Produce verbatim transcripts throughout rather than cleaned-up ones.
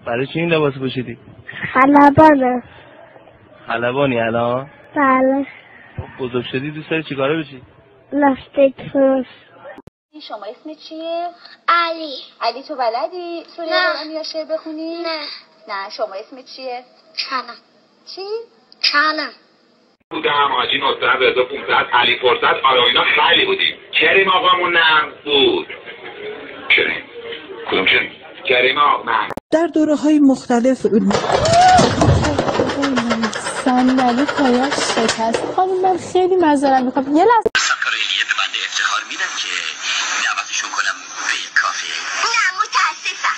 برای چی این لباس پوشیدی؟ خلبانه. خلبانی الان؟ بله. بزرگ شدی دوست داری چیکاره بشی؟ لاستیک فروش. شما اسمت چیه؟ علی. علی تو بلدی سوره قرآن یا شعر بخونی؟ نه. نه شما اسمت چیه؟ کلم. چی؟ کلم. بودم حاجی نصرت رضا پانصد علی فرصت آره اینا خیلی بودیم. کریم آقامون نم بود. کریم کدوم کریم؟ کریم آقا در دوره‌های مختلف صندلی پایش شکست. خانم من خیلی معذرت میخوام یه لحظه سفر هدیه به بنده افتخار میدم که دعوتشون کنم به یک کافه. نه متاسفم.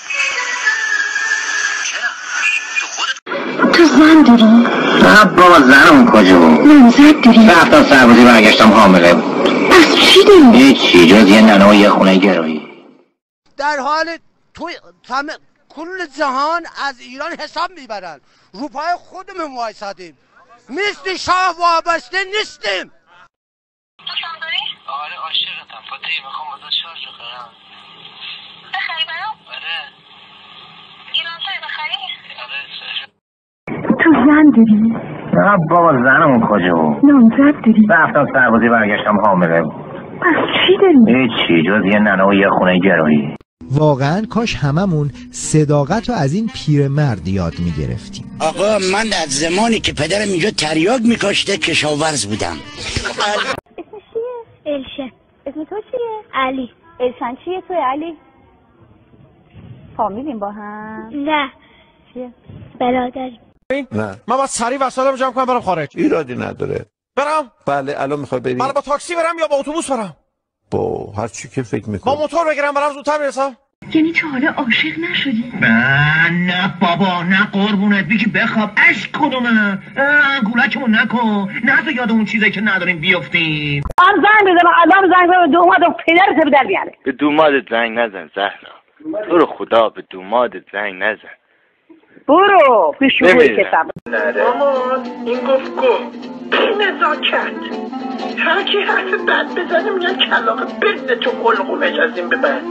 چرا؟ تو خودت تو زن داری؟ نه بابا زنم کجا بود؟ نامزد داری؟ رفتم سربازی برگشتم حامله بود. از چی داری؟ هیچی جز یه ننه و یه خونه گرایی. در حال تو همه کل جهان از ایران حساب میبرن. رو پای خودمون وایسادیم. مثل شاه وابسته نیستیم. تو شام داری؟ آره عاشقتم فاطمه میخوام ازت شارژ بخرم. بخری برام؟ آره. ایران توی بخری؟ آره سرش. تو زن داری؟ نه بابا زنم کجا بود؟ نامزد داری؟ رفتم سربازی برگشتم حامله بود. از چی داری؟ هیچی جز یه ننه و یه خونه گرایی. واقعا کاش هممون صداقت رو از این پیرمرد یاد میگرفتیم. آقا من از زمانی که پدرم اینجا تریاک میکاشته کشاورز بودم. اسمش چیه؟ الشه. اسم تو چیه؟ علی. الشن چیه توی علی؟ فامیلیم با هم؟ نه. چیه؟ برادری. نه من باید سریع وسایلمو جمع کنم برم خارج. ایرادی نداره. برم؟ بله الان میخوای بری؟ من با تاکسی برم یا با اتوبوس برم؟ با هر چی که فکر میکنی. با موتور بگیرم برم زودتر برسم؟ یعنی تو حالا عاشق نشدی؟ نه نه بابا نه قربونت بگی بخواب عشق کدومه گولکمو نکن نه تو یاد اون چیزایی که نداریم بیافتیم. هم زنگ بزن الان زنگ بزن به دوماد و پدرت به در بیاره. به دومادت زنگ نزن زهرا. تو رو خدا به دومادت زنگ نزن. برو پیشوی کتاب. مامان این گفت گفت نزاکت هر کی حرف بد بزنه میگن کلاقه بزنه تو قلقومش از این به بعد.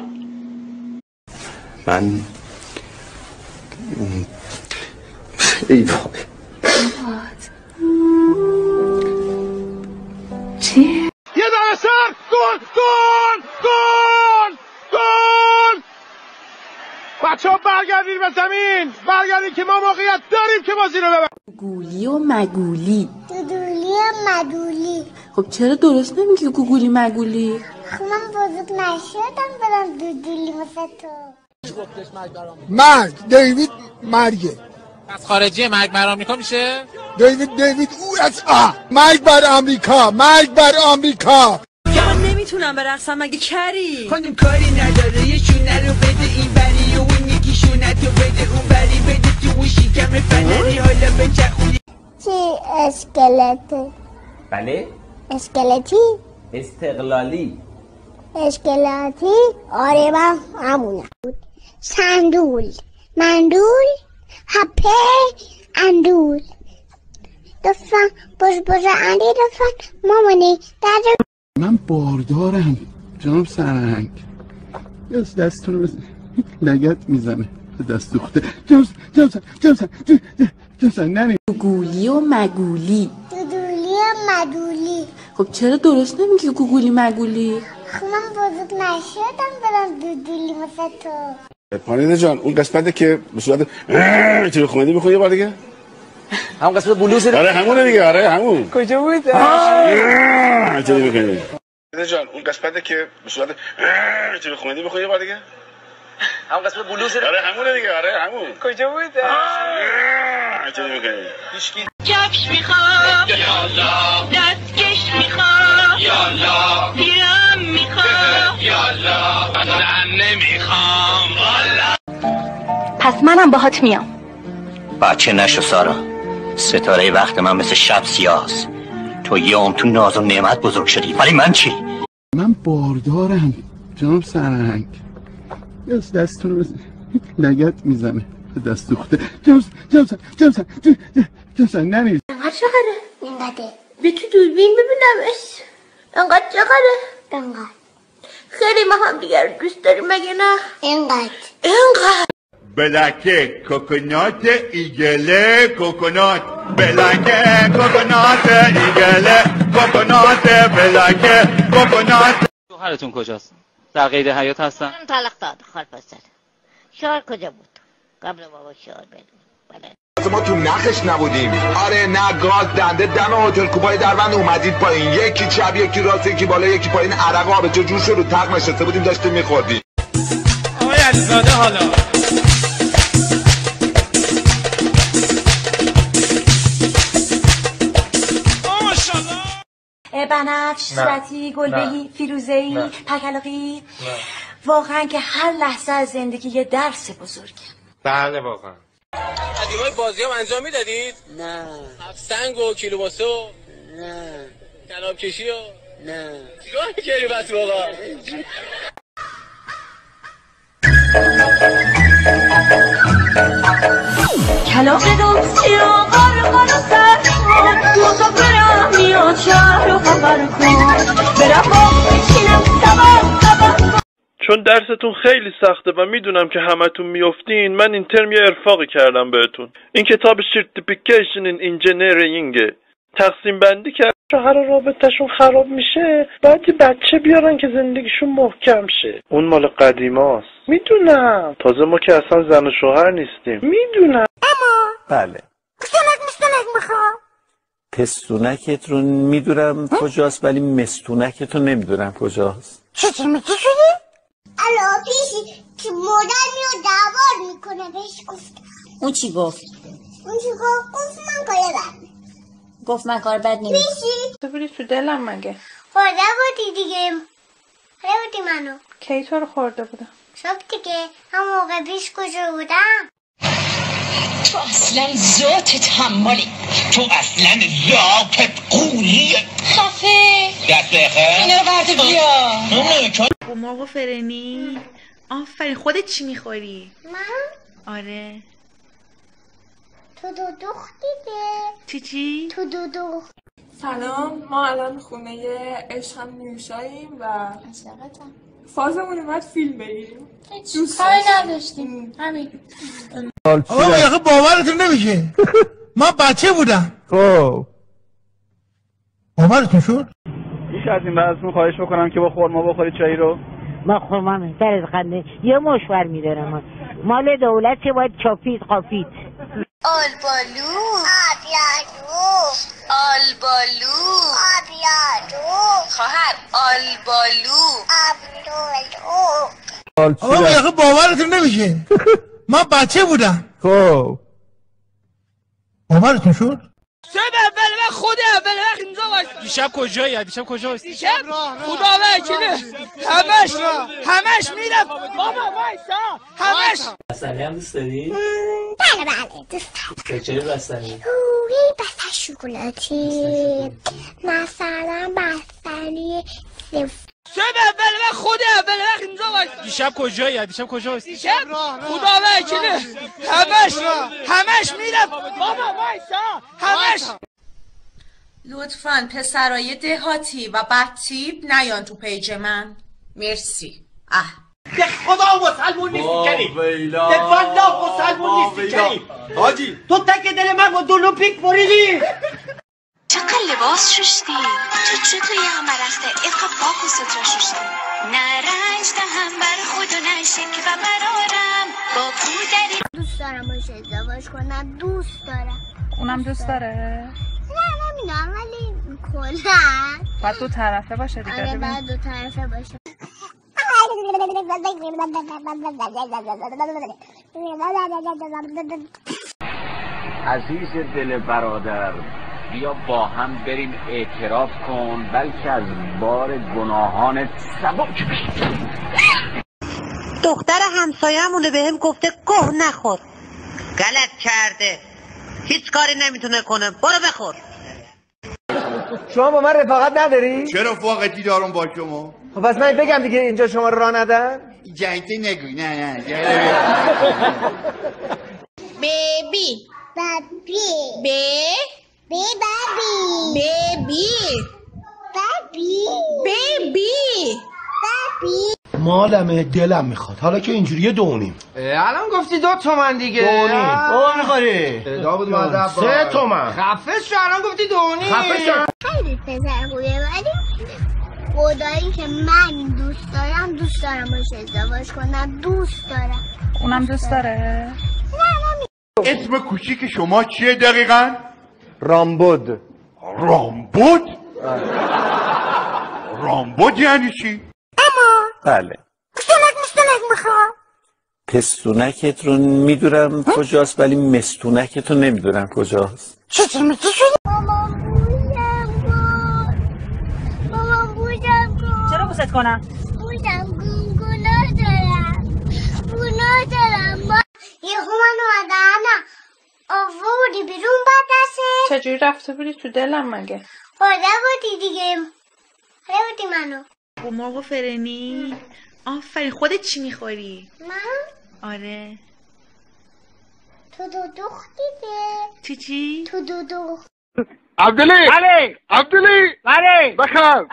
من ای وای چی؟ یه داره سر گل گل گل گل. بچه ها برگردید به زمین برگردید که ما موقعیت داریم که بازی رو ببریم. گوگولی و مگولی. دودولی و مدولی. خب چرا درست نمیگی گوگولی مگولی؟ خب من بزرگ نشدم برم دودولی مثل تو. مرگ دیوید مرگه. از خارجی مرگ بر آمریکا میشه؟ دیوید دیوید او اس آ مرگ بر آمریکا مرگ بر آمریکا. من نمیتونم برقصم مگه کری؟ خانم کاری نداره یه شونه رو بده این بری و اون یکی شونه تو بده اون بری بده تو اون شیکم فنری حالا به چخولی. چی اسکلته؟ بله؟ اسکلتی؟ استقلالی. اسکلاتی؟ آره من همونه. صندول مندول هپه اندول. لطفا بز بز علی لطفا مامانی در من باردارم جناب سرهنگ. یه دستتون رو لگت میزنه دست دوخته. جناب جناب جناب جناب ننی. گوگولی و مگولی. دودولی و مدولی. خب چرا درست نمیگی گوگولی مگولی؟ خب من بزرگ نشدم برم دودولی مثل تو. پانیده جان اون قسمته که به صورت چه خوندی میخونی یه بار دیگه؟ هم قسمت بلوز. آره همونه دیگه آره همون. کجا بود؟ چه میکنی؟ پانیده جان اون قسمته که به صورت چه خوندی میخونی یه بار دیگه؟ هم قسمت بلوز. آره همونه دیگه آره همون. کجا بود؟ چه میکنی؟ هیچکی. کفش میخوام یالا دستکش میخوام یالا پیرم میخوام یالا زن نمیخوام والا. پس منم باهات میام. بچه نشو سارا. ستاره وقت من مثل شب سیاهست. تو یه عمر تو ناز و نعمت بزرگ شدی ولی من چی؟ من باردارم جناب سرهنگ. یه دستتون رو لگت میزنه دست دوخته. جناب جناب جناب جناب ننی. انقدر چقدره؟ اینقدره. به تو دوربین ببینمش. انقدر چقدره؟ اینقدر. خیلی ما هم دیگر دوست داریم مگه نه؟ اینقدر. اینقدر. بلکه کوکونات ایگله کوکونات بلکه کوکونات ایگله کوکونات بلکه کوکونات. شوهرتون کجاست؟ در قید حیات هستن؟ طلاق داد خال پسر. شوهر کجا بود؟ قبل بابا شوهر بدون. بله. ما تو نخش نبودیم. آره نه گاز دنده دم هتل کوبای دربند اومدید پایین، یکی چپ یکی راست یکی بالا یکی پایین، عرق آبجو جوش رو تق نشسته بودیم داشتیم میخوردیم. آقای علیزاده حالا بنفش، صورتی، گلبهی، فیروزه‌ای، پرکلاقی. واقعا که هر لحظه از زندگی یه درس بزرگه. بله واقعا. قدیمای بازی هم انجام میدادید؟ نه. سنگ و کیلوباسه و نه. کلاب کشی و نه. چیکار می‌کردی بس واقعا؟ کلاق دوستی و قرقر و سر مسافرم میاد شهر و خبر کن برم با بشینم دبا دبا. چون درستون خیلی سخته و میدونم که همتون میافتین، من این ترم یه ارفاقی کردم بهتون. این کتاب سرتیفیکیشن این انجینیرینگه. تقسیم بندی کرد شوهر رابطه‌شون خراب میشه بعد یه بچه بیارن که زندگیشون محکم شه. اون مال قدیماست میدونم، تازه ما که اصلا زن و شوهر نیستیم میدونم. اما بله پستونک مستونک میخوام. پستونکت رو میدونم کجاست ولی مستونکت رو نمیدونم کجاست. چه چه میگی شدی؟ الان پیشی که مادر میاد دعوار میکنه بهش گفت. اون چی گفت؟ اون چی گفت؟ گفت من کار بد گفت من کار بد نمیکنم. پیشی تو بودی تو دلم مگه؟ خورده بودی دیگه. خورده بودی منو. کی تو رو خورده بودم؟ شب دیگه هم موقع پیش کجا بودم. تو اصلا ذاتت حمالی، تو اصلا ذاتت قولیه. خفه دست بخیر اینا رو برده بیا. با مرغ فرنی. آفرین. خودت چی میخوری؟ من؟ آره. تو دو دخت دیگه. چی چی؟ تو دو دخت. سلام، ما الان خونه عشقم نیوشاییم و عشقتم فازمون اومد فیلم بگیریم. دوست کاری نداشتیم همین. آقا یخه باورتون نمیشه من بچه بودم. خب باورتون شد؟ میشه از این بعد خواهش بکنم که با خورما بخوری چایی رو؟ ما خورما سر خنده یه مشور میدارم مال دولت که باید چاپید قافید. آلبالو آبیادو آلبالو آبیادو خواهر آلبالو آبیادو. آقا یخه باورتون نمیشه من بچه بودم. خب باورتون شد؟ شب اول وقت خود اول وقت اینجا واسه دیشب کجایی؟ دیشب کجاست؟ دیشب خدا وکیله همش همش میرم بابا وایسا همش. بستنی هم دوست داری؟ بله بله دوست دارم. چه بستنی؟ اوه بستنی شکلاتی مثلا بستنی شب اول وقت خود اول وقت اینجا واسه دیشب کجایی؟ دیشب کجاست؟ دیشب خدا وکیله همش همش میرم بابا وایسا همش. لطفاً پسرای دهاتی و بدتیپ نیان تو پیج من. مرسی. اه به خدا مسلمون نیستی کریم، به والله مسلمون نیستی کریم. حاجی تو تک دل من با دلو پیک بریدی. چقدر لباس ششتی؟ تو چطور یه همه رفته اینقدر پاک و سترا ششتی؟ نه رنج دهم بر خود و نشک و برارم با پودری. دوست دارم باش ازدواج کنم. دوست دارم. اونم دوست داره؟ نه نمیدونم ولی کلا باید دو طرفه باشه دیگه. آره باید دو طرفه باشه. عزیز دل برادر، بیا با هم بریم اعتراف کن بلکه از بار گناهانت سبک بشی. دختر همسایه‌مونه بهم گفته گه نخور. غلط کرده. هیچ کاری نمیتونه کنه. برو بخور. شما با من رفاقت نداری؟ چه رفاقتی دارم با شما؟ خب پس من بگم دیگه اینجا شما رو راه ندن؟ جنگتی نگوی نه نه بیبی بابی بی بی بابی بیبی بابی بیبی بابی مالمه دلم میخواد. حالا که اینجوریه دونیم. الان گفتی دو تومن دیگه. دونیم. بابا میخوری؟ داوود مادر سه تومن. خفه شو، الان گفتی دونیم. خفه شو. خیلی پسر خوبه ولی خدایی که من دوست دارم دوست دارم باشه ازدواج کنم. دوست دارم. اونم دوست داره؟ نه اسم کوچیک شما چیه دقیقاً؟ رامبد. رامبد؟ رامبد یعنی چی؟ اما بله. مستنک مستنک میخوام. پستونکت رو میدونم کجاست ولی مستونکت رو نمیدونم کجاست. چطور میگی شدی؟ مامان بوشم کن. مامان بوشم کن. چرا بوست کنم؟ بوشم کن. گناه دارم. گناه دارم. یه من اومدن آوردی بیرون بدسه. چجوری رفته بودی تو دلم مگه؟ خورده بودی دیگه. خورده بودی منو. با مرغ و فرنی. آفرین. خودت چی میخوری؟ من؟ آره. تو دو دخت دیده. چی چی؟ تو دو دخت. عبدلی بله. عبدلی بله. بخم.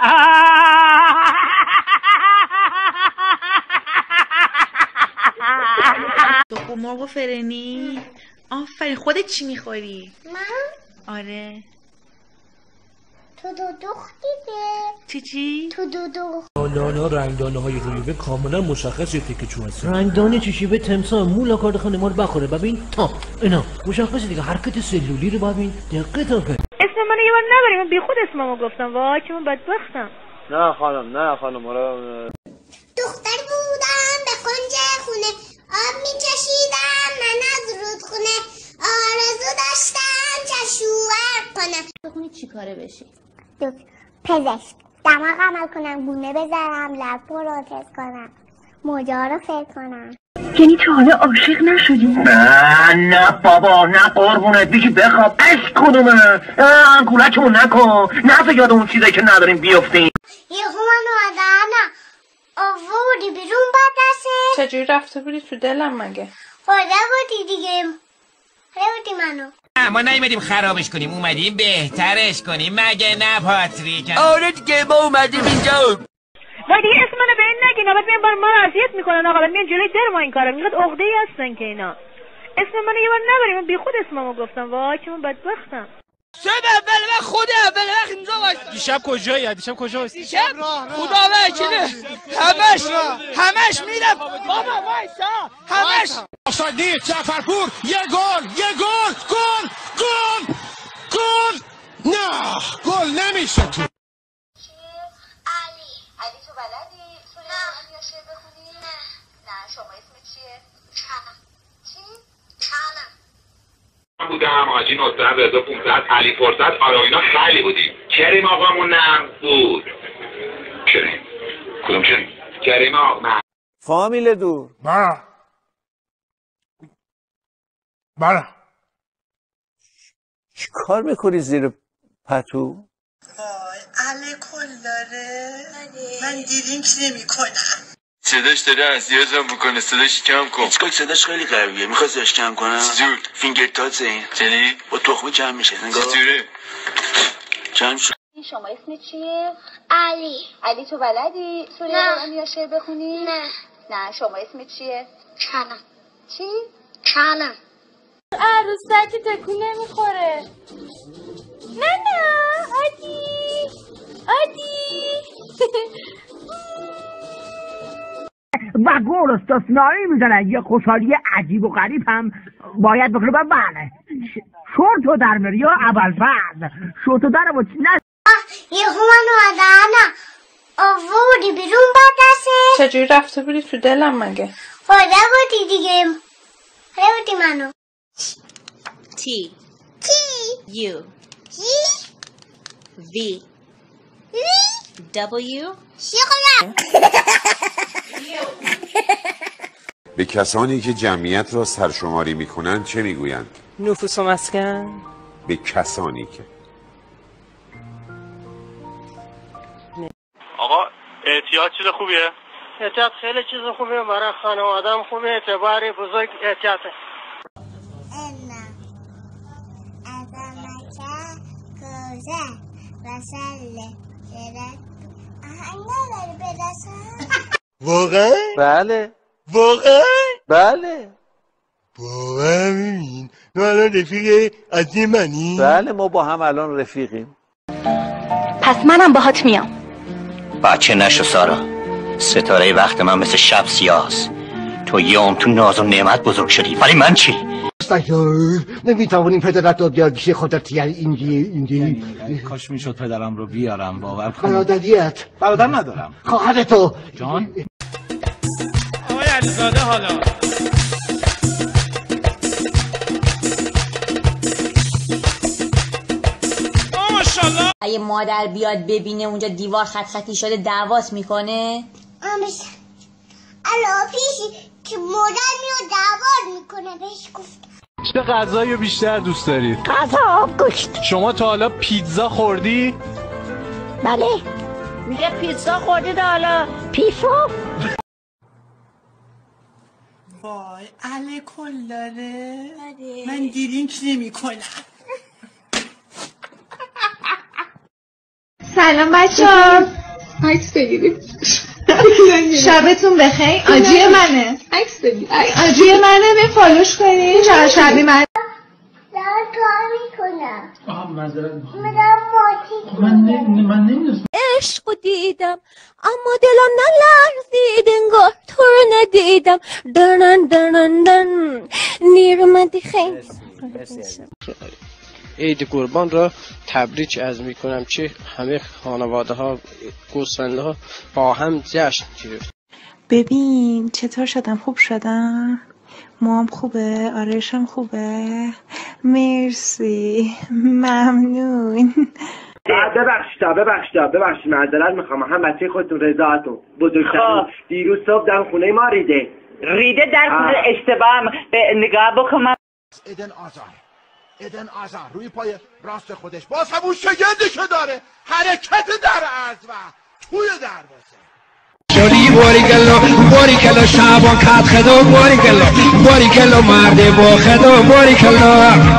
با مرغ و فرنی. آفرین. خودت چی میخوری؟ من؟ آره. تو دو دخت دیده. چی چی؟ تو دو دخت. دانه رنگدانه های رویبه کاملا مشخصه تیکه چون هست. رنگدانه چشی به تمسا مولا کارد خانه ما رو بخوره. ببین تا اینا مشخصه دیگه. حرکت سلولی رو ببین دقیقه تا که اسم منو یه بار نبریم. من بی خود اسممو گفتم. وای که من بدبختم. نه خانم نه خانم مرا دختر بودم به کنج خونه آب میکشیدم من از رودخونه آرزو داشتم چشوور کنم. بخونی چی کاره بشی؟ پزشک. دماغ عمل کنم. گونه بذارم. لب پروتز کنم. موجا رو فکر کنم. یعنی تو حالا عاشق نشدی؟ نه نه بابا نه قربونت بگی بخواب. اش کدومه؟ انگولکمون نکن. نه یاد اون چیزایی که نداریم بیافتیم. یه من اومدن آوردی بیرون بدسه. چجوری رفته بودی تو دلم مگه؟ خورده بودی دیگه. خورده بودی منو. ما نیومدیم خرابش کنیم، اومدیم بهترش کنیم. مگه نه پاتریک؟ آره دیگه ما اومدیم اینجا. وای دیگه اسم منو به این نگین. بعد میان بر ما اذیت میکنن. آقا بعد میان جلوی در ما این کارا. اینقدر عقده‌ای هستن که اینا. اسم منو یه بار نبریم. من بی خود اسممو گفتم. وای که من بدبختم. شب اول وقت خود اول وقت اینجا واسه. دیشب کجایی؟ دیشب کجا هستی؟ دیشب خدا وکیله همش همش میرم. بابا وایسا همش آسادی جعفرپور. یه گل یه گل گل گل گل. نه گل نمیشه تو. علی علی تو بلدی سوره قرآن یا شعر بخونی؟ نه نه. شما اسمت چیه؟ چنم. چی؟ چنم. من بودم آجی نصرت رضا پونصد علی فرصت آراینا خیلی بودیم. کریم آقامون نم بود. کریم کدوم کریم؟ کریم آقا من. فامیل دور. بله بله. چی کار میکنی زیر پتو؟ الکل داره. من دیرینک نمی کنم. صداش داره اذیتم میکنه. صداش کم کن. هیچکاک صداش خیلی قویه. میخوای صداش کم کنم؟ چجور؟ فینگر تاچ این یعنی؟ با تخمه کم میشه. نگاه چجوره؟ کم شد. شما اسمت چیه؟ علی. علی تو بلدی سوره قرآن یا شعر بخونی؟ نه نه. شما اسمت چیه؟ چنم. چی؟ چنم. عروسک تکون نمیخوره. نه نه عادی عادی. و گل استثنایی میزنن. یه خوشحالی عجیب و غریب هم باید بکنه. بله شورتو در میری یا ابوالفضل شورتو در و چی نه. یه من اومدن آوردی بیرون بدسه. چجوری رفته بودی تو دلم مگه؟ خورده بودی دیگه. خورده بودی منو. T T U G V W شکلات. به کسانی که جمعیت را سرشماری میکنند چه میگویند؟ نفوس و مسکن. به کسانی که آقا احتیاط چیز خوبیه؟ احتیاط خیلی چیز خوبیه. برای خانواده هم خوبه. اعتباری بزرگ احتیاطه. وسله آهنگ نداری برسن. واقعا؟ بله. واقعا؟ بله. باور میبین تو الان رفیق عزیز منی؟ بله ما با هم الان رفیقیم. پس منم باهات میام. بچه نشو سارا، ستاره وقت من مثل شب سیاهست. تو یه عمر تو ناز و نعمت بزرگ شدی، ولی من چی؟ نمیتوانیم پدرت رو بیار پیش خودت یعنی اینجی اینجی کاش میشد پدرم رو بیارم باور کن. برادریت برادر ندارم. خواهر تو جان آقای علیزاده حالا ماشاءالله. اگه مادر بیاد ببینه اونجا دیوار خط خطی شده دعواس میکنه. آمش الان پیش که مادر میاد دعوا میکنه بهش گفت. چه غذایی بیشتر دوست دارید؟ غذا آبگوشت. شما تا حالا پیتزا خوردی؟ بله. میگه پیتزا خوردی تا حالا؟ پیفو؟ وای اله کل داره. من دیرینک نمی کنم. سلام بچه ها. عکس بگیرید. شبتون بخیر. آجی منه. عکس بگیرید. آجی منه به فالوش کنید. شب شبی من. دارم کار میکنم. آه معذرت میخوام. دارم ماتی من نه من نمیدونم. عشق دیدم اما دلم نلرزید انگار تو رو ندیدم. درنن درنن درن نیر اومدی خیلی. عید قربان را تبریک عرض میکنم که همه خانواده ها گوسفنده ها با هم جشن گرفت. ببین چطور شدم؟ خوب شدم؟ موام خوبه؟ آرایشم خوبه؟ مرسی ممنون. ببخشید ببخشید ببخشید معذرت میخوام. هم بچه خودتون رضاعتون بزرگترون دیروز صبح در خونه ما ریده ریده در خونه اشتباه نگاه بکنم. ایدن آزار ایدن آزار روی پای راست خودش باز همون شگندی که داره حرکت در عرض و توی دروازه شوری باری گلو باری گلو شابان کات خدو باری گلو باری گلو مرده با خدو باری گلو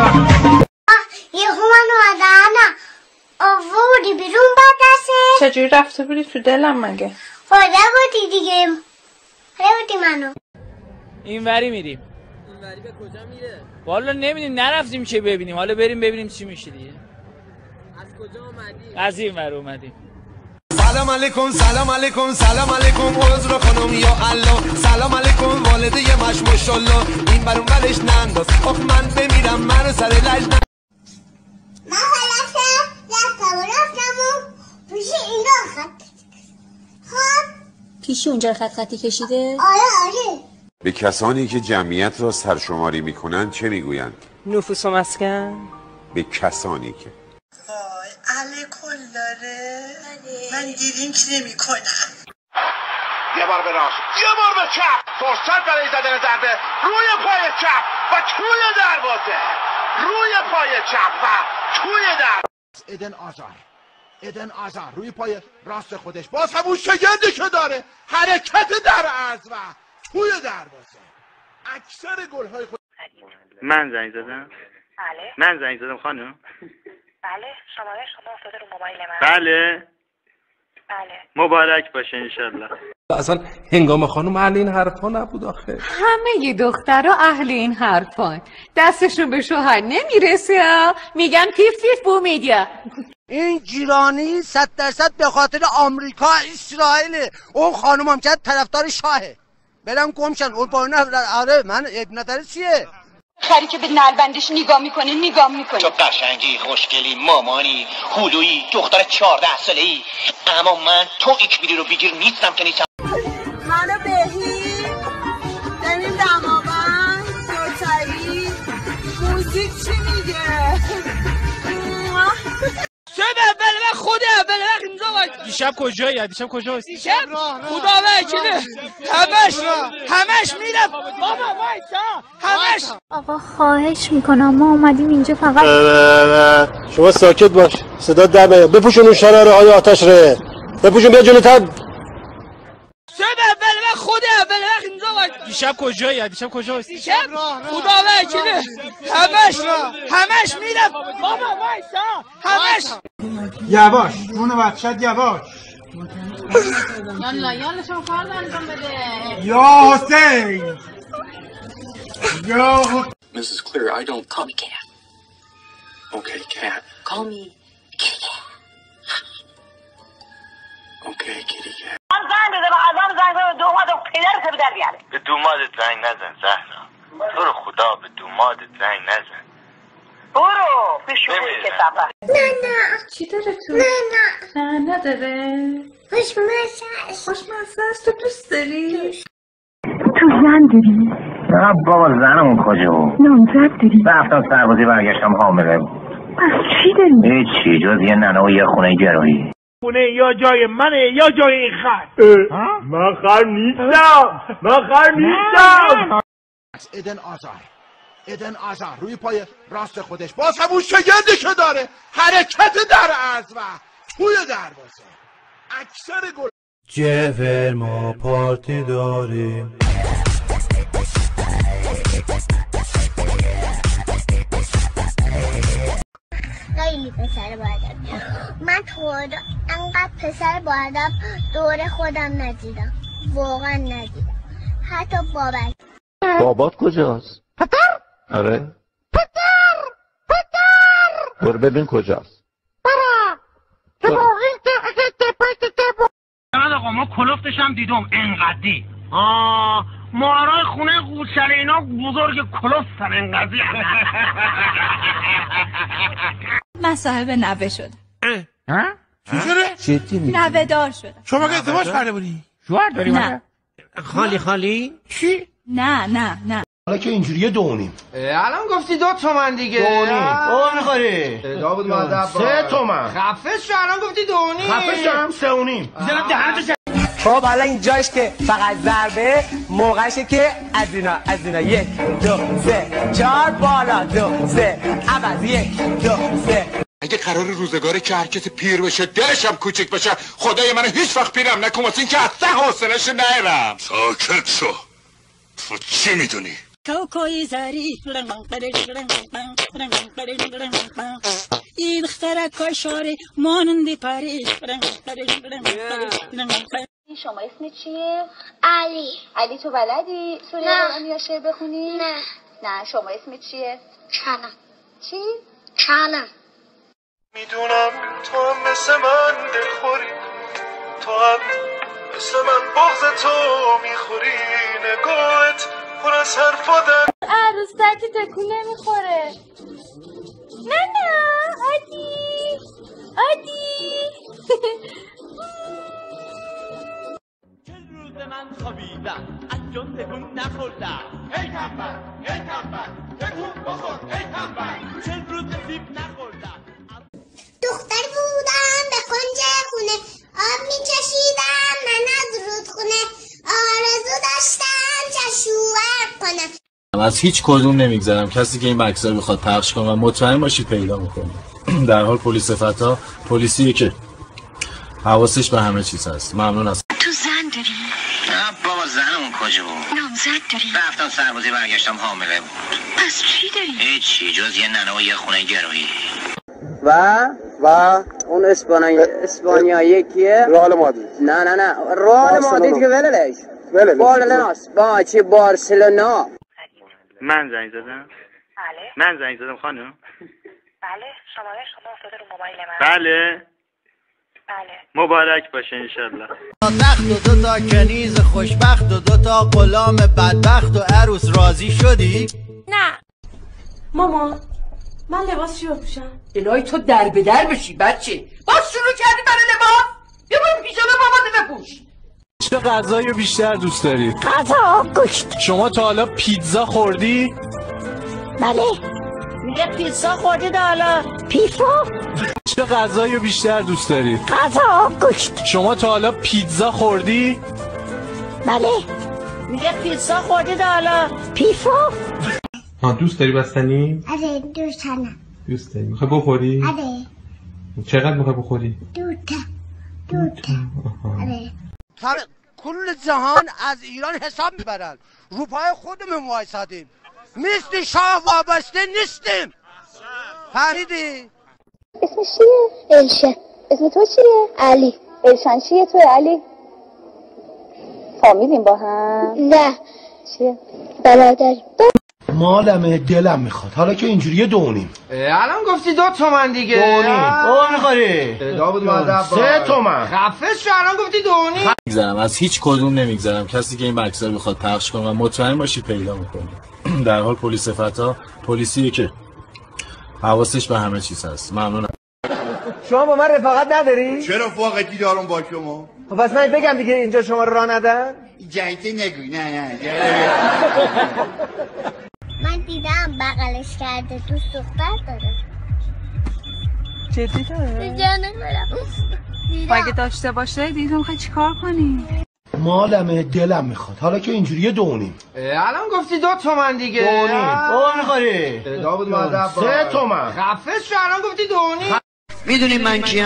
یه همانو آدانا آوردی بیرون بکسه. چجوری رفته بودی تو دلم مگه؟ خدا بودی دیگه. خدا بودی منو. این وری میریم. این وری به کجا میره؟ والا نمیدونیم نرفتیم که ببینیم. حالا بریم ببینیم چی میشه دیگه. از کجا اومدی؟ از این ور اومدیم. سلام علیکم سلام علیکم سلام علیکم عذر خانم یا الله سلام علیکم والده مش ماشاءالله این برون برش ننداز آخ من بمیرم منو سر لج ن... من رفتم رفتم و رفتم و پیش اینجا خط خب پیش اونجا خط خطی کشیده؟ آره آره. به کسانی که جمعیت را سرشماری میکنند چه میگویند؟ نفوس و مسکن. به کسانی که وای اله کل داره. من دیرینک نمی کنم. یه بار به راست یه بار به چپ فرصت برای زدن ضربه روی پای چپ و توی دروازه روی پای چپ و توی دروازه. ایدن آزار ایدن آزار روی پای راست خودش باز همون شگندی که داره حرکت در عرض و توی دروازه اکثر گل‌های خود. من زنگ زدم. بله. من زنگ زدم خانم. بله شماره شما افتاده رو موبایل من. بله. بله. مبارک باشه انشالله. اصلا هنگام خانم اهل این حرفا نبود آخه. همه دخترها اهل این حرفان. دستشون به شوهر نمیرسه میگن پیف پیف بومیدیا. این جیرانی صد درصد به خاطر آمریکا اسرائیل. اون خانم هم که طرفدار شاهه. برم گمشن اون پایین. آره من ابن چیه؟ خری که به نلبندش نگاه میکنه نگاه میکنه. تو قشنگی خوشگلی مامانی هلویی دختر چهارده ساله ای اما من تو اکبیلی رو بگیر نیستم که نیستم. منو بهی داریم دماغن دوتایی موزیک چی میگه؟ شب اول و خود اول وقت اینجا باید. دیشب کجایی؟ دیشب کجا هستی؟ دیشب خدا وکیله همش همش میرم بابا وایسا همش. آقا خواهش میکنم ما اومدیم اینجا فقط. شما ساکت باش صدا در بیاد. بپوشون اون شراره آیا آتش ره بپوشون بیا جلوتر. شب اول و خود اول وقت اینجا باید. دیشب کجایی؟ دیشب کجا هستی؟ دیشب خدا وکیله همش همش میرم بابا وایسا همش. یواش اونو بچت یواش یالا یالا شما کار انجام بده. یا حسین یا Missus Clear, I don't call me cat. Okay, cat. Call me Kitty. Okay, kitty cat. من زنگ بده به آدم زنگ بده دوماد و پدرت به در بیاره. به دومادت زنگ نزن زهرا. تو رو خدا به دومادت زنگ نزن. برو پیشونی که سفر. نه نه چی داره تو؟ نه نه نه نداره. خوشمزه است. خوشمزه است. تو دوست داری؟ تو زن داری؟ نه بابا زنمون کجا بود؟ نامزد داری؟ رفتم سربازی برگشتم حامله بود. پس چی داری؟ هیچی جز یه ننه و یه خونه گرایی. خونه یا جای منه یا جای این خر. من خر نیستم. من خر نیستم. ادن آزار ادن آزار روی پای راست خودش باز همون شگردی که داره حرکت در عرض و توی دروازه اکثر گل جفر ما پارتی داریم. خیلی پسر باید من تو انقدر پسر باید دور خودم ندیدم، واقعا ندیدم، حتی بابک. بابات کجاست؟ پدر؟ آره پدر پدر برو ببین کجاست. برا من آقا ما کلفتش هم دیدم انقدی. آه مارای خونه قوچله اینا بزرگ کلفت سر انقدی. من صاحب نوه شدم. ها؟ چی شده؟ جدی میگی؟ نوه دار شدم. شما که ازدواج کرده بودی؟ شوهر داری؟ نه. خالی خالی؟ چی؟ نه نه نه. حالا که اینجوریه دونیم. الان گفتی دو تومن دیگه. دونیم. او میخوری؟ داود مادر سه تومن. خفه شو الان گفتی دونیم. خفه شو سه و نیم. میذارم دهنتو. خب حالا اینجاش که فقط ضربه موقعشه که از اینا از اینا یک دو سه چهار بالا دو سه عوض یک دو سه. اگه قرار روزگاری که هر کسی پیر بشه دلشم کوچک بشه خدای منو هیچ وقت پیرم نکن واسه اینکه اصلا حوصله‌اش نرم. ساکت شو. تو چی میدونی؟ کوکوی زری این اخترکای شاره مانند پریش. شما اسم چیه؟ علی. علی تو بلدی سوره قرآن یا شعر بخونی؟ نه. نه شما اسم چیه؟ چانم. چی؟ چانم. میدونم تو هم مثل من دلخوری، تو هم مثل من بغض تو میخوری، نگاهت پر از حرف آدم. عروسکی تکون نمیخوره. نه نه عادی عادی. روز من خوابیدم از جون تکون نخوردم. ای تنبل ای تنبل تکون بخور ای تنبل. چل روز سیب نخوردم. دختر بودم به کنج خونه آب میکشیدم من از رودخونه آرزو داشتم چشوور کنم. از هیچ کدوم نمیگذرم کسی که این بکس‌ها رو بخواد پخش کنه و مطمئن باشید پیدا میکنه. در حال پلیس فتا پلیسیه که حواسش به همه چیز هست. ممنون هستم. تو زن داری؟ نه بابا زنمون کجا بود؟ نامزد داری؟ رفتم سربازی برگشتم حامله بود. پس چی داری؟ هیچی جز یه ننه و یه خونه گرایی. و و اون اسپانیایی اسپانیایی کیه؟ رئال مادرید. نه نه نه رئال مادرید که ولش ولش بالناس با چی بارسلونا. من زنگ زدم. بله. من زنگ زدم خانم. بله شماره شما افتاده رو موبایل من. بله. بله. مبارک باشه انشالله. تخت و دو تا کنیز خوشبخت و دو تا غلام بدبخت و عروس راضی شدی؟ نه. مامان من لباس چی بپوشم؟ الهی تو در به در بشی بچه. باز شروع کردی برای لباس؟ بیا برو پیژامه مامانو بپوش. چه غذایی رو بیشتر دوست دارید؟ غذا گوشت. شما تا حالا پیتزا خوردی؟ بله. میگه پیتزا خوردی تا حالا؟ پیتزا؟ چه غذایی رو بیشتر دوست دارید؟ غذا گوشت. شما تا حالا پیتزا خوردی؟ بله. میگه پیتزا خوردی تا حالا؟ پیتزا؟ ها دوست داری بستنی؟ آره دوست دارم. دوست داری میخوای بخوری؟ آره. چقدر میخوای بخوری؟ دوتا دوتا. آره. سر کل جهان از ایران حساب میبرن. رو پای خودمون وایسادیم. مثل شاه وابسته نیستیم. فهمیدی؟ اسمش چیه؟ الشه. اسم تو چیه؟ علی. الشان چیه توی علی؟ فامیلیم با هم؟ نه. چیه؟ برادریم. مالمه دلم میخواد حالا که اینجوریه دونیم. الان گفتی دو تومن دیگه. دونیم. او میخوری. داود مادر سه تومن. خفه شو الان گفتی دونیم. نمیگذرم از هیچ کدوم نمیگذرم کسی که این عکس‌ها رو بخواد پخش کنه و مطمئن باشی پیدا میکنه. در حال پلیس فتا پلیسیه که حواسش به همه چیز هست. ممنونم. شما با من رفاقت نداری؟ چرا رفاقتی دارم با شما؟ خب پس من بگم دیگه اینجا شما رو راه ندن؟ جایزه نگوی نه نه من دیدم بغلش کرده دوست دختر داره. جدی داره؟ جانه برم اگه داشته باشه دیگه میخوای چیکار کنی؟ مالمه دلم میخواد حالا که اینجوریه دونیم. الان گفتی دو تومن دیگه. دونیم. او میخوری. داود مادر سه تومن. خفه شو الان گفتی دونیم. میدونی من کیم؟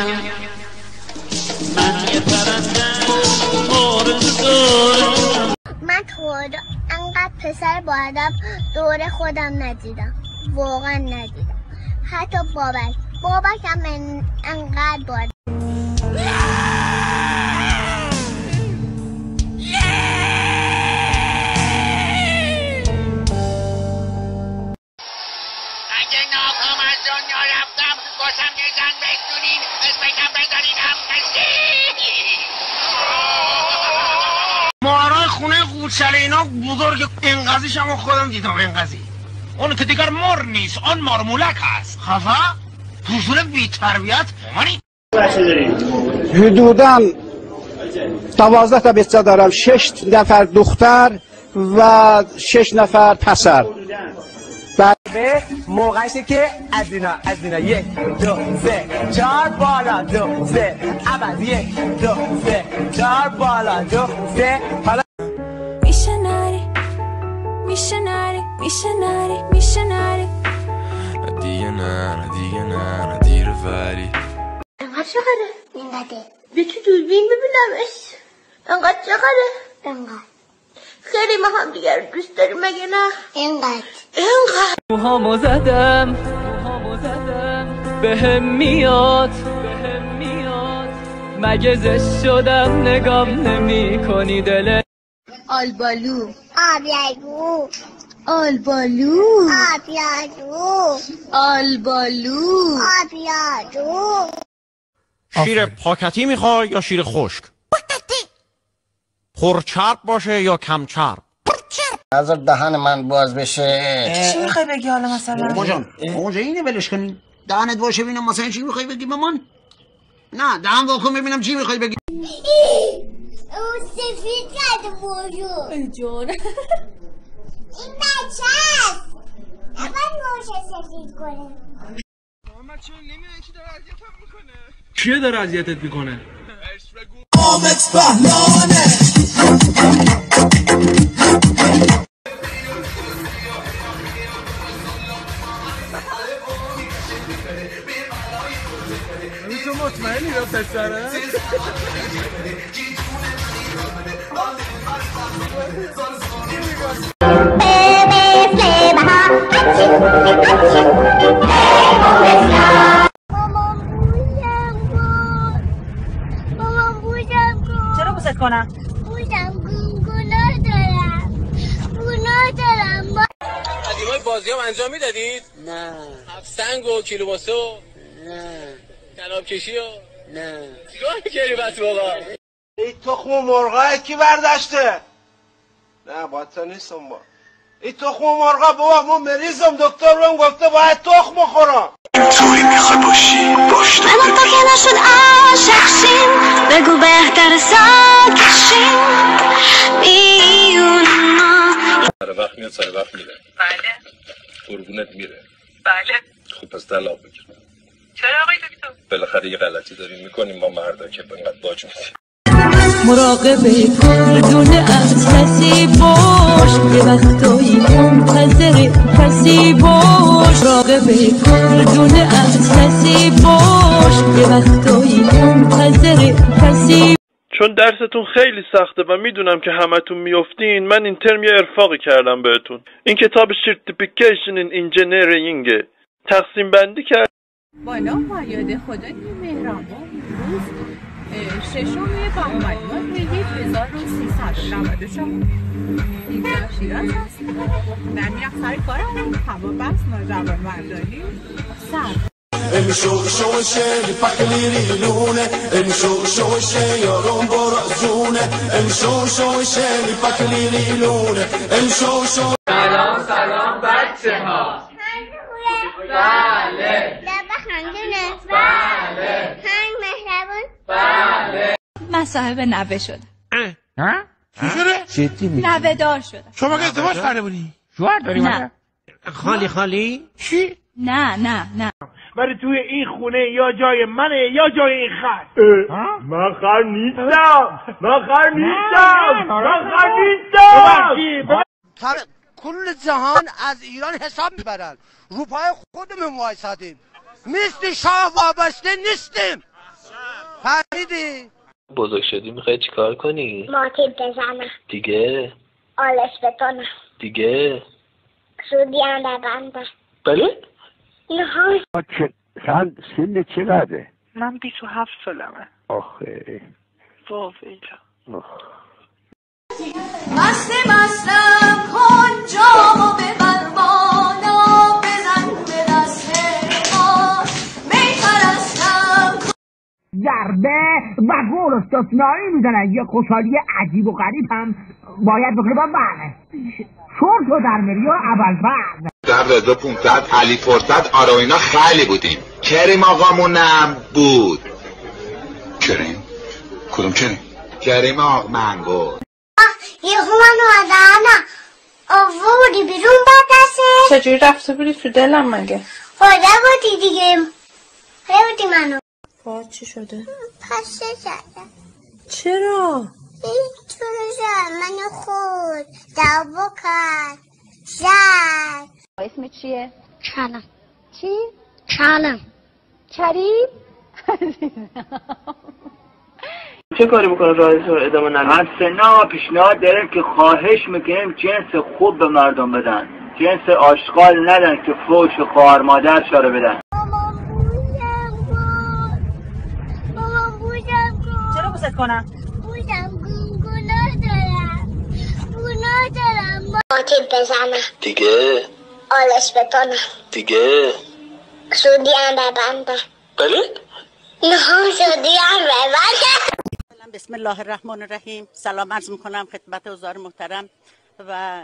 من یه پرندم آرزو دارم. من خدا انقدر پسر با ادب دور خودم ندیدم، واقعا ندیدم. حتی بابک بابک هم انقدر با ادب. اگه ناکام از دنیا رفتم باشم یه زن بکنین اسمکم بذارین همکشی. مارای خونه قوچله اینا بزرگ انقضیش هم خودم دیدم. انقضی اون که دیگر مار نیست، آن مارمولک هست. خفا پوزور بی تربیت مانی. حدوداً دوازده تا بچه دارم، شش نفر دختر و شش نفر پسر. به موقعشه که از اینا از اینا یک دو سه چهار بالا دو سه عوض یک دو سه چهار بالا دو سه حالا میشه نری میشه نری میشه نری میشه نری دیگه نه نه دیگه نه نه دیر ولی انقدر چقدره؟ اینقدر یکی دوربین ببینمش. انقدر چقدره؟ انقدر خیلی ما هم دیگر دوست داریم مگه نه؟ اینقدر اینقدر موهامو زدم موهامو زدم بهم میاد بهم میاد مگه زشت شدم نگام نمی کنی دل آلبالو آبیادو آلبالو آبیادو آلبالو آبیادو. شیر پاکتی میخوای یا شیر خشک؟ پاکتی. پرچرب باشه یا کم چرب؟ نظر دهن من باز بشه. چی میخوای بگی حالا مثلا؟ بابا جان بابا جان اینه ولش کنین. دهنت باشه ببینم مثلا چی میخوای بگی به من؟ نه دهن واکن ببینم چی میخوای بگی. اون سفید کرده بوجو. ای جان این بچه هست. اول موشه سفید کنه. من چون نمیدونی کی داره اذیتم میکنه. کیه داره اذیتت میکنه؟ آمد بهلانه تو مطمئنی یا پسره؟ چرا بوست کنم؟ بوشم گناه دارم گناه دارم. قدیمای بازی هم انجام میدادید؟ نه. هفسنگ و کیلوباسو؟ نه. کلاب کشی و؟ نه. چیکار میکردی بس بابا؟ ای تخم مرغا کی برداشته؟ نه باتا نیستم با ای تخم مرغا بابا ما مریضم دکتر بهم گفته باید تخم بخورم. طوری میخوای باشی باش تو اما تا که نشد عاشق شیم بگو بهتر ساکت شیم میونا. سر وقت میاد سر وقت میره. بله. قربونت میره. بله. خوب پس طلاق بگیر. چرا آقای دکتر؟ بالاخره یه غلطی داریم میکنیم ما مردا که اینقدر باج میدیم. مراقب کردونه از کسی باش یه وقتایی منتظر کسی باش. مراقب کردونه از کسی باش یه وقتایی منتظر کسی. چون درستون خیلی سخته و میدونم که همتون میافتین من این ترم یه ارفاقی کردم بهتون. این کتاب سرتیفیکیشن این انجینیرینگ تقسیم بندی کرد. بالا فریاد خدای مهربان روز ششم با اومدیم روی یک هزار و سیصد و نود و چهار اینجا شیراز هست. من میرم سر کارم. هوا بس ناجوان مردانی سر امشو شوشه پاکلی ریلونه امشو شوشه یارم برازونه امشو شوشه پاکلی ریلونه امشو شو سلام سلام بچه ها. بله. لبه خندونه. بله. هنگ مهربون. بله. من صاحب نوه شدم. ها؟ چی شده؟ جدی میگی؟ نوه دار شدم. شما که ازدواج کرده بودی؟ شوهر داری؟ نه. خالی خالی؟ چی؟ نه نه نه. ولی توی این خونه یا جای منه یا جای این خر. من خر نیستم. من خر نیستم. من خر نیستم. کل جهان از ایران حساب میبرن. رو پای خودمون وایسادیم. مثل شاه وابسته نیستیم. فهمیدی؟ بزرگ شدی میخوای چیکار کنی؟ ماتیب بزنم. دیگه؟ آلش بتونم. دیگه؟ سودی هم ببنده. بله؟ نه. چند سن چقدره؟ من بیست و هفت سالمه. آخه واویلا. مست مستم کن جامو ببر بالا بزن به دست ما می پرستم ضربه و گل استثنایی میزنن. یه خوشحالی عجیب و غریب هم باید بکنه با بله شورت و درمری و اول بعد در رضا پونصد علی فرصت آره اینا خیلی بودیم. کریم آقامونم بود. کریم؟ کدوم کریم؟ کریم آق منگو. یه منو آدانا آوردی بیرون با دسته. چجوری رفته بودی تو دلم مگه؟ خدا بودی دیگه. خدا بودی منو. فاید چی شده؟ پسه زدم. چرا؟ هیچ چرا منو خود دعوا کرد زد. اسم چیه؟ کلم. چی؟ کلم. کریم؟ چه کاری بکنه رایز رو ادامه ندیم؟ از سنا پیشنهاد داریم که خواهش میکنیم جنس خوب به مردم بدن. جنس آشغال ندن که فوش و خواهر مادر شاره بدن. چرا بوست کنم؟ بودم گناه دارم. گناه دارم. ماتیب بزنم. دیگه؟ آلش بتونم. دیگه؟ سودی هم ببنده. بله؟ نه سودی هم ببنده. بسم الله الرحمن الرحیم. سلام عرض میکنم خدمت حضار محترم و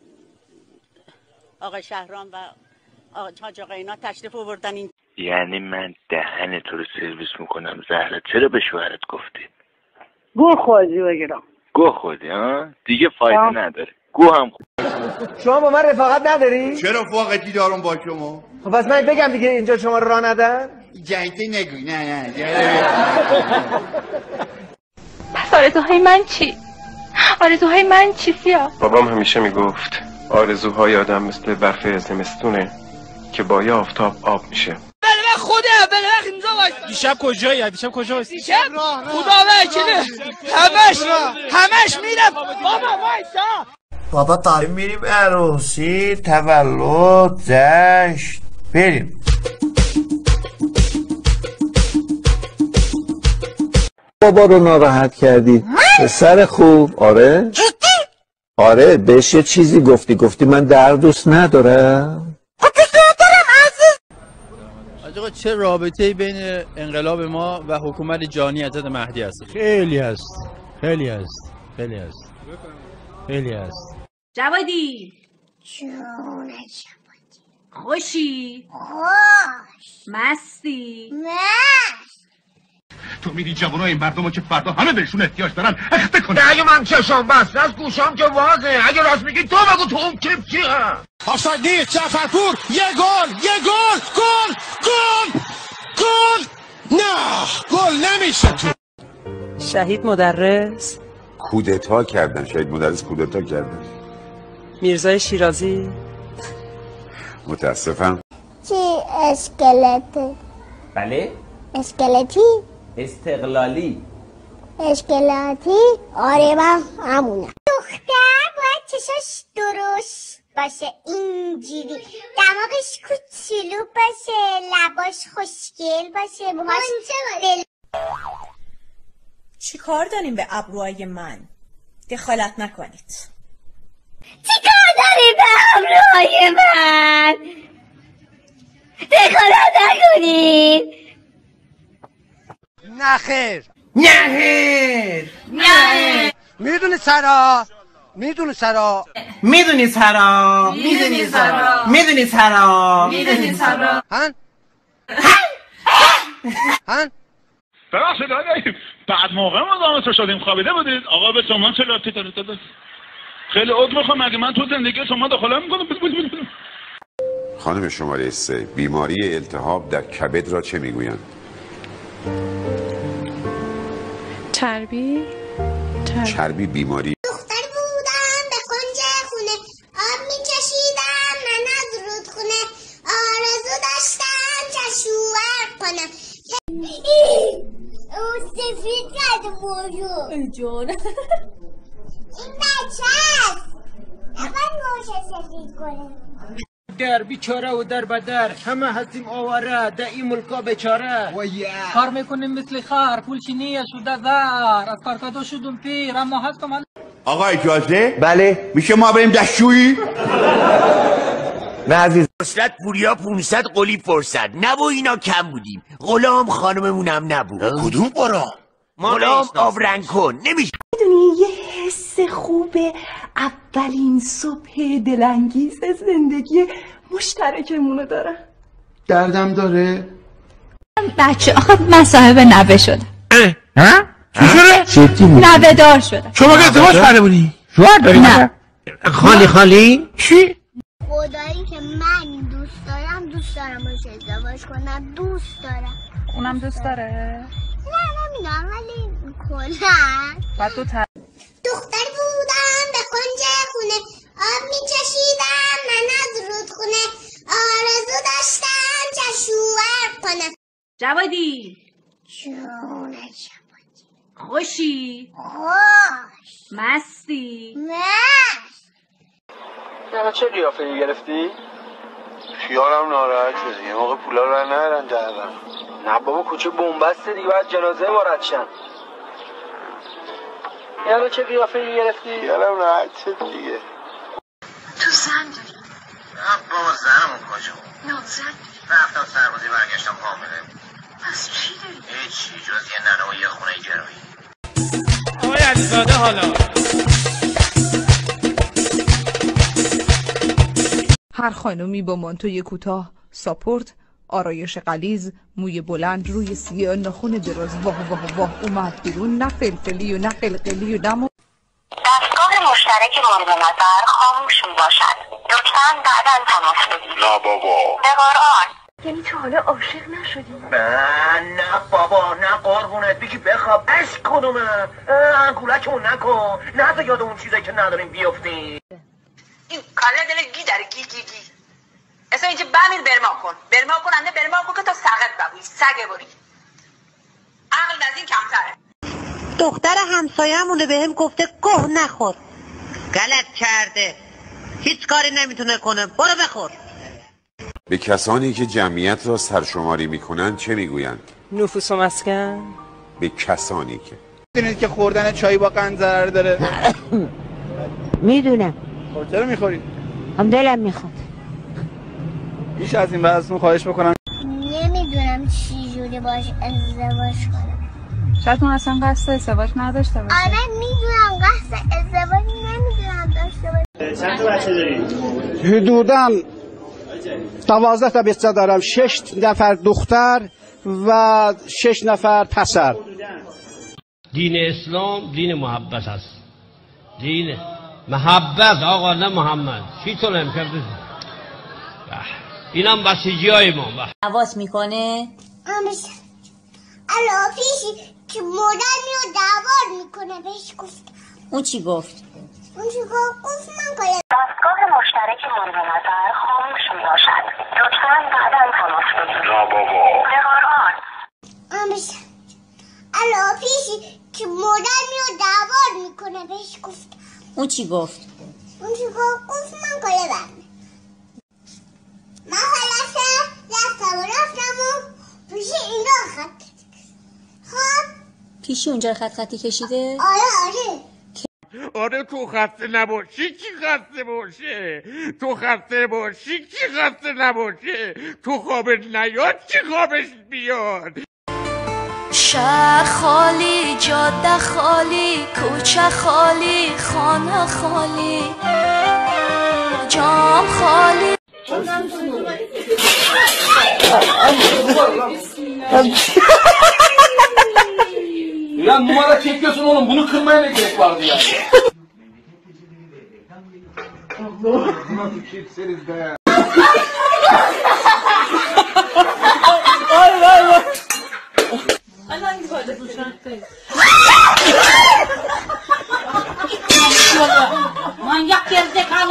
آقای شهرام و آقای حاج آقا اینا تشریف آوردن این. یعنی من دهن تو رو سرویس میکنم زهره؟ چرا به شوهرت گفتی؟ گو خودی بگیرم. گو خودی ها؟ دیگه فایده نداره. گو هم خود. شما با من رفاقت نداری؟ چرا رفاقتی دارم با شما؟ خب پس من بگم دیگه اینجا شما رو راه ندن؟ جایده نگوی. نه نه پس آرزوهای من چی؟ آرزوهای من چی سیا؟ بابام همیشه میگفت آرزوهای آدم مثل برف زمستونه که با یه آفتاب آب میشه. بله من خوده بله من اینجا وایسا. دیشب کجایی؟ دیشب کجا وایسی؟ دیشب خدا وکیله همش همش میرم بابا وایسا. بابا داریم میریم عروسی تولد جشن بریم. بابا رو ناراحت کردی پسر خوب. آره آره بهش یه چیزی گفتی گفتی من در دوست ندارم. آقا چه رابطه‌ای بین انقلاب ما و حکومت جانی حضرت مهدی هست؟ خیلی هست خیلی هست خیلی هست خیلی هست. جوادی جون جوادی خوشی؟ خوش. مستی؟ مست. تو میری جوانای این مردم که فردا همه بهشون احتیاج دارن اخته کنه. اگه من چشم بسته از گوشام که وازه. اگه راست میگی تو بگو تو اون کلیپ چیه؟ آفساید نیست. جعفرپور یه گل یه گل گل گل گل. نه گل نمیشه. تو شهید مدرس کودتا کردن. شهید مدرس کودتا کردن. میرزای شیرازی متاسفم. چی اسکلته؟ بله؟ اسکلتی؟ استقلالی. اسکلاتی؟ آره من همونه. دختر باید چشاش درست باشه اینجوری. دماغش کوچولو باشه. لباش خوشگل باشه. موهاش دل. چی کار داریم به ابروهای من؟ دخالت نکنید. چی کار داریم به ابروهای من؟ دخالت نکنید. نخیر نخیر نخیر. میدونی سرا میدونی سرا میدونی سرا میدونی سرا میدونی سرا میدونی سرا هن هن ببخشید آقای بعد موقع ما دامت رو شدیم خوابیده بودید آقا به شما چه لاتی داره خیلی عذر میخوام اگه من تو زندگی شما دخالت میکنم. خانم شماره سه، بیماری التهاب در کبد را چه میگویند؟ چربی چربی, چربی بیماری. دختر بودم به کنج خونه آب میکشیدم من از رودخونه آرزو داشتم چشوور کنم. او سفید کرده بارو ای جان این بچه هست نباید موشه سفید کنه. در بیچاره و در بدر همه هستیم آواره در این ملکا بیچاره کار میکنیم مثل خر پولچی نیه شده زر از کارکادو شدم پیر اما هستم من. آقا اجازه؟ بله میشه ما بریم دشویی؟ نه عزیز نصرت پوریا پونصد قلی فرصت نه با اینا کم بودیم. غلام خانممونم نبود. کدوم غلام؟ غلام آبرنگ کن نمیشه. میدونی یه حس خوبه اولین صبح دلانگیز زندگی مشترکمونو دارم. دردم داره؟ بچه آخه من صاحب نوه شدم. ها؟ چی شده؟ نوه دار شدم. شما که ازدواج کرده بودی؟ شوهر داری؟ نه. خالی خالی؟ چی؟ خدایی که من دوست دارم دوست دارم باشه ازدواج کنم دوست دارم. اونم دوست داره؟ نه نمیدونم ولی کلن بعد دو تا دختر بودم به کنج خونه آب میکشیدم من از رودخونه آرزو داشتم چشوور کنم. جوادی جون جوادی خوشی خوش مستی مست. یعنی چه قیافه‌ای گرفتی؟ خیالم ناراحت شده یه موقع پولا رو نرن دردم. نه بابا کوچه بنبسته دیگه باید جنازه وارد شن. یعنی چه قیافه‌ای گرفتی؟ خیالم راحت شد دیگه. تو زن داری؟ نه بابا زنمون کجا؟ نامزد رفتم سربازی برگشتم حامله. پس چی داری؟ هیچی جز یه ننه و یه خونه گرایی. آقای علیزاده حالا هر خانمی با مانتوی کوتاه، ساپورت، آرایش غلیظ، موی بلند روی سیاه، ناخن دراز واه واه واه اومد بیرون. نه فلفلی و نه قلقلی و نه دستگاه مشترک مورد نظر خاموش می باشد. لطفاً بعداً تماس بگیرید. نه بابا. به قرآن. یعنی تا حالا عاشق نشدی؟ نه نه بابا نه قربونت بگی بخواب اش کدومه انگولکمون نکن نه تا یاد اون چیزایی که نداریم بیافتیم. این کاله دل گی داره گی گی گی اصلا اینجا بمیر برما کن برما کن انده برما کن که تا سقط ببوی سگه بری عقل از این کمتره. دختر همسایه‌مونه بهم گفته گه نخور. غلط کرده هیچ کاری نمیتونه کنه برو بخور. به کسانی که جمعیت را سرشماری میکنند چه میگویند؟ نفوس و مسکن. به کسانی که میدونید که خوردن چای با قند ضرر داره؟ میدونم. خب چرا میخورید؟ هم دلم میخواد. بیش از این ازتون خواهش بکنم. نمیدونم چی جوری باش ازدواج کنم. شاید اون اصلا قصد ازدواج نداشته باشه. آره میدونم قصد ازدواج نمیدونم داشته باشه. چند تا بچه داری؟ حدوداً دوازده تا بچه دارم. شش نفر دختر و شش نفر پسر. دین اسلام دین محبت است. دین محبت آقا نه محمد. چی تو نمی‌کردی؟ اینم بسیجی های ما. حواس میکنه؟ همیشه الان پیشی که مادر میاد دعوار میکنه بهش گفت. اون چی گفت؟ اون چی گفت؟ گفت من کنه. دستگاه مشترک مورد نظر خاموش می باشد. لطفاً بعداً تماس بگیرید. نه بابا. به قرآن. همیشه الان پیشی که مادر میاد دعوار میکنه بهش گفت. اون چی گفت؟ اون چی گفت؟ گفت من کنه برمه. من خلاصه رفتم و رفتم و پیش اینا خط. خب پیشی اونجا خط خطی کشیده؟ آره آره آره تو خسته نباشی کی خسته باشه؟ تو خسته باشی کی خسته نباشه؟ تو خوابت نیاد کی خوابش بیاد؟ شهر خالی، جاده خالی، کوچه خالی، خانه خالی، جام خالی. Ya numara çekiyorsun oğlum, bunu kırmaya ne gerek vardı ya? Nasıl kimsiniz be? Hayır hayır. Hangi böyle bu şarttayız? Manyak gerizekalı.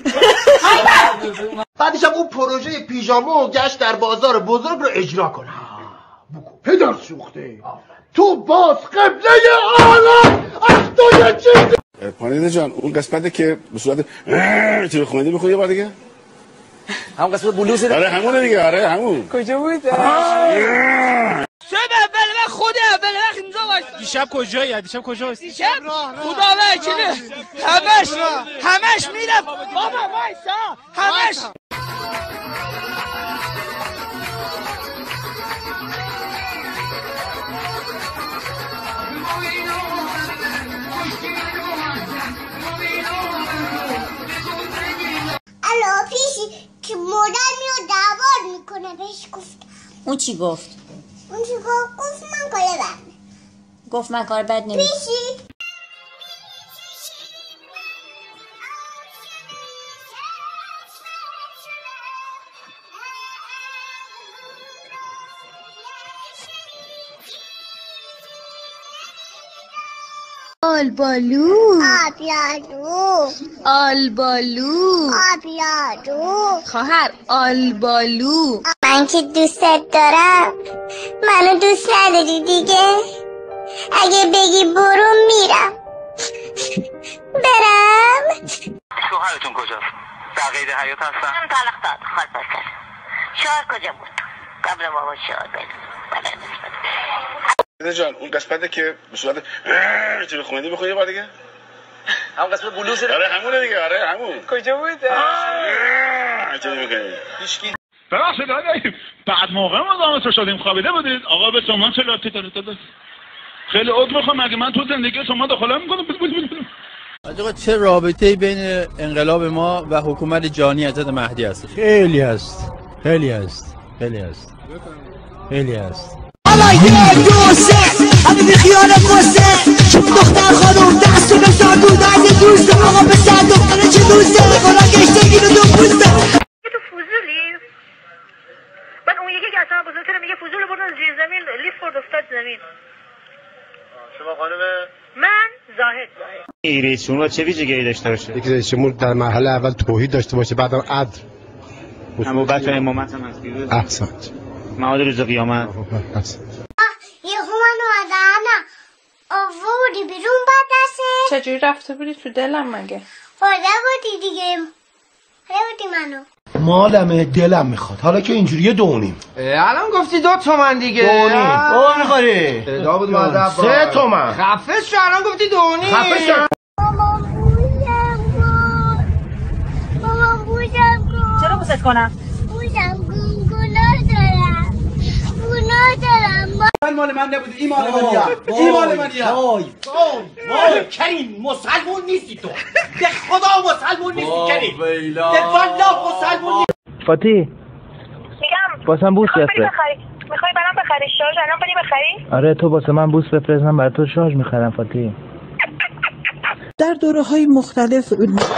بعدش هم اون پروژه پیژامو و گشت در بازار بزرگ رو اجرا کن. پدر سوخته تو باز قبله عالم از تو یه چیزی پانیده جان اون قسمته که به صورت چه خونده بخوری یه بار دیگه همون قسمت بلوزه آره همونه دیگه آره همون کجا بود؟ شب اول من خود اول وقت اینجا واسه دیشب کجایی؟ دیشب کجا واسه؟ دیشب خدا وکیلی همش همش میرم بابا وایسا همش الو پیشی که مادر میاد دعوار میکنه بهش گفت. اون چی گفت؟ اون چی گفت؟ گفت من کار بد گفت من کار بد نمی پیشی آلبالو آبیادو آلبالو آبیادو خواهر آلبالو من که دوستت دارم منو دوست نداری دیگه اگه بگی برو میرم برم شوهرتون کجاست؟ در قید حیات هستن؟ من طلاق داد خواهد باشد شوهر کجا بود؟ قبل بابا شوهر بید بله پانیده جان اون قسمته که به صورت چه خونده بخوری یه بار دیگه همون قسمت بلوزه آره همونه دیگه آره همون کجا بود؟ چه میکنی؟ هیچکی ببخشید آقای بعد موقع ما دامت رو شدیم خوابیده بودید آقا به شما چه لاتی داره خیلی عذر میخوام مگه من تو زندگی شما دخالت میکنم آقا چه رابطه‌ای بین انقلاب ما و حکومت جانی حضرت مهدی هست؟ خیلی هست خیلی هست خیلی هست خیلی هست حالا یه دو سه همه بی خیال قصه چون دختر خانم دست رو بزار دو درد دوست آقا به سر دختر چه دوسته قرآن گشته گیره دو پوسته تو فوزولی من اون یکی که اصلا بزرگتره میگه فوزول بردن زیر زمین لیف برد افتاد زمین. شما خانم من زاهد زاهد رئیس جمهور چه ویژگی داشته باشه؟ یک رئیس جمهور در مرحله اول توحید داشته باشه بعدم عدل اما بعد امامت هم هست پیروز احسنت معاد روز قیامت احسنت یه منو آدانا آوردی بیرون بعد دسته چجوری رفته بودی تو دلم مگه؟ خورده بودی دیگه خورده بودی منو مالمه دلم میخواد حالا که اینجوریه دونیم الان گفتی دو تومن دیگه دونیم او میخوری دا بود مادر سه تومن خفه شو الان گفتی دونیم خفه شو مامان بوشم کن مامان بوشم کن چرا بوست کنم؟ بوشم کن گناه دارم گناه دارم این مال من نبوده این مال منیه این مال منیه وای وای وای کریم مسلمون نیستی تو به خدا مسلمون نیستی کریم به والله مسلمون نیستی فاتی میگم واسه من بوست بفرست میخوای برام بخری شارژ الان بری بخری؟ آره تو واسه من بوست بفرست من برای تو شارژ میخرم فاتی در دوره های مختلف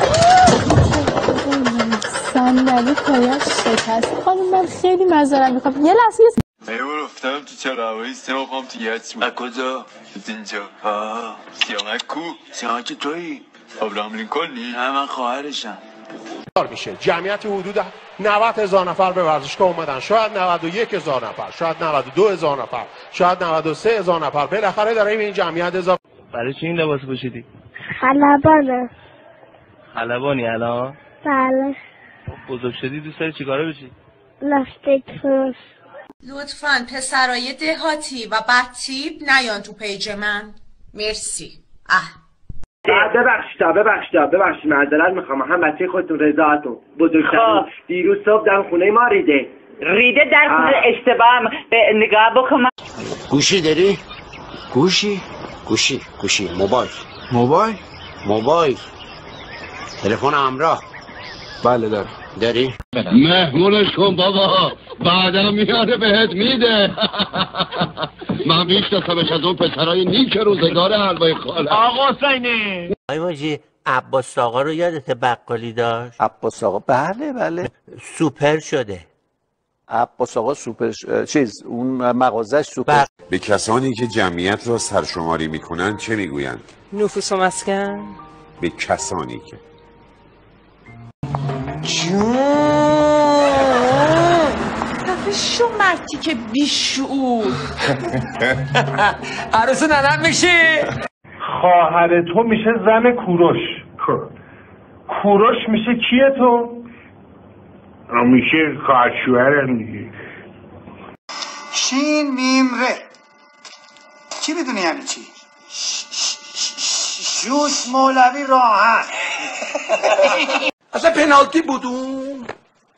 صندلی پایش شکست خانم من خیلی معذرت میخوام یه لحظه یه بار افتادم تو چراغوی سه خواهم تو یچ از کجا؟ از اینجا آه سیامک کو؟ سیامک تویی؟ ابراهام لینکلنی؟ نه من خواهرشم میشه جمعیت حدود نود هزار نفر به ورزشگاه اومدن شاید نود و یک هزار نفر شاید نود و دو هزار نفر شاید نود و سه هزار نفر بالاخره داریم این جمعیت اضافه برای چی این لباس پوشیدی؟ خلبانه خلبانی الان؟ بله بزرگ شدی دوست داری چیکاره بشی؟ لاستیک فروش لطفاً پسرای دهاتی و بدتیب نیان تو پیج من. مرسی. اه ببخشید ببخشید ببخشید معذرت میخوام. هم بچه خودتون رضاعتون بزرگترون دیروز صبح در خونه ما ریده ریده در خونه اشتباه نگاه بکن. گوشی داری؟ گوشی؟ گوشی گوشی موبایل موبایل موبایل تلفن همراه. بله دارم. داری؟ مهمونش کن بابا، بعدا میاره بهت میده. من میشناسمش از اون پسرای نیک روزگار حلوای خاله. آقا حسینی آی واجی عباس آقا رو یادت بقالی داشت؟ عباس آقا بله بله سوپر شده. عباس آقا سوپر ش... چیز اون مغازش سوپر. به کسانی که جمعیت را سرشماری میکنند چه میگویند؟ نفوس و مسکن. به کسانی که خفه شو مرتی که بیشعور. عروس ننم میشی؟ خواهر تو میشه زن کوروش. کوروش میشه کیه تو؟ میشه خواهر شوهرم دیگه. شین میم ره چی بدونی یعنی چی؟ شوش مولوی راحت. اصلا پنالتی بودون؟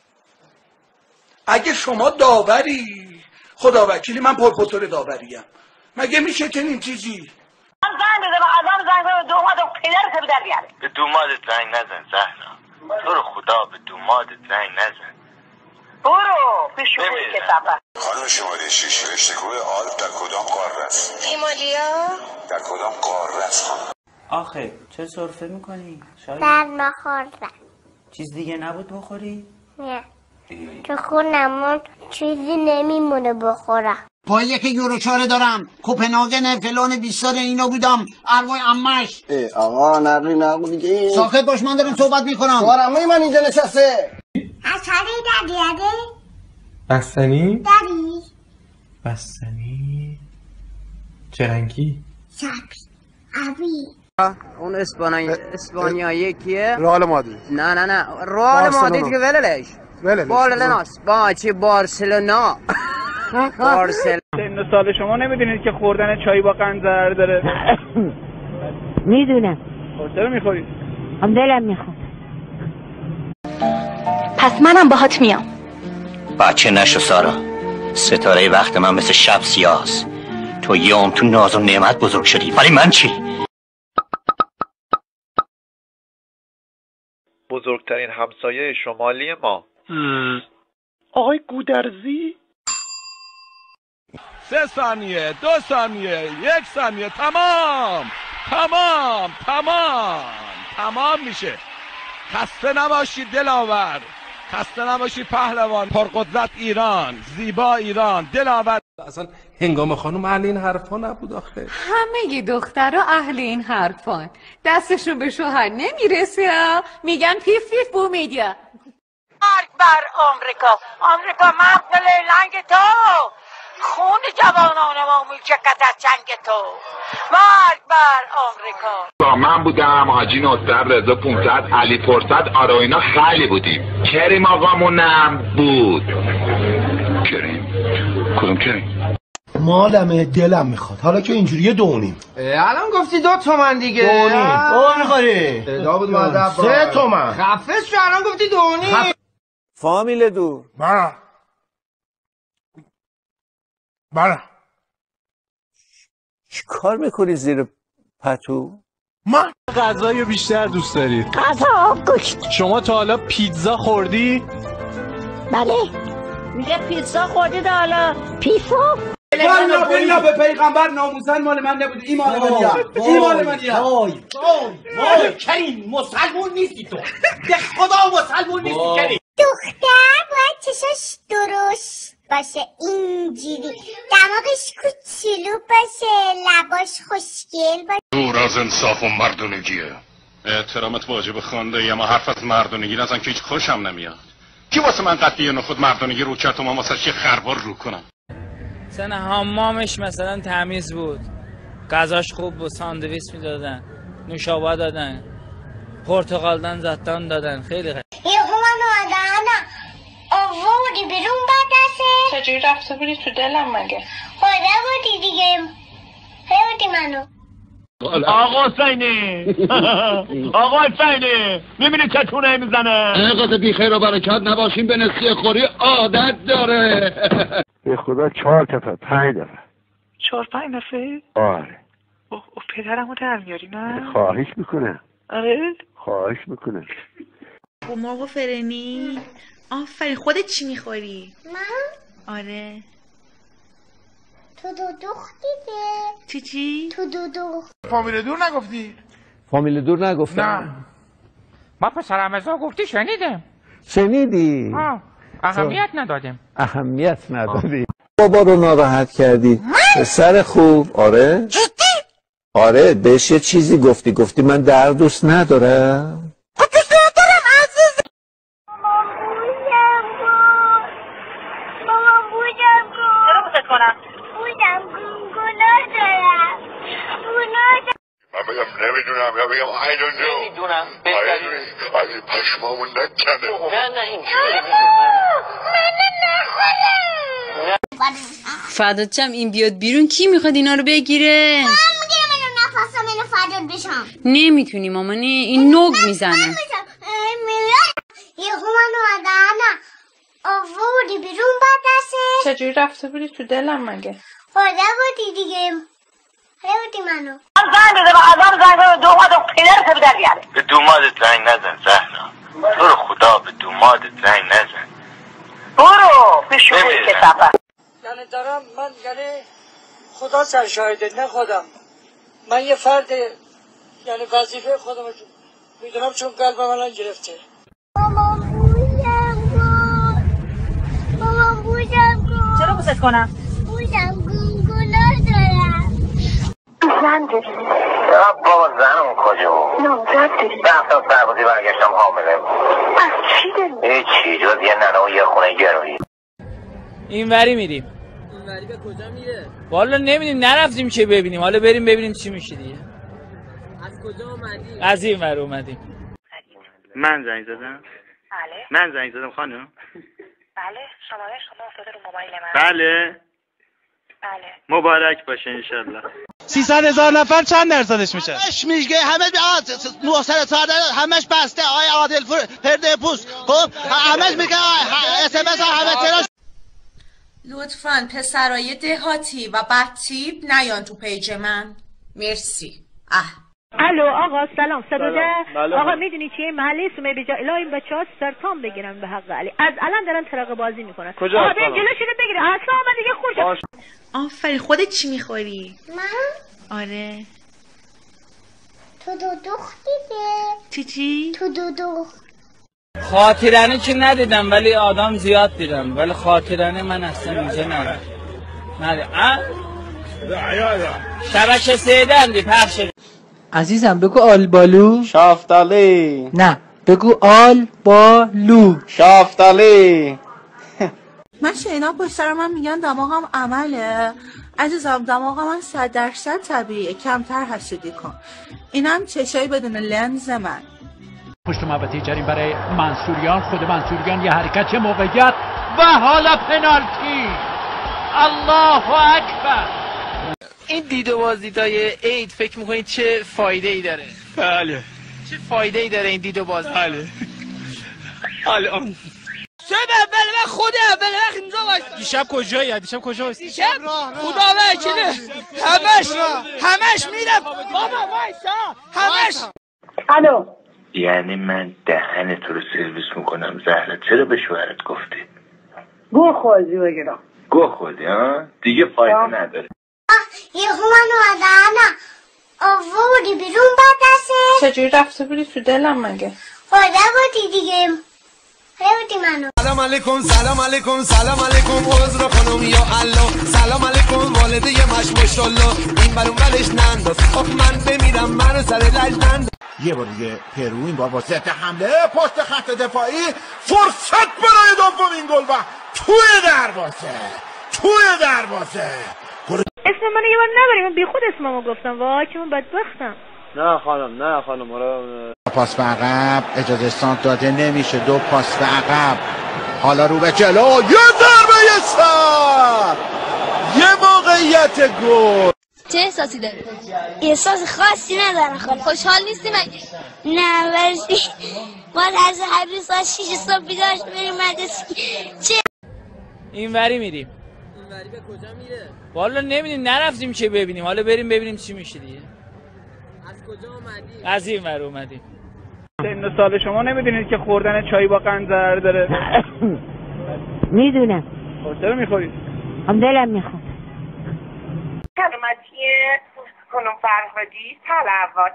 اگه شما داوری خدا وکیلی من پروفسور داوریم، مگه میشه چنین چیزی؟ من زنگ بده به آدم زنگ بده به دوماد پدرت به در بیاره. به دومادت زنگ نزن زهرا، تو رو خدا به دومادت زنگ نزن. برو بیشوری کتابه. خانم شماره شش رشته کوه آلپ در کدام قاره است؟ ایمالیا. در کدام قاره است خانم؟ آخه چه سرفه میکنی؟ شاید در نخوردم. چیز دیگه نبود بخوری؟ نه تو خونمون چیزی نمیمونه بخورم. با یک یورو چاره دارم کوپنهاگن فلان بیست سال اینا بودم ارواح عمش. آقا نقلی نقل دیگه ساکت باش من دارم صحبت میکنم. شوهر عموی من اینجا نشسته. اصلی داری داری؟ بستنی؟ داری؟ بستنی؟ چه رنگی؟ سبز ابی. اون اسپانیا اسپانیایی کیه؟ رئال مادرید. نه نه نه رئال مادرید که وللش وللش بارسلوناست. با چی بارسلونا؟ بارسل سن سال شما نمیدونید که خوردن چای با قند ضرر داره؟ میدونم. چرا میخورید؟ هم دلم میخواد. پس منم باهات میام. بچه نشو سارا، ستاره وقت من مثل شب سیاهست. تو یه عمر تو ناز و نعمت بزرگ شدی، ولی من چی؟ بزرگترین همسایه شمالی ما. آقای گودرزی؟ سه ثانیه، دو ثانیه، یک ثانیه، تمام تمام تمام تمام میشه. خسته نباشید دلاور، خسته نباشید پهلوان، پرقدرت ایران، زیبا ایران، دلاور. اصلا هنگام خانم اهل این حرفا نبود آخه. همه دخترها اهل این حرفان، دستشون به شوهر نمیرسه میگن پیف پیف بو میدیا. مرگ بر آمریکا، آمریکا مغز لنگ تو، خون جوانان ما میچکد از چنگ تو. مرگ بر آمریکا. من بودم حاجی نصر رضا پونصد علی فرصت آره اینا خیلی بودیم. کریم آقامونم بود. کریم کدوم کریم؟ مالمه دلم میخواد حالا که اینجوریه دونیم. الان گفتی دو تومن دیگه. دونیم او میخوری داود مادر سه تومن. خفه شو الان گفتی دونیم. خف... فامیل دو برا برا چی کار میکنی زیر پتو؟ من غذای بیشتر دوست دارید؟ غذا گوشت. شما تا حالا پیتزا خوردی؟ بله میگه پیتزا خوردی دا حالا پیفو. والا بنا به پیغمبر ناموسن مال من نبود. این مال منیه، این مال منیه. وای وای کریم مسلمون نیستی تو، به خدا مسلمون نیستی کریم. دختر باید چشاش درست باشه اینجوری، دماغش کوچولو باشه، لباش خوشگل باشه. دور از انصاف و مردونگیه. احترامت واجب خانده اما حرف از مردونگی نزن که هیچ خوشم نمیاد. کی واسه من قطعی نخود مردونگی رو کرد و من واسه چه خربار رو کنم؟ مثلا حمامش مثلا تمیز بود، غذاش خوب بود، ساندویچ میدادن، نوشابه دادن، پرتقالدان زدن دادن، خیلی خیلی. یه خوبم آدم آوردی بیرون بدسته چجوری رفته بودی تو دلم مگه؟ خدا بودی دیگه. خیلی منو. آقا سینی آقا سینی میبینی چتونه میزنه. اینقدر بی خیر و برکت نباشیم به نسیه خوری عادت داره. به خدا چهار دفعه پنج دفعه. چهار پنج دفعه؟ آره. اوه اوه پدرمو در میاری نه؟ خواهش میکنه. آره؟ خواهش میکنه. با مرغ فرنی. آفرین. خودت چی میخوری؟ من؟ آره. تو دو دخت دیده. چی چی؟ تو دو دخت. فامیل دور نگفتی؟ فامیل دور نگفتم. نه. ما پسر رمضان گفتی شنیدم. شنیدی؟ آه. اهمیت ندادیم. اهمیت ندادی. بابا رو ناراحت کردی. پسر خوب. آره؟ آره بهش یه چیزی گفتی. گفتی من در دوست ندارم. دوست ندارم عزیز. مامان بوشم کن. مامان بوشم کن. چرا بوست کنم؟ بوشم کن. گناه دارم. گناه دارم. من بگم نمیدونم یا بگم I don't know. نمیدونم. از این پشمامون نکنه. نه نه این فرداد چم این بیاد بیرون کی میخواد اینا رو بگیره؟ من میگیرم اینو نفسم اینو فرداد بشم. نمیتونی مامانه این نوگ میزنه. یه منو آدانا آوردی بیرون بعد دسته. چجوری رفته بودی تو دلم مگه؟ خدا بودی دیگه. خیلی منو. زنگ بده به آدم زنگ بده دوماد و پدرت به در بیاره. به دومادت زنگ نزن زهرا. تو رو خدا به دومادت زنگ نزن. برو به شوخی کسافت. یعنی دارم من یعنی خدا سرشاهده نه خودم. من یه فرد یعنی وظیفه خودم میدونم چون قلبم الان گرفته. مامان بوشم کن. مامان بوشم کن. چرا بوست کنم؟ بوشم کن. گناه دارم. زن داری؟ بابا زنم کجا بود؟ نامزد داری؟ ده تا سربازی برگشتم حامله بود. از چی داری؟ هیچی جز یه ننه و یه خونه گروهی. این وری میریم. این وری به کجا میره؟ والا نمیدونیم نرفتیم که ببینیم. حالا بریم ببینیم چی میشه دیگه. از کجا اومدی؟ از این ور اومدیم. من زنگ زدم؟ بله. من زنگ زدم خانم؟ بله شماره شما افتاده رو موبایل من. بله. بله. مبارک باشه انشالله. سیصد هزار نفر چند درصدش میشه؟ همش میگه همه نهصد همش بسته آقای عادل پرده پوست خب همش میگه اس ام اس همه تراش. لطفاً پسرای دهاتی و بدتیپ نیان تو پیج من. مرسی. اه. الو آقا سلام صداده. بله. آقا میدونی چیه محله سومه بجا الهی این بچه‌ها سرطان بگیرن به حق علی. از الان دارن ترقه بازی میکنن. کجا؟ آقا بیا جلوشون بگیره. اصلا آمد دیگه خورش. آفرین. خودت چی میخوری؟ من؟ آره. تو دو دخت دیده. چی چی؟ تو دو دخت. خاطرانه که ندیدم ولی آدم زیاد دیدم ولی خاطرانه من اصلا اینجا ندیدم. ندیدم. شبکه سیده هم دی پخش. عزیزم بگو آلبالو. شافتالی. نه بگو آل بالو. شافتالی. من شینا پشت سر من میگن دماغم عمله. عزیزم دماغ من صد درصد طبیعیه. کمتر حسودی کن. اینم چشایی بدون لنز من. پشت محوطه جریم برای منصوریان. خود منصوریان یه حرکت چه موقعیت و حالا پنالتی. الله اکبر. این دید و بازدیدهای عید فکر میکنید چه فایده ای داره؟ بله. چه فایده ای داره این دید و بازدید؟ بله. الان سه اول وقت خود اول وقت اینجا باش. دیشب کجایی؟ دیشب کجا هستی؟ دیشب خدا وکیله همش همش میرم بابا وایسا همش. الو یعنی من دهن تو رو سرویس میکنم زهرا. چرا به شوهرت گفتی؟ گو خوردی بگیرم. گو خوردی ها؟ دیگه فایده نداره. یه منو آدانا آوردی بیرون بعد دسته. چجوری رفته بودی تو دلم مگه؟ خدا بودی دیگه. خیلی منو. سلام علیکم سلام علیکم سلام علیکم عذر خانم یا الله. سلام علیکم والده مش ماشاءالله. این برون ولش ننداز. آخ من بمیرم منو سر لج ننداز. یه بار دیگه پرو این بار با ضد حمله پشت خط دفاعی فرصت برای دومین گل و توی دروازه توی دروازه. اسم منو یه بار نبریم. من بی خود اسممو گفتم. وای که من بدبختم. نه خانم نه خانم حالا پاس به عقب اجازه سانت داده نمیشه. دو پاس به عقب حالا رو به جلو یه ضربه پسر یه موقعیت گل. چه احساسی داری؟ احساس خاصی ندارم. خاله خوشحال نیستی مگه؟ نه ولی ما از هر روز ساعت شیش صبح بیدار بریم مدرسه. چه اینوری میریم. اینوری به کجا میره؟ والا نمیدونیم، نرفتیم که ببینیم، حالا بریم ببینیم چی میشه دیگه. از کجا اومدی؟ از اینور اومدیم. سن سال شما نمیدونید که خوردن چای با قند ضرر داره؟ میدونم. خب چرا میخورید؟ هم دلم میخواد. سلامتی خانم فرهادی صلوات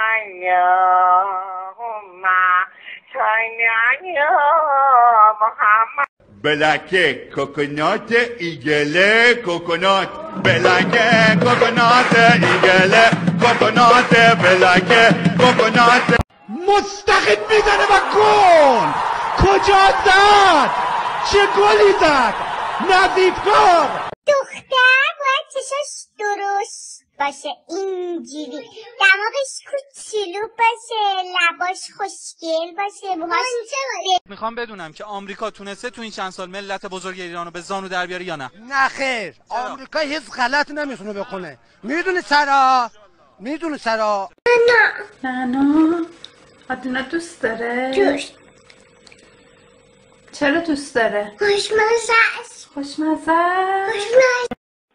اللهم صل علی محمد. بلکه کوکونات ایگله کوکونات بلکه کوکونات ایگله کوکونات بلکه کوکونات. مستقیم میزنه و گل. کجا زد؟ چه گلی زد؟ نظیفکار. دختر باید چشاش درست باشه، اینجوری دماغش کوچولو باشه، لباش خوشگل باشه، موهاش ب... میخوام بدونم که آمریکا تونسته تو این چند سال ملت بزرگ ایرانو به زانو در بیاره یا نه؟ نه خیر، آمریکا هیچ غلط نمیتونه بکنه. میدونی چرا؟ میدونی چرا؟ نه نه نه آدینا دوست داره؟ دوست. چرا دوست داره؟ خوشمزه است. خوشمزه خوشمزه.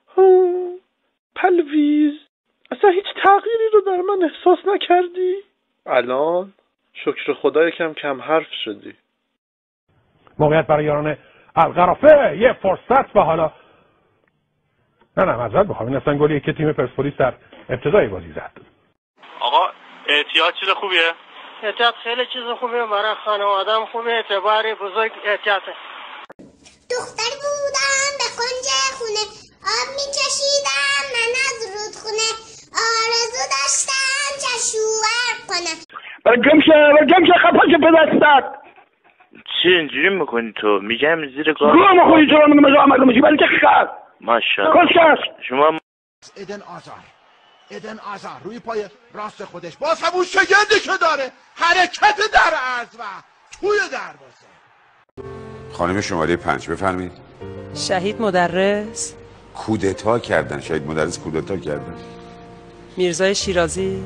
پلویز اصلا هیچ تغییری رو در من احساس نکردی؟ الان شکر خدا یکم کم حرف شدی. موقعیت برای یاران القرافه، یه فرصت و حالا نه نه معذرت بخوام، این اصلا گلیه که تیم پرسپولیس در ابتدای بازی زد. آقا احتیاط چیز خوبیه؟ احتیاط خیلی چیز خوبیه، برای خانواده هم خوبه، اعتبار بزرگ احتیاطه. دختر بودم به کنج خونه آب میکشیدم من از رودخونه، آرزو داشتم چشوور کنم. برای گمشه برای گمشه خفاش پدستت. چی اینجوری میکنی تو؟ میگم زیر کار گوه مخوری چرا من مجا آمده میشی برای چه خد ماشاءالله کسکش شما. ادن آزار ادن آزار روی پای راست خودش باز همون شگردی که داره، حرکت در عرض و توی دروازه. خانم شماره پنج بفرمایید. شهید مدرس کودتا کردن. شهید مدرس کودتا کردن. میرزای شیرازی.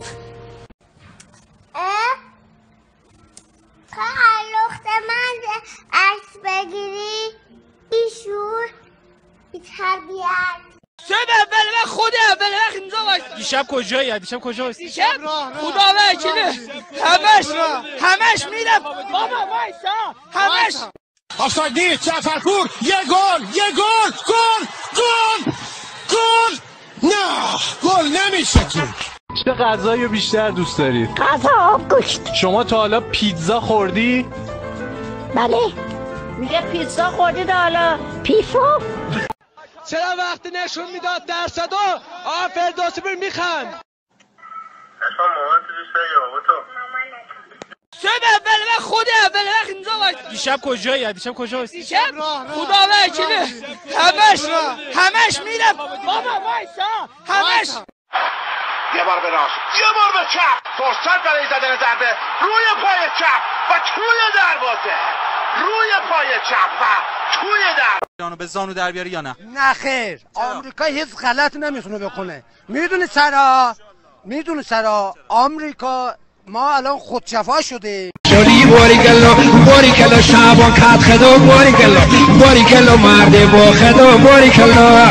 خواهر لخت من عکس بگیری بیشور بی تربیت. شب اول و خود اول وقت اینجا باش. دیشب کجایی؟ دیشب کجا هستی؟ دیشب خدا وکیله همش همش میرم بابا وایسا همش. آفساید نیست. جعفرپور یه گل یه گل گل گل گل. نه گل نمیشه تو. چه غذایی بیشتر دوست دارید؟ غذا گوشت. شما تا حالا پیتزا خوردی؟ بله. میگه پیتزا خوردی تا حالا؟ پیفو. چرا وقتی نشون میداد درصدو آ فردوسی بر میخند. اصلا مامان تو دوست داری آقا تو؟ شب اول و خود اول وقت اینجا باش. دیشب کجایی؟ دیشب کجا هستی؟ دیشب خدا وکیله همش همش میرم بابا وایسا همش. یه بار به راست یه بار به چپ، فرصت برای زدن ضربه روی پای چپ و توی دروازه، روی پای چپ و توی دروازه. ایرانو به زانو در بیاره یا نه؟ نه خیر، آمریکا هیچ غلط نمیتونه بکنه. میدونی چرا؟ میدونی چرا؟ آمریکا ما الان خودشفا شده. شوری باریکلا باریکلا شعبان کات خدا باریکلا باریکلا مرد با خدا باریکلا.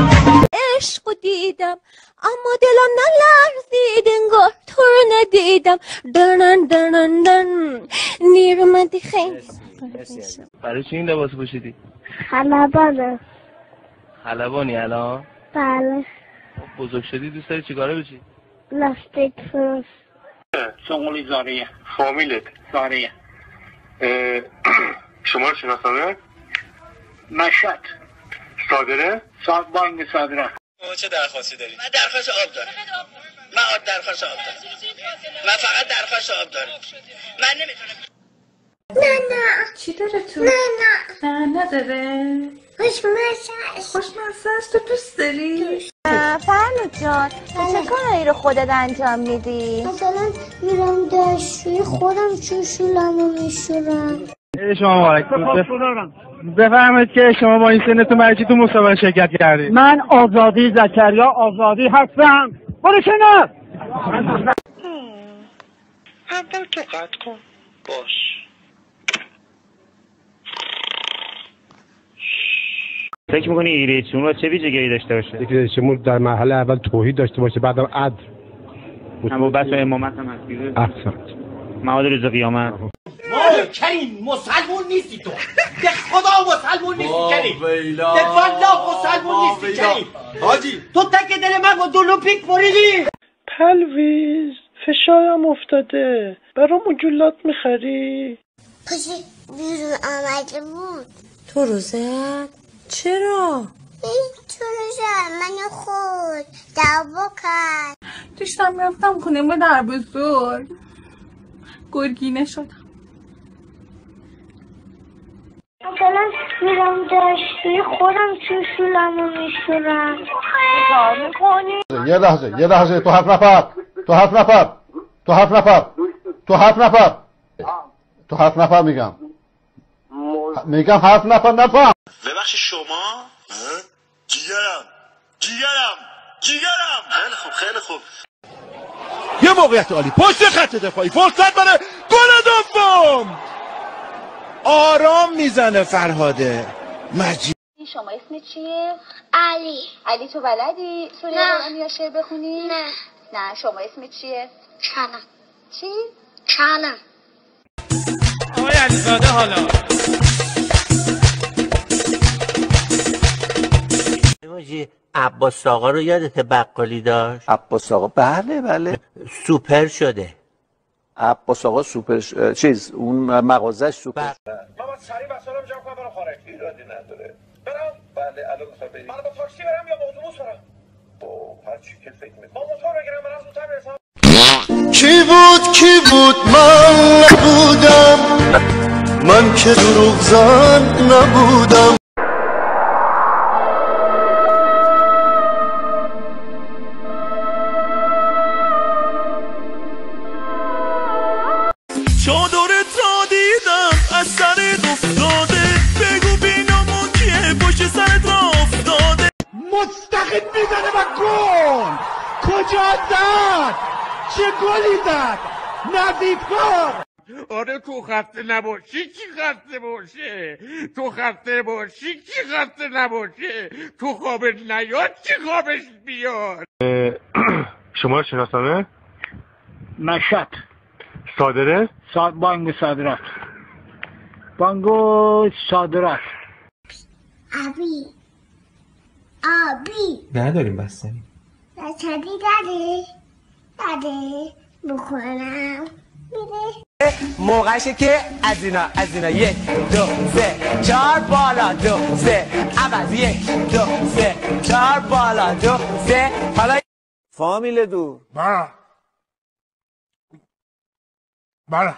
عشق دیدم اما دلم نلرزید انگار تو رو ندیدم. درنن درنن درن نیر اومدی خیلی. برای چی این لباس پوشیدی؟ خلبانه. خلبانی الان؟ بله. بزرگ شدی دوست داری چیکاره بشی؟ لاستیک فروش. شغلی زاریه. فامیلت؟ زاریه. شما رو شناسانه؟ مشهد. صادره؟ صاد بانگ صادره. چه درخواستی داری؟ من درخواست آب دارم. من درخواست آب دارم. من فقط درخواست آب دارم. من نمیتونم. نه نه. چی داره تو؟ نه نه. نه نداره. خوشمزه است. خوشمزه است. تو دوست داری؟ فرلو جان چه کارایی رو خودت انجام میدی؟ مثلا میرم دستشویی خودم چشولمو میشورم. شما مبارک. بفرمایید که شما با این سنتون برای چی تو مسابقه شرکت کردید؟ من آزادی زکریا آزادی هستم. برو کنار. اول تو قطع کن. باش. فکر می‌کنی رئیس جمهور چه ویژگی داشته باشه؟ یک رئیس جمهور در مرحله اول توحید داشته باشه، بعدم عدل. اما بس امامت هم هست. احسنت. معاد روز قیامت. وای کریم مسلمون نیستی تو. به خدا مسلمون نیستی کریم. به والله مسلمون نیستی کریم. حاجی تو تک دل من با دلو پیک بریدی. پلویز فشارم افتاده، برام جلات میخری؟ پاشی بیرون آمده بود. تو روزت؟ چرا؟ این تو روزت من خود دعوا کرد. داشتم رفتم خونه مادر بزرگ، گرگینه شدم. مثلا میرم دشتی خودم چوشولمو میشورم. کار میکنی؟ یه لحظه یه لحظه تو هفت نفر تو هفت نفر تو هفت نفر تو هفت نفر تو هفت نفر میگم میگم هفت نفر نفر. ببخش شما جیگرم جیگرم جیگرم. خیلی خوب خیلی خوب. یه موقعیت عالی پشت خط دفاعی، فرصت برای گل دوم. آرام میزنه فرهاده مجید. شما اسم چیه؟ علی. علی تو بلدی سوره قرآن یا شعر بخونی؟ نه. نه شما اسم چیه؟ کلم. چی؟ کلم. آقای علیزاده حالا ماجی عباس آقا رو یادت بقالی داشت؟ عباس آقا بله بله سوپر شده. عباس آقا سوپر ش... چیز اون مغازش سوپر. بابا سریع وسایلم جمع کنم برام خارج. ایرادی نداره. برام؟ بله الان میخوام بریم. من با تاکسی برم یا با اتوبوس برم؟ با هر چی که فکر می‌کنی. با موتور بگیرم برام زودتر برسم. کی بود کی بود من نبودم، من که دروغ زن نبودم. چادرت را دیدم از سرت افتاده، بگو بینامون کیه پشت سرت را افتاده. مستقیم میزنه و گل. کجا زد؟ چه گلی زد؟ نویدکار. آره تو خسته نباشی کی خسته باشه، تو خسته باشی کی خسته نباشه، تو خوابت نیاد کی خوابش بیاد. شما شناسنامه؟ مشهد صادره؟ سا... بانک صادرات. بانک صادرات. آبی آبی نداریم بستنی. بستنی داره داره بخورم میده. موقعشه که از اینا از اینا یک دو سه چهار بالا دو سه عوض یک دو سه چهار بالا دو سه. حالا فامیل دو بله بله.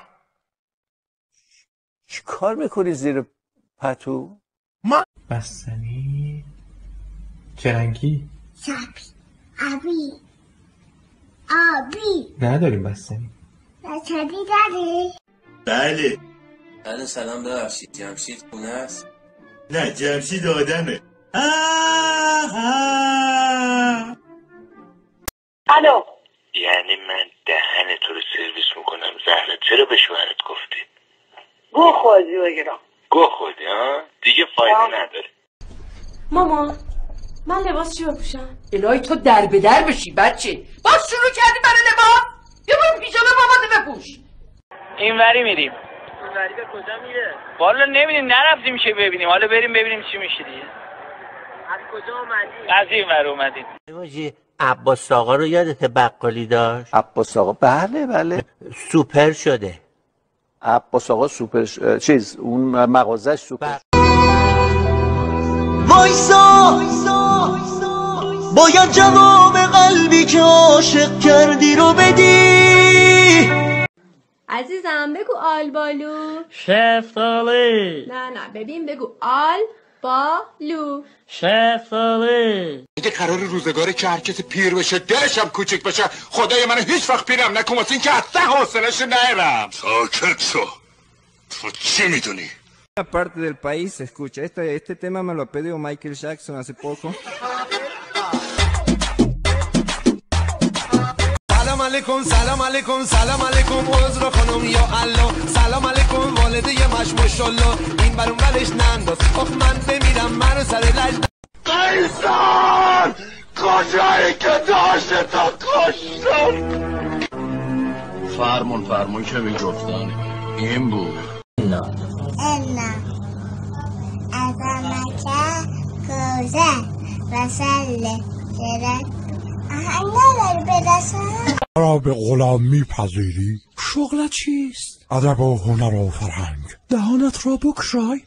چی کار میکنی زیر پتو؟ ما بستنی چه رنگی؟ سبز آبی آبی نداریم بستنی. بستنی داره؟ بله. بله سلام ببخشید جمشید خونه است؟ نه جمشید آدمه. الو. یعنی من دهن تو رو سرویس میکنم زهره، چرا به شوهرت گفتی؟ گو خوردی بگیرم. گو خوردی ها؟ دیگه فایده نداره. ماما من لباس چی بپوشم؟ الهی تو در به در بشی بچه. باز شروع کردی برای لباس؟ یه برو پیژامه بابات بپوش. اینوری میریم. اینوری به کجا میره؟ والا نمیدونیم نرفتیم چه ببینیم، حالا بریم ببینیم چی میشه دیگه. از کجا اومدی؟ از اینور اومدیم. ماجی عباس آقا رو یادت بقالی داشت؟ عباس آقا بله بله سوپر شده. عباس آقا سوپر ش... چیز اون مغازش سوپر. وایسا باید جواب قلبی که عاشق کردی رو بدی. عزیزم بگو آل بالو. شفتالی. نه نه ببین بگو آل بالو. شفتالی. اگه قرار روزگاری که هر کسی پیر بشه دلش هم کوچک بشه، خدای من هیچ وقت پیرم نکن واسه این که اصلا حوصله‌اش نرم. ساکت شو. تو چی میدونی؟ Una parte del país se escucha. Este, este tema me lo ha pedido Michael Jackson hace poco. سلام علیکم سلام علیکم سلام علیکم عذر خانم یا الله سلام علیکم والده مش ماشاءالله این برون ولش ننداز آخ من بمیرم منو سر لج قیصر کجایی که داشته تا کشتم فرمون فرمون که میگفتن این بود نه الا عظمت کوزه و سله جرد آهنگ نداری برسن را به غلام میپذیری؟ شغلت چیست؟ ادب و هنر و فرهنگ. دهانت را بکشای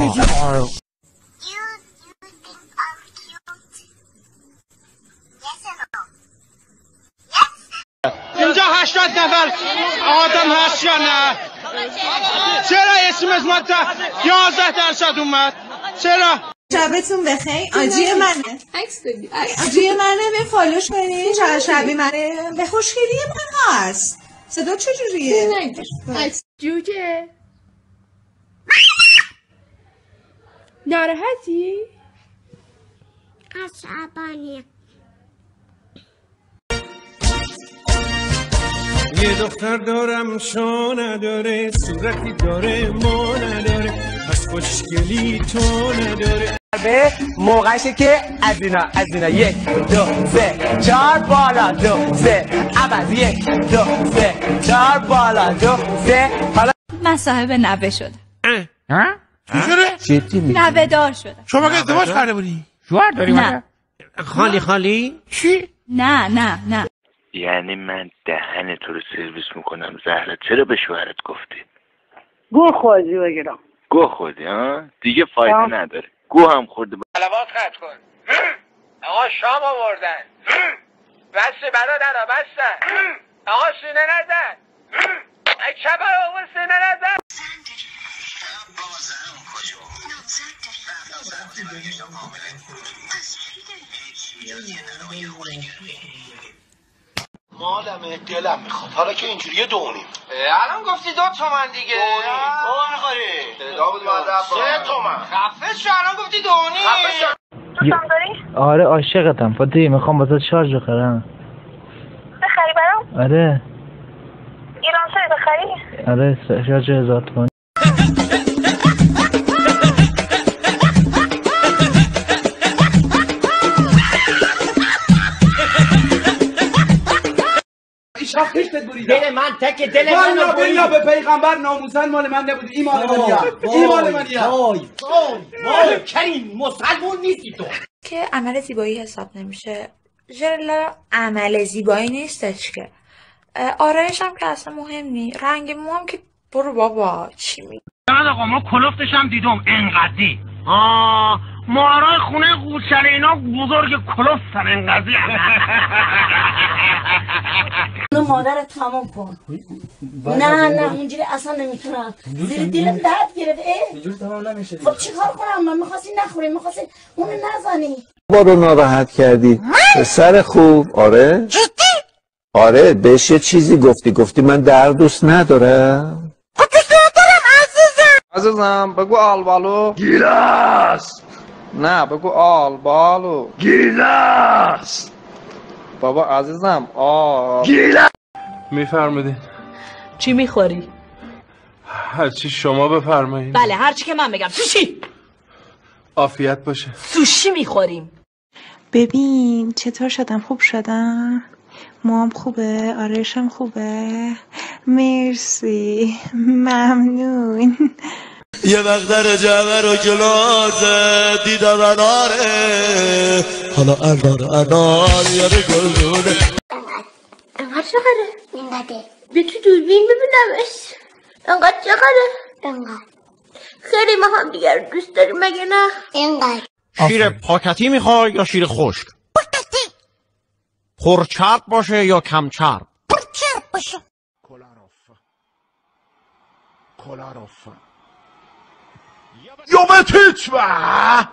اینجا هشتاد نفر آدم هست یا نه؟ چرا اسم از ما یازده درصد اومد؟ چرا؟ شبتون بخیر. آجی منه آجی منه به فالوش کنین. شبی منه به خوشگلی من هست. صدا چجوریه؟ جوجه ناراحتی؟ عصبانی یه دختر دارم شو نداره صورتی داره ما نداره پس خوشگلی تو نداره به موقعشه که از اینا از اینا یک دو سه چهار بالا دو سه عوض یک دو سه چهار بالا دو سه حالا من صاحب نوه شدم. ها؟ چی شده؟ جدی میگی؟ نوه دار شدم. شما که ازدواج کرده بودی؟ شوهر داری؟ نه. خالی خالی؟ چی؟ نه نه نه. یعنی من دهن تو رو سرویس میکنم زهره چرا به شوهرت گفتی؟ گو خوردی بگیرم گو خوردی ها؟ دیگه فایده نداره گو هم خورده طلبات خط کن آقا شام آوردن بسته برادرها بستن آقا سینه نزن ای چپر آقا سینه نزن مالم دلم میخواد حالا که اینجوریه دونیم الان گفتی دو تومن دیگه دونیم میخوری سه تومن خفه شو الان گفتی دونیم خفه شو دوستم داری؟ آره عاشقتم فاطی میخوام واسه شارژ بخرم بخری برام؟ آره ایران سری بخری؟ آره شارژ هزار تومن دل من تک دل من بنا به پیغمبر ناموسن مال من نبود این مال منیه این مال منیه وای وای وای کریم مسلمون نیستی تو که عمل زیبایی حساب نمیشه. ژرلا عمل زیبایی نیستش که. آرایش هم که اصلا مهم نی. رنگ مو هم که برو بابا چی میگی؟ نه آقا ما کلفتش هم دیدم انقدی آه مارای خونه قوچله اینا بزرگ کلفتن انقدی اونو مادر تمام کن نه نه اونجوری اصلا نمیتونم زیر دیلم درد گرفت اینجوری تمام نمیشه خب چیکار کنم من میخواستی نخوری میخواستی اونو نزنی بارو ناراحت کردی پسر خوب آره آره بهش یه چیزی گفتی گفتی من درد دوست ندارم عزیزم بگو آلبالو گیلاس نه بگو آلبالو گیلاس بابا عزیزم آل گیلاس میفرمودین چی میخوری؟ هرچی شما بفرمایید بله هرچی که من بگم. سوشی عافیت باشه. سوشی میخوریم. ببین چطور شدم؟ خوب شدم؟ موام خوبه؟ آرایشم خوبه؟ مرسی ممنون. یه وقت در جعبه رو کلازه دیدم اناره حالا انار انار یاره گلونه انقدر چقدره؟ اینقدر به تو دوربین ببینمش. انقدر چقدره؟ انقدر خیلی ما هم دیگر دوست داریم مگه نه؟ اینقدر شیر پاکتی میخوای یا شیر خشک؟ پاکتی پرچرب باشه یا کم چرب؟ پرچرب باشه. کلاروف کلاروف یومتیچ و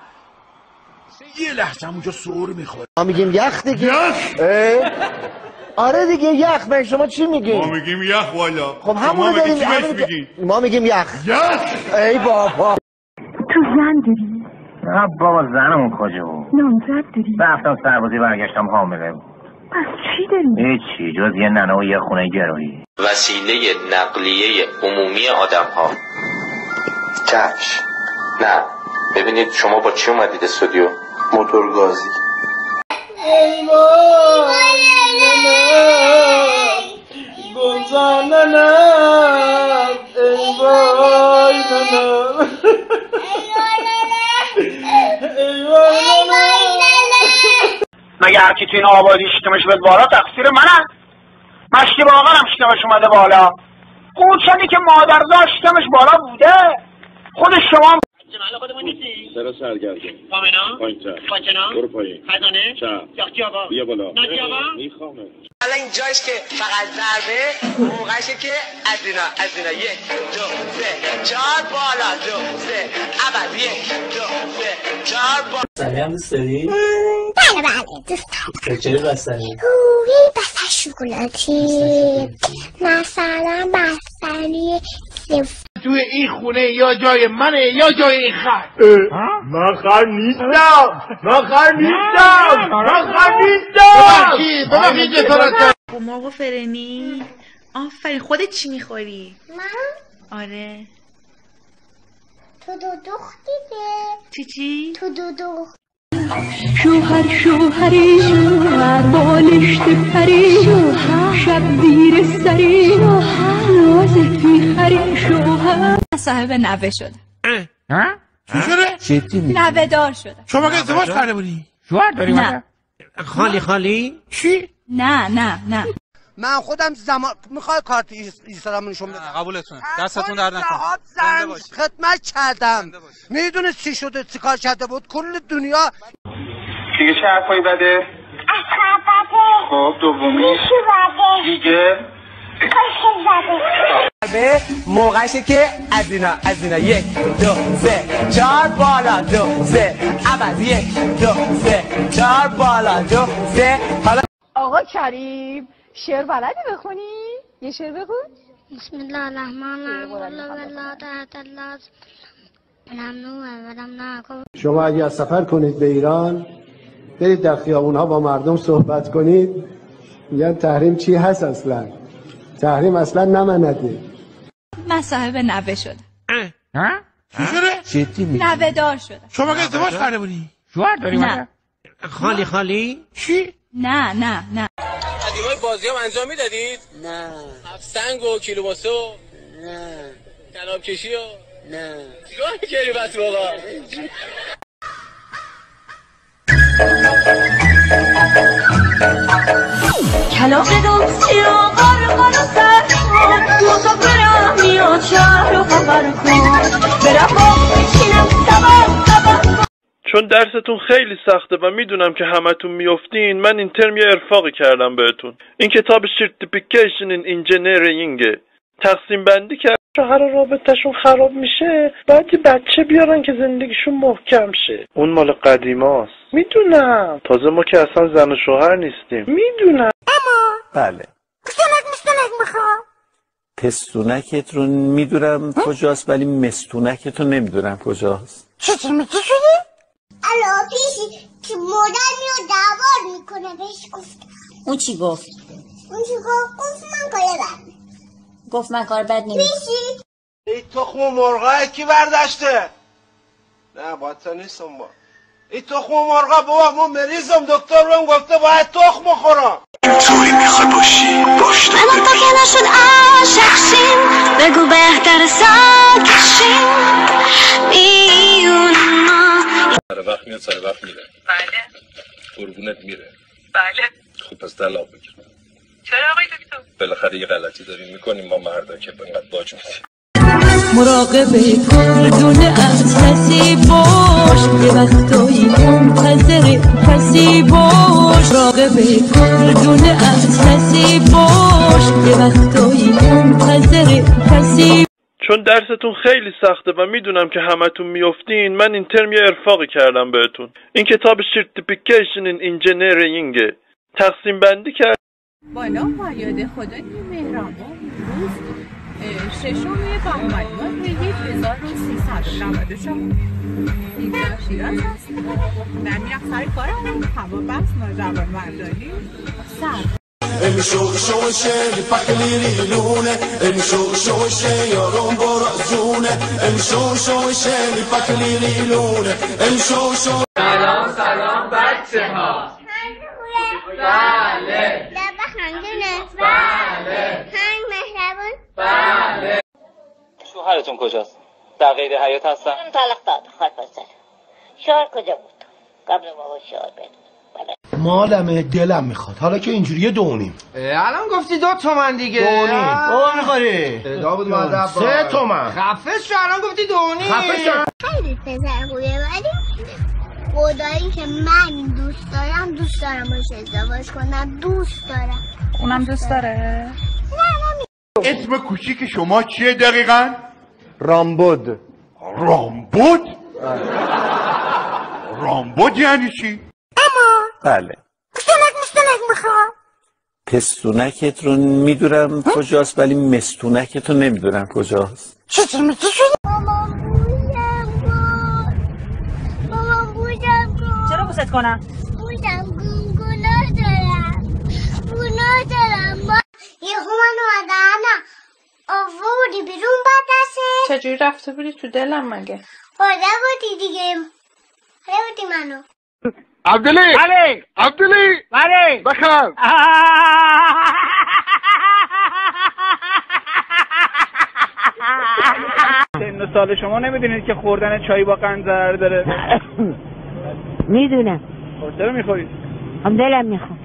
یه لحظه اونجا سرور میخوره ما میگیم یخ دیگه. یخ آره دیگه یخ. من شما چی میگین؟ ما میگیم یخ والا. خب همونو داریم. همونو ما میگیم یخ. یخ. ای بابا. تو زن داری؟ نه بابا زنمون کجا بود؟ نامزد داری؟ رفتم سربازی برگشتم حامله بود. پس چی داری؟ هیچی جز یه ننه و یه خونه گرایی. وسیله نقلیه عمومی آدم ها. کفش. نه ببینید شما با چی اومدید استودیو؟ موتور گازی. ای وای ننه گلزار ننه ای وای ننه ای وای ننه. مگه هرکی تو این آبادی شکمش به بالا تقصیر منه؟ مشتی واقعا هم شکمش اومده بالا. اون چندی که مادرزا شکمش بالا بوده خود شما هم جمال خودمون نیستی؟ سر سرگردن پامنا؟ پایین‌تر پاچنا؟ برو پایین خزانه؟ چپ یاختی آقا؟ بیا بالا ناجی آقا؟ میخوامه. حالا اینجاست که فقط ضربه موقعشه که از اینا از اینا یک دو سه چهار بالا دو سه ابد یک دو سه چهار بالا. بستنی هم دوست داری؟ بله بله دوست دارم. چه بستنی؟ اوه بستنی شکلاتی مثلا بستنی سفید. توی این خونه یا جای منه یا جای این خر. من خر نیستم من خر نیستم من خر نیستم. ببخشید ببخشید جسارت. مرغ فرنی. آفرین. خودت چی میخوری؟ من؟ آره. تو دو دخت دیگه. چی چی؟ تو دو دخت. شوهر شوهری شوهر بالشت پری شب زیر سری نازت میخری شوهر. صاحب نوه شدم. چی شده؟ جدی میگی؟ نوه دار شدم. شما که ازدواج کرده بودی؟ شوهر داری؟ نه. خالی خالی؟ چی؟ نه نه نه. من خودم زمان میخوای کارت ایستادم نشون بدم. قبولتون. دستتون درد نکنه. زن خدمت کردم. میدونه چی شده چی کار کرده بود کل دنیا. دیگه چه حرفایی بده؟ اصلا بده. خب دومی میشی بده. دیگه کاش به موقعشه که از اینا از اینا یک دو سه چهار بالا دو سه ابد یک دو سه چهار بالا دو سه. حالا آقا کریم شعر بلدی بخونی؟ یه شعر بخون؟ بسم الله الرحمن الرحیم. شما اگه از سفر کنید به ایران برید در خیابونها با مردم صحبت کنید میگن تحریم چی هست اصلا؟ تحریم اصلا نمنده. من صاحب نوه شدم. چی شده؟ جدی میگی؟ نوه دار شدم. شما که ازدواج کرده بودی؟ شوهر داری؟ نه. خالی خالی؟ چی؟ نه نه نه. قدیمای بازی هم انجام میدادید؟ نه. هفسنگ و کیلوباسه و نه. کلاب کشی و نه. چیکار می‌کردی بس واقعا؟ کلاق دوستی و قرقر و سرخون مسافرم میاد شهر رو خبر کن برم با بشینم سبر سبر. چون درستون خیلی سخته و میدونم که همتون میافتین من این ترم یه ارفاقی کردم بهتون. این کتاب سرتیفیکیشن این انجینیرینگه. تقسیم بندی کرد شوهر رابطهشون خراب میشه باید یه بچه بیارن که زندگیشون محکم شه. اون مال قدیماست میدونم. تازه ما که اصلا زن و شوهر نیستیم میدونم. اما بله. پستونک مستونک میخوام. پستونکت رو میدونم کجاست ولی مستونکت رو نمیدونم کجاست. چه چی میگی شدی؟ الان پیشی که مادر میاد دعوار میکنه بهش گفتم. اون چی گفت؟ اون چی گفت؟ گفت من کار بد گفت من کار بد نمی پیشی این تخم مرغا کی برداشته؟ نه باتا نیستم با این تخم مرغا بابا ما مریضم دکتر بهم گفته باید تخم بخورم. توی میخوای باشی باش تو اما تا که نشد عاشقشیم بگو بهتر ساکشیم میونما. سر وقت میاد سر وقت میره. بله. قربونت میره. بله. خوب پس طلاق بگیر. چرا آقای دکتر؟ بالاخره یه غلطی داریم میکنیم ما مردا که اینقدر باج میدیم. مراقب کردونه از کسی باش یه وقتایی منتظر کسی باش. مراقب کردونه از کسی باش یه وقتایی منتظر کسی. چون درستون خیلی سخته و میدونم که همتون میافتین من این ترم یه ارفاقی کردم بهتون. این کتاب سرتیفیکیشن این انجینیرینگه. تقسیم بندی کرد با نام و یاد خدای مهربان روز ششم بهمن ماه هزار و سیصد و نود و چهار اینجا شیراز هست. من میرم سر کارم. هوا بس ناجوان مردانی سر Emi show show she li pakli li lune Emi show show she yaron borazune Emi show show she li pakli li lune Emi show show سلام سلام بچه ها. بله لبه خندونه. بله هنگ مهربون. بله. شوهرتون کجاست؟ در قید حیات هستن؟ اون طلاق داد خواهد بسر. شوهر کجا بود؟ قبل بابا شوهر بدون. مالمه دلم میخواد حالا که اینجوریه دونیم. الان گفتی دو تومن دیگه. دونیم. او میخوری. داود مادر سه تومن. خفه شو الان گفتی دونیم. خفه شو. خیلی پسر خوبیه ولی خدایی که من دوست دارم دوست دارم باشه ازدواج کنم دوست دارم. اونم دوست داره؟ اسم کوچیک شما چیه دقیقاً؟ رامبد. رامبد؟ رامبد یعنی چی؟ بله مستنک مستنک میخوام. پستونکت رو میدونم کجاست ولی مستونکت رو نمیدونم کجاست. چطور میتونی؟ مامان بوشم کن. مامان بوشم کن. چرا بوست کنم؟ بوشم کن. گناه دارم. گناه دارم. یه خومن اومدن آوردی بیرون بدسه. چجوری رفته بودی تو دلم مگه؟ خورده بودی دیگه. خورده بودی منو. عبدلی بله عبدلی بله بخم سن سال شما نمیدونید که خوردن چای با قند ضرر داره؟ میدونم. خب چرا میخورید؟ هم دلم میخواد.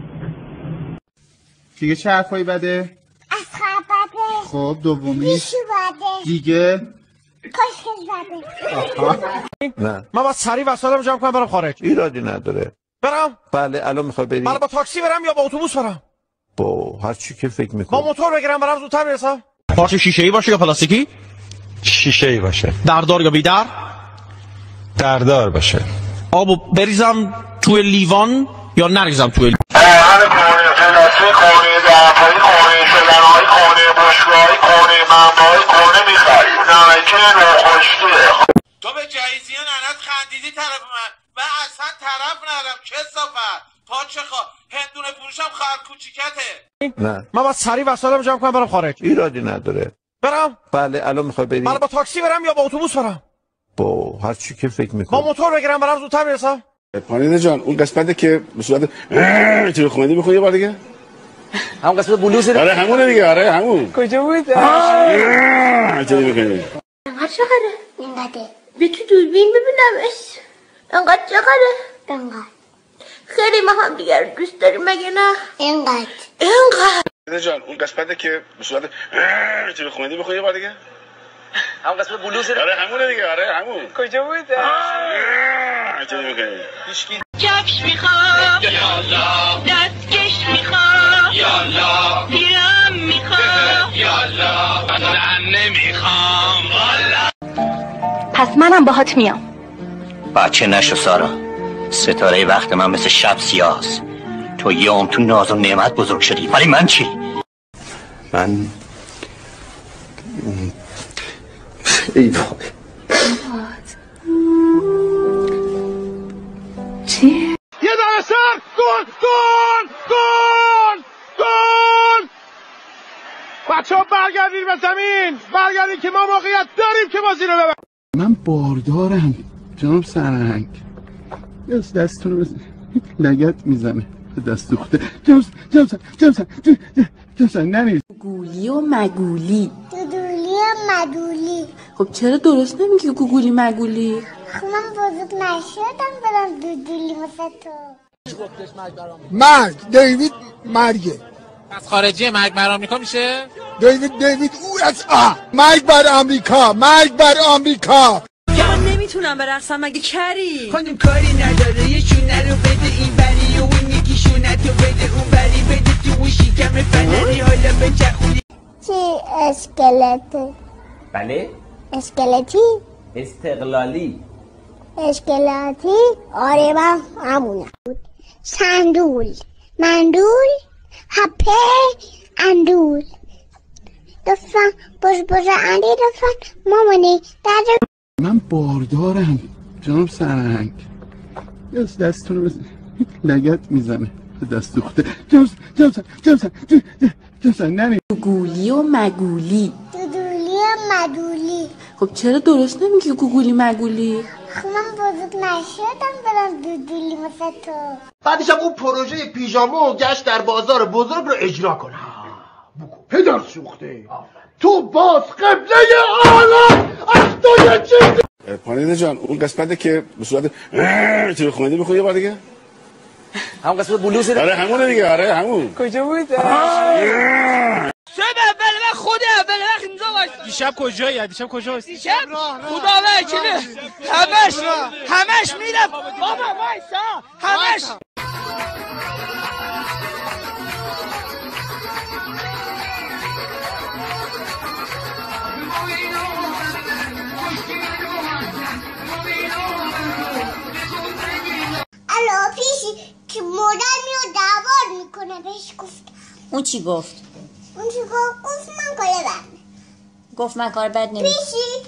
دیگه چه حرفایی بده؟ از خبره. خب دومیش بیشو بده. دیگه کاشکش بده. نه من باید سریع وسایلمو جمع کنم برم خارج. ایرادی نداره. برم؟ بله الان میخوای بری؟ من با تاکسی برم یا با اتوبوس برم؟ با هر چی که فکر میکنی. با موتور بگیرم برم زودتر برسم. پارچه شیشه‌ای باشه یا پلاستیکی؟ شیشه‌ای باشه. دردار یا بیدر؟ دردار باشه. آبو بریزم توی لیوان یا نریزم توی لیوان؟ هر کونه پلاستیک کونه دهتایی کونه شدنهای کونه بشگاهی کونه منبعی کونه میخوایی نمکه نخشکیه. تو به جایزی ننت خندیدی طرف من من اصلا طرف ندارم کثافت پاچه خواه هندونه فروشم خر کوچیکته. نه من باید سریع وسایلمو جمع کنم برم خارج. ایرادی نداره. برم؟ بله الان میخوای بری؟ من با تاکسی برم یا با اتوبوس برم؟ با هر چی که فکر میکنی. با موتور بگیرم برم زودتر برسم. پانیده جان اون قسمتی که به صورت چه خوندی میخونی یه بار دیگه؟ هم قسمت بلوز. آره همونه دیگه. آره همون. کجا بود؟ چه میکنی؟ انقدر چقدره؟ اینقدره. بی تو دوربین ببینمش. انقدر چقدره؟ انقدر. خیلی ما هم دیگر دوست داریم مگه نه؟ اینقدر. اینقدر. جان اون قسمتی که به صورت چه خوندی میخونی یه بار دیگه؟ هم قسمت بلوز. آره همونه دیگه. آره همون. کجا بود؟ چه میکنی؟ هیچکی. کفش میخوام یالا دستکش میخوام یالا پیرم میخوام یالا من نمیخوام والا. پس منم باهات میام. بچه نشو سارا ستاره وقت من مثل شب سیاهست. تو یه عمر تو ناز و نعمت بزرگ شدی ولی من چی؟ من ای وای چی؟ یه داره سر گل گل گل گل. بچه ها برگردید به زمین برگردید که ما موقعیت داریم که بازی رو ببریم. من باردارم جناب سرهنگ. دست دستتون رو بزن لگت میزنه دست دوخته. جناب جناب جناب جناب ننید. گوگولی و مگولی. دودولی و مدولی. خب چرا درست نمیگی گوگولی مگولی؟ خب من بزرگ نشدم برم دودولی مثل تو. مرگ دیوید مرگه. از خارجی مرگ بر آمریکا میشه؟ دیوید دیوید او اس آ مرگ بر آمریکا مرگ بر آمریکا. من نمیتونم برقصم مگه کری؟ خانم کاری نداره یه شونه رو بده این بری و اون یکی شونه تو بده اون بری بده تو اون شکم فنری حالا به چخولی. چی اسکلته؟ بله؟ اسکلتی؟ استقلالی. اسکلاتی؟ آره من همونه. صندول مندول هپه اندول لطفا باز باز علی لطفا مامانی در من باردارم جناب سرهنگ. دست دستتون رو بزن لگت میزنه دست دوخته. جناب جناب جناب جناب نمی گوگولی و مگولی. دودولی و مدولی. خب چرا درست نمیگی گوگولی مگولی؟ خب من بزرگ نشدم برم دودولی مثل تو. بعدش هم اون پروژه پیژامو و گشت در بازار بزرگ رو اجرا کن. پدر سوخته تو باز قبله عالم از تو یه چیز. پانیده جان اون قسمته که به صورت چرا خونده میخوای یه بار دیگه؟ همون قسمت بلوز. آره همونه دیگه. آره همون. کجا بود؟ شب اول وقت خود اول وقت اینجا باش. دیشب کجایی؟ دیشب کجا هستی؟ دیشب خدا وکیله همش همش میرم. بابا وایسا همش. الو پیشی که مادر میاد دعوار میکنه بهش گفت. اون چی گفت؟ اون چی گفت؟ گفت من کار بد گفت من کار بد نمی پیشی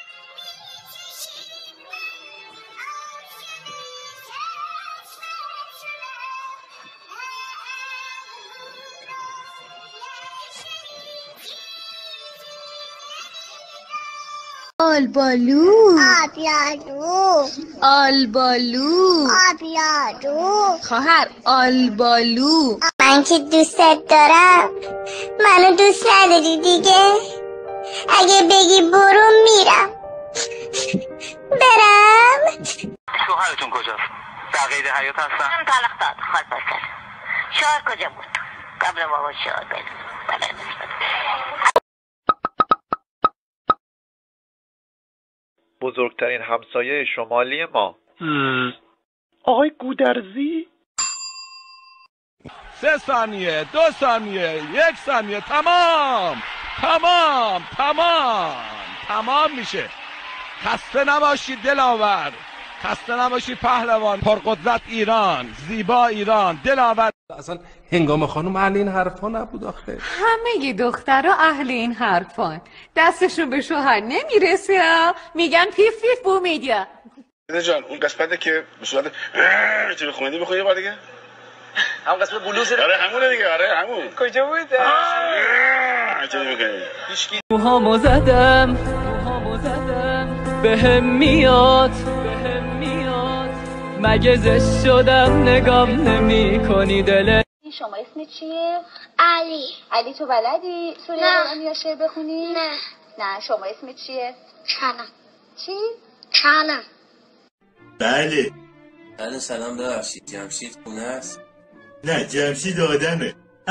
آلبالو آبیادو آلبالو آبیادو خواهر آلبالو. من که دوستت دارم منو دوست نداری دیگه. اگه بگی برو میرم. برم. شوهرتون کجاست؟ در قید حیات هستن؟ من طلاق داد خواهد بستر. شوهر کجا بود؟ قبل بابا شوهر بده. بزرگترین همسایه شمالی ما. آقای گودرزی. سه ثانیه، دو ثانیه، یک ثانیه. تمام تمام تمام تمام میشه. خسته نباشید دلاور، خسته نباشید پهلوان. پرقدرت ایران، زیبا ایران، دلاور. اصلا هنگام خانم اهل این حرفا نبود آخه. همه دخترها اهل این حرفان. دستشون به شوهر نمیرسه میگن پیف پیف بو میدیا. پانیده جان اون قسمته که به صورت چرا خونده میخوای یه بار دیگه؟ همون قسمت بلوز. آره همونه دیگه. آره همون. کجا بود؟ چرا میکنی؟ موهامو زدم موهامو زدم بهم میاد بهم میاد مگه زشت شدم نگام نمی کنی دل. شما اسم چیه؟ علی. علی تو بلدی سوره قرآن یا شعر بخونی؟ نه. نه شما اسم چیه؟ چانم. چی؟ چانم. بله. بله سلام ببخشید جمشید خونه است؟ نه جمشید آدمه.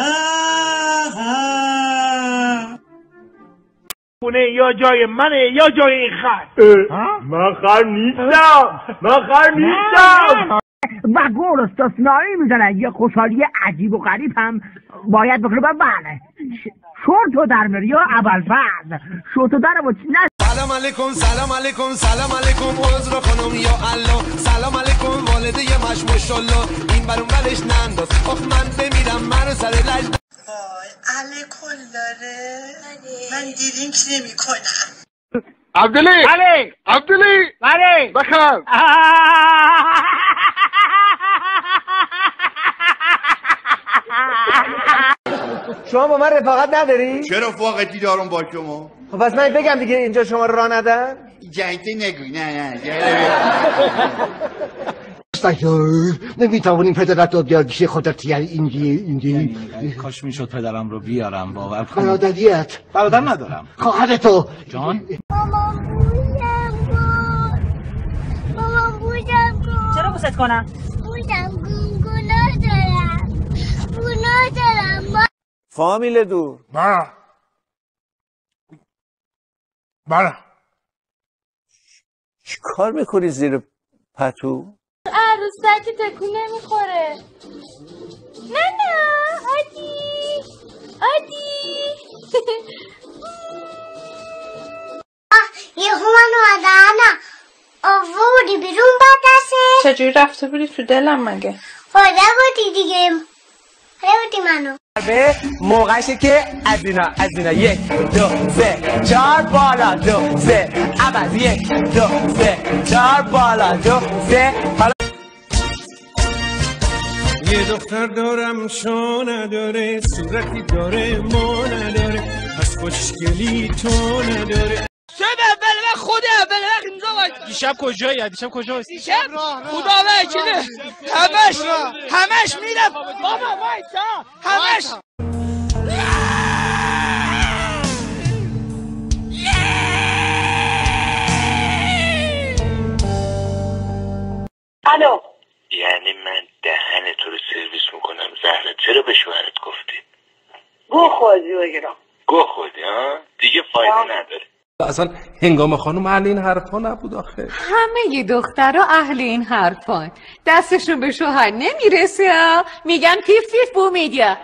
خونه یا جای منه یا جای این خر. من خر نیستم. من خر نیستم. و گل استثنایی میزنه. یه خوشحالی عجیب و غریب هم باید بکنه. بله شورتو در میاری یا ابوالفضل شورتو در و چی نه. سلام علیکم سلام علیکم سلام علیکم عذر خانم یا الله. سلام علیکم والده مش ماشاءالله. این برون برش ننداز آخ من بمیرم منو سر لج. وای الکل داره من دیرینک نمی کنم. عبدلی بله عبدلی بله بخم. شما با من رفاقت نداری؟ چه رفاقتی دارم با شما؟ خب پس من بگم دیگه اینجا شما رو راه ندن؟ جهتی نگوی. نه نه نمیتوانیم پدرت رو بیار پیش خودت. یعنی اینجی اینجی کاش میشد پدرم رو بیارم باور کن. برادریت برادر ندارم. خواهر تو جان مامان بوشم کن. مامان بوشم کن. چرا بوست کنم؟ بوشم کن. گناه دارم. گناه دارم. فامیل دو نه بله. چی کار میکنی زیر پتو؟ عروسک تکون نمیخوره. نه نه عادی عادی. یه همانو آدانا آوردی بیرون بدسه. چجوری رفته بودی تو دلم مگه؟ خدا بودی دیگه. خدا بودی منو. به موقعشه که از اینا از اینا یک دو سه چهار بالا دو سه عوض یک دو سه چهار بالا دو سه حالا یه دختر دارم شو نداره صورتی داره ما نداره پس خوشگلی تو نداره شب اول وقت خود اول وقت اینجا باید دیشب کجایی؟ دیشب کجا هستی؟ دیشب خدا وکیله همش همش میرم بابا وایسا همش الو یعنی من دهن تو رو سرویس میکنم زهره چرا به شوهرت گفتی؟ گو خوردی بگیرم گو خوردی ها؟ دیگه فایده نداره اصلا هنگام خانم اهل این حرفا نبود آخه. همه ی دخترها اهل این حرفان، دستشون به شوهر نمیرسه میگن تیف تیف بو میدیا.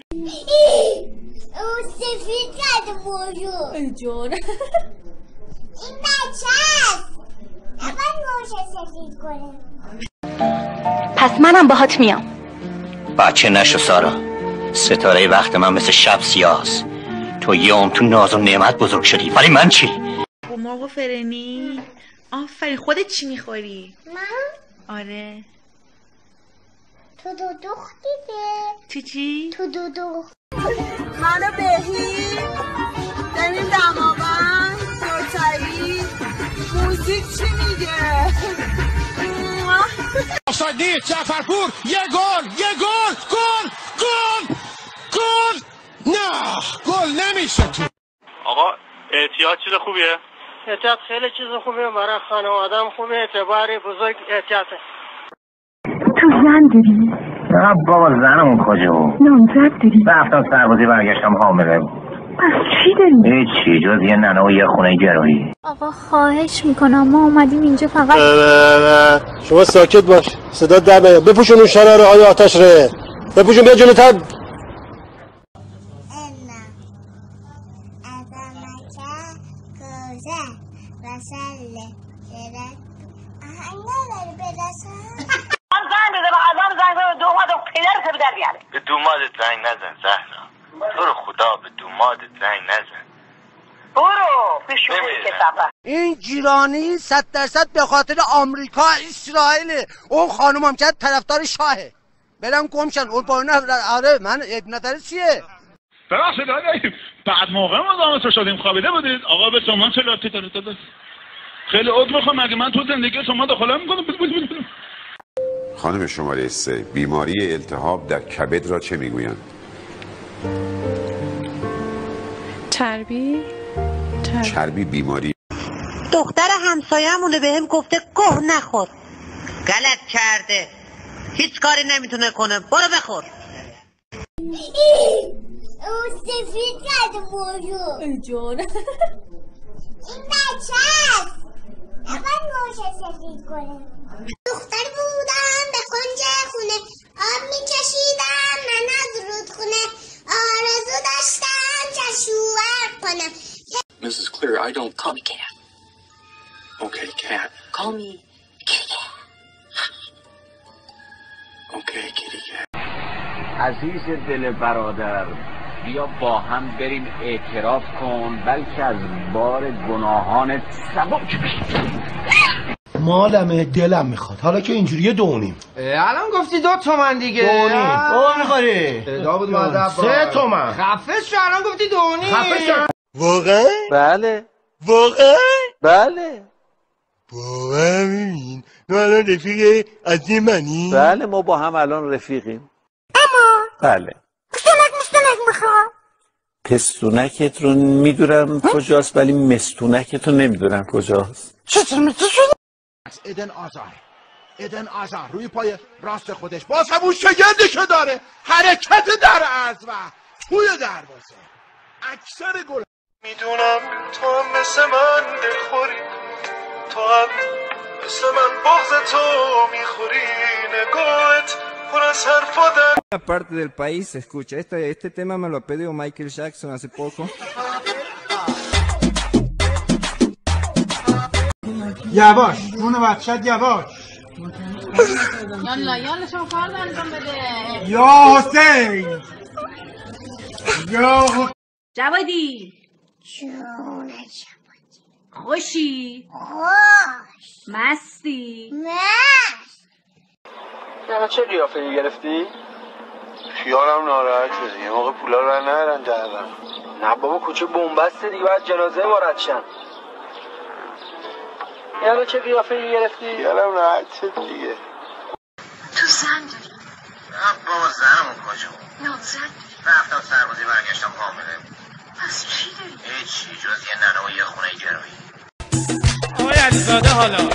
او سفید کرده موجو ای جان این بچه هست اول موشه سفید کنه. پس منم باهات میام. بچه نشو سارا، ستاره وقت من مثل شب سیاهست. تو یه عمر تو ناز و نعمت بزرگ شدی، ولی من چی؟ مرغ و فرنی. آفرین. خودت چی میخوری؟ من؟ آره. تو دو دخت دیده. چی چی؟ تو دو دخت. من و بهی داریم دماغن دوتایی موزیک چی میگه؟ آفساید نیست. جعفرپور یه گل یه گل گل گل گل نه گل نمیشه تو. آقا احتیاط چیز خوبیه؟ احتیاط خیلی چیز خوبیه برای خانوادم خوبه اعتباری بزرگ احتیاطه. تو زن داری؟ نه بابا زنمون کجا بود؟ نامزد داری؟ رفتم سربازی برگشتم حامله بود. پس چی داری؟ هیچی جز یه ننه و یه خونه گرایی. آقا خواهش میکنم ما اومدیم اینجا فقط. شما ساکت باش صدا در نیاد. بپوشون اون شراره آیا آتش ره بپوشون بیا جلوتر. من زنگ بده به آدم زنگ بده به دوماد و پدرت به در بیاره. به دومادت زنگ نزن زهرا، تو رو خدا به دومادت زنگ نزن. برو پیشونی که سفر. این جیرانی صد درصد به خاطر آمریکا اسرائیل. اون خانوم هم که طرفدار شاهه. برم گمشن اون پایین. آره من ابنتر چیه؟ ببخشید آقا بعد موقع ما زامت رو شدیم خوابیده بودید. آقا به شما چه لاتی داره؟ خیلی عذر میخوام اگه من تو زندگی شما دخالت میکنم. خانم شماره سه، بیماری التهاب در کبد را چه میگویند؟ چربی؟ چربی چربی بیماری. دختر همسایه‌مونه بهم گفته گوه نخور. غلط کرده. هیچ کاری نمیتونه کنه. برو بخور. او سفید کرده موجو ای جان این بچه هست اول موشه سفید کنه. دختر بودم به کنج خونه آب میکشیدم من از رودخونه آرزو داشتم کشور کنم. Missus Clear, I don't call me cat. Okay, cat. Call me kitty cat. Okay, kitty cat. عزیز دل برادر بیا با هم بریم اعتراف کن بلکه از بار گناهانت سبک مالمه دلم میخواد حالا که اینجوریه دونیم. الان گفتی دو تومن دیگه. دونیم او میخوری داود مادر سه تومن. خفه شو الان گفتی دونیم. خفه شو. واقعا؟ بله واقعا؟ بله واقعا میبین تو الان رفیق عزیز منی؟ بله ما با هم الان رفیقیم. اما بله مستنک مستنک میخوام. پستونکت رو میدونم کجاست ولی مستونکت رو نمیدونم کجاست. چطور میتونی؟ ادن آزار ادن آزار روی پای راست خودش باز همون شگردی که داره حرکت در از و توی دروازه اکثر گل. میدونم تو هم مثل من دلخوری تو هم مثل من بغض تو میخوری نگاهت پر از حرف آدم. Una parte del país se escucha. Este, este tema me lo pidió Michael Jackson hace poco. یواش جون بچت یواش. یالا یالا شما کار انجام بده. یا حسین جوادی جون جوادی خوشی خوش مستی مست یعنی چه قیافه‌ای گرفتی؟ خیالم ناراحت شده یه موقع پولا رو نرن دردم نه بابا کوچه بنبسته دیگه باید جنازه ما رد شن یعنی چه قیافه‌ای گرفتی؟ خیالم ناراحت شد دیگه تو زن داری؟ نه بابا زنمون کجا؟ نامزد داری؟ رفتم سربازی برگشتم حامله پس چی داری؟ هیچی جز یه ننه و یه خونه گرویی آقای علیزاده حالا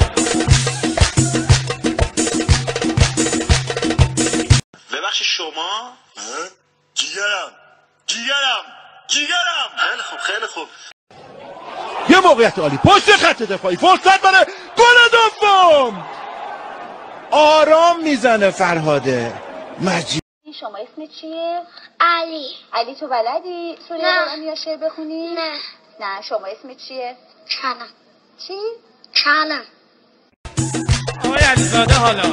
ببخش شما؟ جیگرم جیگرم جیگرم خیلی خوب خیلی خوب یه موقعیت عالی پشت خط دفاعی فرصت برای گل دوم آرام میزنه فرهاده مجید. شما اسم چیه؟ علی. علی تو بلدی سوره قرآن یا شعر بخونی؟ نه. نه شما اسم چیه؟ کلم. چی؟ کلم. آقای علیزاده حالا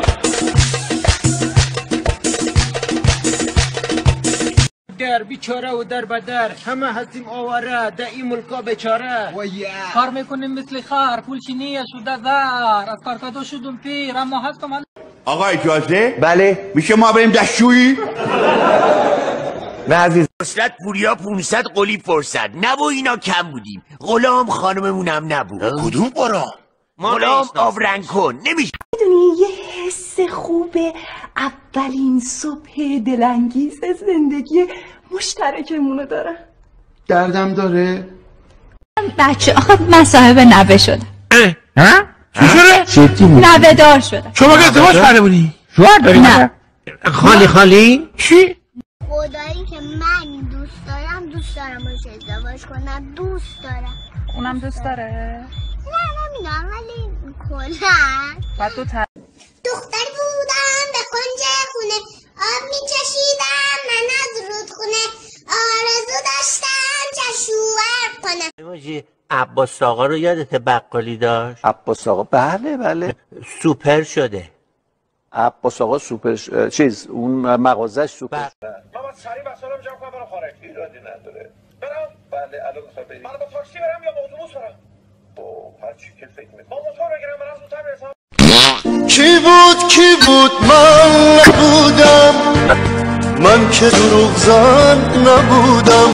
در بیچاره و در بدر همه هستیم آواره در این ملکا بیچاره کار میکنیم مثل خر پولچی نیه شده زر از کارکادو شدم پیر اما هستم من آقا اجازه؟ بله میشه ما بریم دشویی؟ نه عزیز وصلت پوریا پونصد قلی فرصت نه با اینا کم بودیم غلام خانممونم نبود کدوم غلام؟ غلام آورنگ کن نمیشه میدونی یه حس خوب اولین صبح دلانگیز زندگی مشترکمونو داره دردم داره؟ بچه آخه من صاحب نوه شدم ها؟ چی شده؟ جدی نوه دار شدم شما که ازدواج کرده بودی؟ شوهر داری؟ نه خالی خالی؟ چی؟ خدایی که من دوست دارم دوست دارم باشه ازدواج کنم دوست دارم اونم دوست داره؟ نه نمیدونم ولی کلن بعد دو تا دختر بودم به کنج خونه آب میچشیدم من از رودخونه آرزو داشتم چشوور کنم ماجی عباس آقا رو یادت بقالی داشت؟ عباس آقا بله بله سوپر شده عباس آقا سوپر ش... چیز اون مغازش سوپر من باید سریع وسایلم جمع کنم برم خارج ایرادی نداره برم بله الان میخوام بریم من با تاکسی برم یا با اتوبوس برم اوه هر چی که فکر می‌کنم با موتور بگیرم برم زودتر برسم کی بود کی بود من نبودم من که دروغ زن نبودم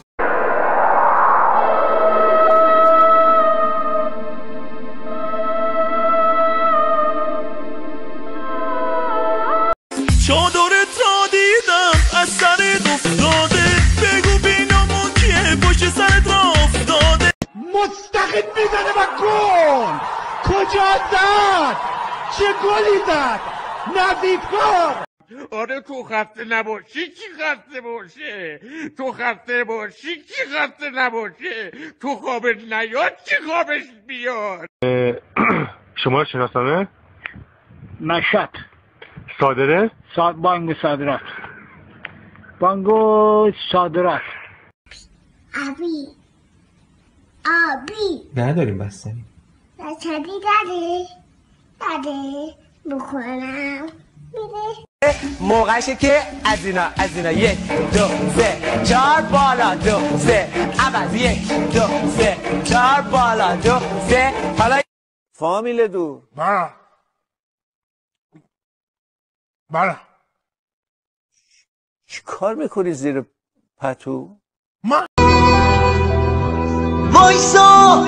چادرت را دیدم از سرت افتاده بگو بینامون کیه پشت سرت را افتاده مستقیم میزنه و گل کجا زد چه گلی زد نویدکار آره تو خسته نباشی کی خسته باشه تو خسته باشی کی خسته نباشه تو خوابت نیاد کی خوابش بیاد شما شناسنامه؟ مشهد صادره؟ ساد بانک صادرات بانگو صادرات آبی آبی نداریم بستنی بستنی داری؟ داری بخورم میده موقعشه که از اینا از اینا یک دو سه چهار بالا دو سه عوض یک دو سه چهار بالا دو سه حالا فامیل دور بله بله چی کار میکنی زیر پتو؟ من وایسا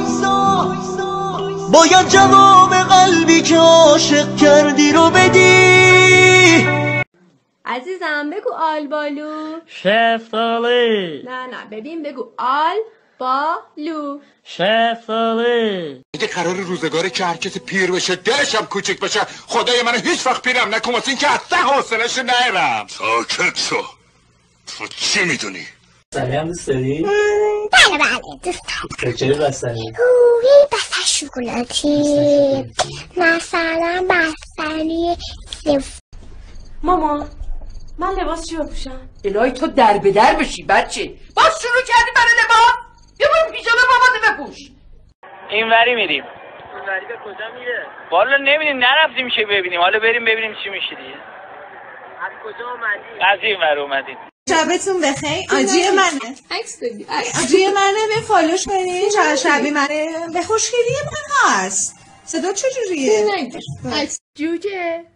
باید جواب قلبی که عاشق کردی رو بدی عزیزم بگو آل بالو شفتالی نه نه ببین بگو آل بالو شفتالی اگه قرار روزگاری که هر کسی پیر بشه دلش هم کوچک بشه خدای من هیچ وقت پیرم نکن واسه این که اصلا حوصله‌شو نرم ساکت شو تو چی میدونی؟ بستنی هم دوست داری؟ بله بله دوست دارم چه بستنی؟ اوی بستنی شکلاتی مثلا بستنی سفت مامان من لباس چی بپوشم؟ الهی تو در به در بشی بچه باز شروع کردی برای لباس یه باید پیجامه مامانه بپوش این وری میریم این وری به کجا میره؟ والا نمیدیم نرفتیم چه ببینیم حالا بریم ببینیم چی میشه دیگه از کجا اومدیم؟ از این ور اومدیم شبتون بخیر. آجی منه آجی منه به فالوش کنین. چهار شبی منه به خوشگلی من هست. صدا چجوریه؟ جوجه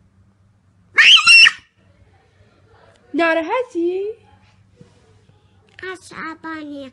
ناراحتی؟ عصبانی.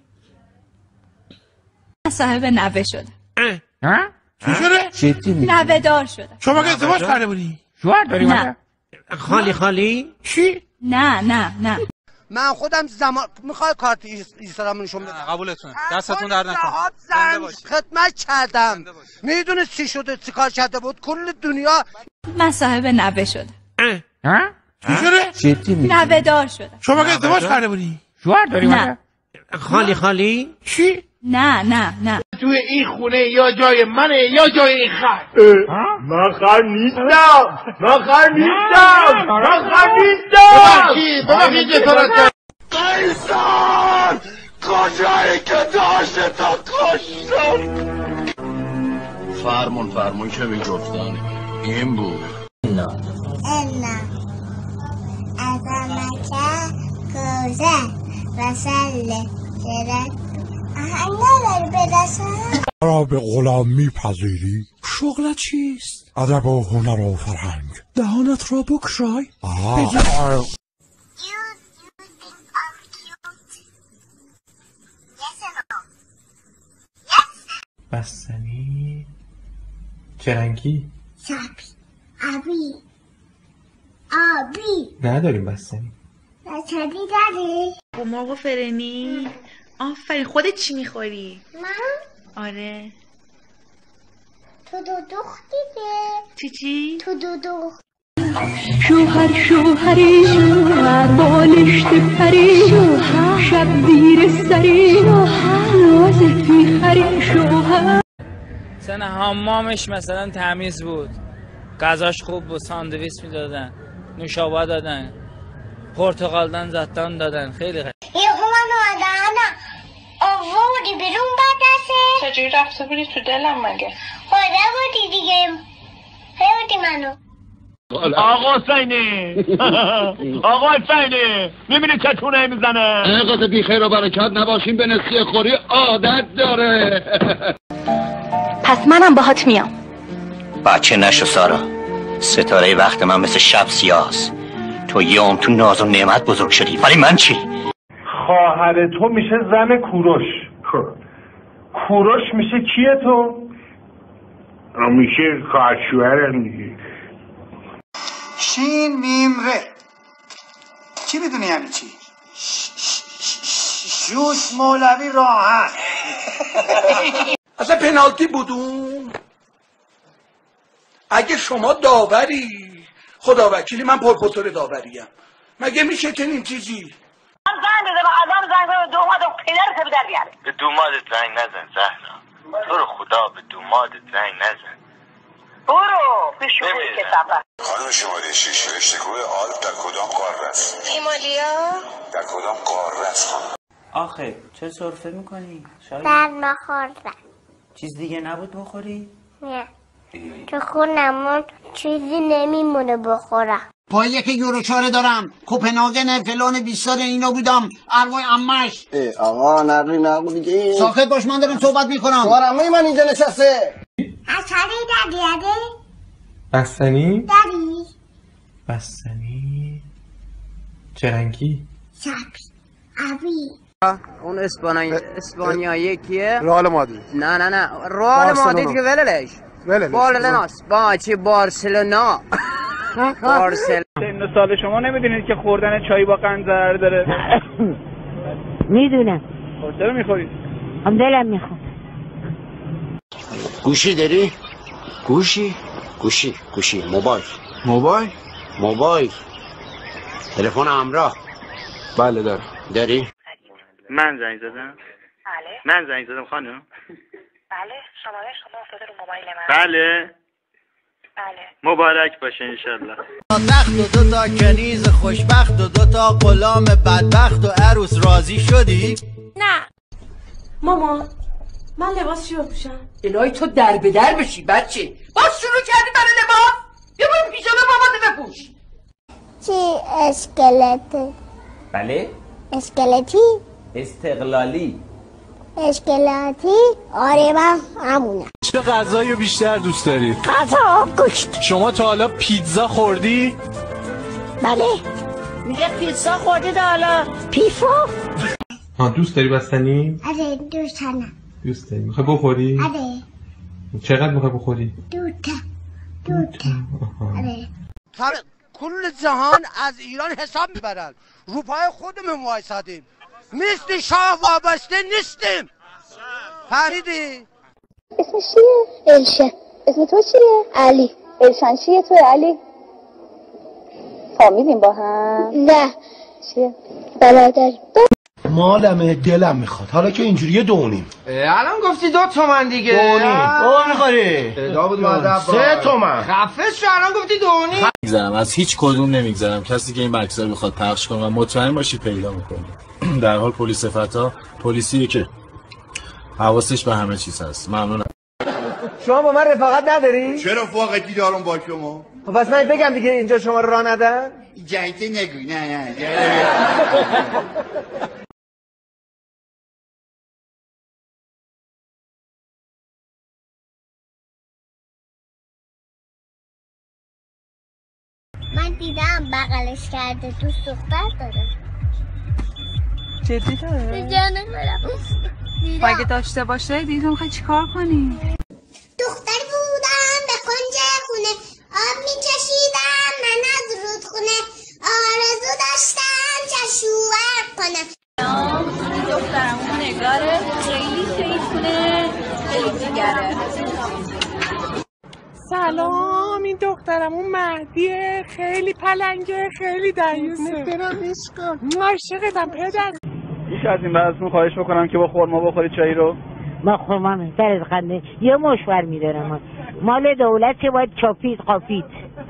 صاحب نوه شده. ها؟ چی شده؟ جدی میگی؟ نوه دار شده. شما که ازدواج کرده بودی؟ شوهر داری؟ نه خالی خالی؟ چی؟ نه نه نه من خودم زمان میخوای کارت ایستادم نشون بدم. قبولتونه. دستتون درد نکنه. زن خدمت کردم. میدونه چی شده چی کار کرده بود کل دنیا. من صاحب نوه شده. ها؟ چی شده؟ جدی میگی؟ نوه دار شده. شما که ازدواج کرده بودی؟ شوهر داری؟ نه خالی خالی؟ چی؟ نه نه نه توی این خونه یا جای منه یا جای این خر. من خر نیستم من خر نیستم من خر نیستم. ببخشید ببخشید جسارت. قیصر کجایی که داشته تا کشتم. فرمون فرمون که بی گفتانی این بود. الا عظمت کوزه و سله جرد آهنگ نداری بدستم. را به غلام میپذیری؟ شغلت چیست؟ ادب و هنر و فرهنگ. دهانت را بکشای. آه بستنی چه رنگی؟ سبز آبی آبی نداریم بستنی. بستنی داری؟ با مرغ و فرنی. آفرین. خودت چی میخوری؟ من؟ آره. تو دو دخت دیگه. چی چی؟ تو دو دخت. شوهر شوهری شوهر بالشت پری شب زیر سری رازت میخری شوهر. سن حمامش مثلا تمیز بود، غذاش خوب بود، ساندویچ میدادن، نوشابه دادن، پرتقالدان زدن دادن. خیلی خیلی یه من آدم آوردی بیرون بدسه. چجوری رفته بودی تو دلم مگه؟ خدا بودی دیگه. خیلی منو آقا حسینی آقا حسینی میبینی چتونه میزنه. اینقدر بی خیر و برکت نباشیم به نسیه خوری عادت داره. پس منم باهات میام. بچه نشو سارا، ستاره وقت من مثل شب سیاست. تو یه عمر تو ناز و نعمت بزرگ شدی، ولی من چی؟ خواهر تو میشه زن کوروش. کوروش میشه کیه تو؟ میشه خواهر شوهرم دیگه. شین میم ره چی میدونی یعنی چی؟ شوش مولوی راحت. اصلا پنالتی بودون. اگه شما داوری خدا وکیلی من پروفسور داوریم. مگه میشه چنین چیزی؟ من زنگ بده به آدم زنگ بده به دوماد پدرت به در بیاره. به دومادت زنگ نزن زهرا، تو رو خدا به دومادت زنگ نزن. برو به شوری که سفر. خانم شماره شش رشته کوه آلپ در کدام قاره است؟ هیمالیا. در کدام قاره است خانم؟ آخه چه سرفه میکنی؟ شاید در نخوردم. چیز دیگه نبود بخوری؟ نه تو خونمون چیزی نمیمونه بخورم. پای یک یورو چاره دارم، کوپنهاگن فلان بیستار اینا بودم، ارواح عمش. ای آقا نقلی نقل دیگه. ساکت باش من دارم صحبت میکنم. شوهر عموی من اینجا نشسته. اصلی داری داری؟ بستنی؟ داری؟ بستنی چه رنگی؟ سبز آبی. اون اسپانیا اسپانیایی کیه؟ رئال مادرید. نه نه نه رئال مادرید که وللش وللش بارسلوناست. با چی بارسلونا؟ بارسل سن سال شما نمیدونید که خوردن چای با قند ضرر داره؟ میدونم. چرا میخورید؟ هم دلم میخواد. گوشی داری؟ گوشی؟ گوشی گوشی موبایل موبایل موبایل تلفن همراه. بله دارم. داری؟ من زنگ زدم. بله. من زنگ زدم خانم. بله شماره شما افتاده رو موبایل من. بله. بله. مبارک باشه انشالله. تخت و دو تا کنیز خوشبخت و دو تا غلام بدبخت و عروس راضی شدی؟ نه. مامان من لباس چی بپوشم؟ الهی تو در به در بشی بچه. باز شروع کردی برای لباس؟ یه برو پیژامه مامانه بپوش. چی اسکلته؟ بله؟ اسکلتی استقلالی اسکلاتی آره من همونه. چه غذایی رو بیشتر دوست دارید؟ غذا گوشت. شما تا حالا پیتزا خوردی؟ بله. میگه پیتزا خوردی تا حالا؟ پیفا. ها دوست داری بستنی؟ آره دوست دارم. دوست داری میخوای بخوری؟ آره. چقدر میخوای بخوری؟ دوتا دوتا. آره. همه کل جهان از ایران حساب میبرن، رو پای خودمون وایسادیم، مثل شاه وابسته نیستیم. فهمیدی؟ اسمش چیه؟ الشه. اسم تو چیه؟ علی. الشان چیه تو علی؟ فامیلیم با هم؟ نه. چیه؟ برادری. مالمه دلم میخواد، حالا که اینجوریه دونیم. الان گفتی دو تومن دیگه. دونیم. بابا میخوری؟ داود مادر سه تومن. خفه شو، الان گفتی دونیم. نمیگذرم از هیچ کدوم نمیگذرم. کسی که این مکسر بخواد پخش کنه و مطمئن باشید پیدا میکنه. در حال پلیس صفتا پلیسیه که حواسش به همه چیز هست. ممنونم. شما با من رفاقت نداری؟ چرا رفاقتی دارم با شما؟ خب پس من بگم دیگه اینجا شما رو راه ندن؟ جایته نگوی. نه نه من دیدم بغلش کرده دوست دختر داره. جدی داره؟ جانه دیدم. اگه داشته باشه دیگه میخوای چیکار کنی؟ دختر بودم به کنج خونه آب میکشیدم من از رودخونه آرزو داشتم چشوور کنم. این دخترم اون نگاره خیلی شیطونه خیلی دیگره. سلام، این دخترم اون مهدیه، خیلی پلنگه، خیلی دیوسه. برم عشقم. عاشقتم پدر. میشه از این بعد خواهش بکنم که با خورما بخوری چایی رو؟ ما خورما سر خنده یه مشور میدارم، مال دولت که باید چاپید قافید.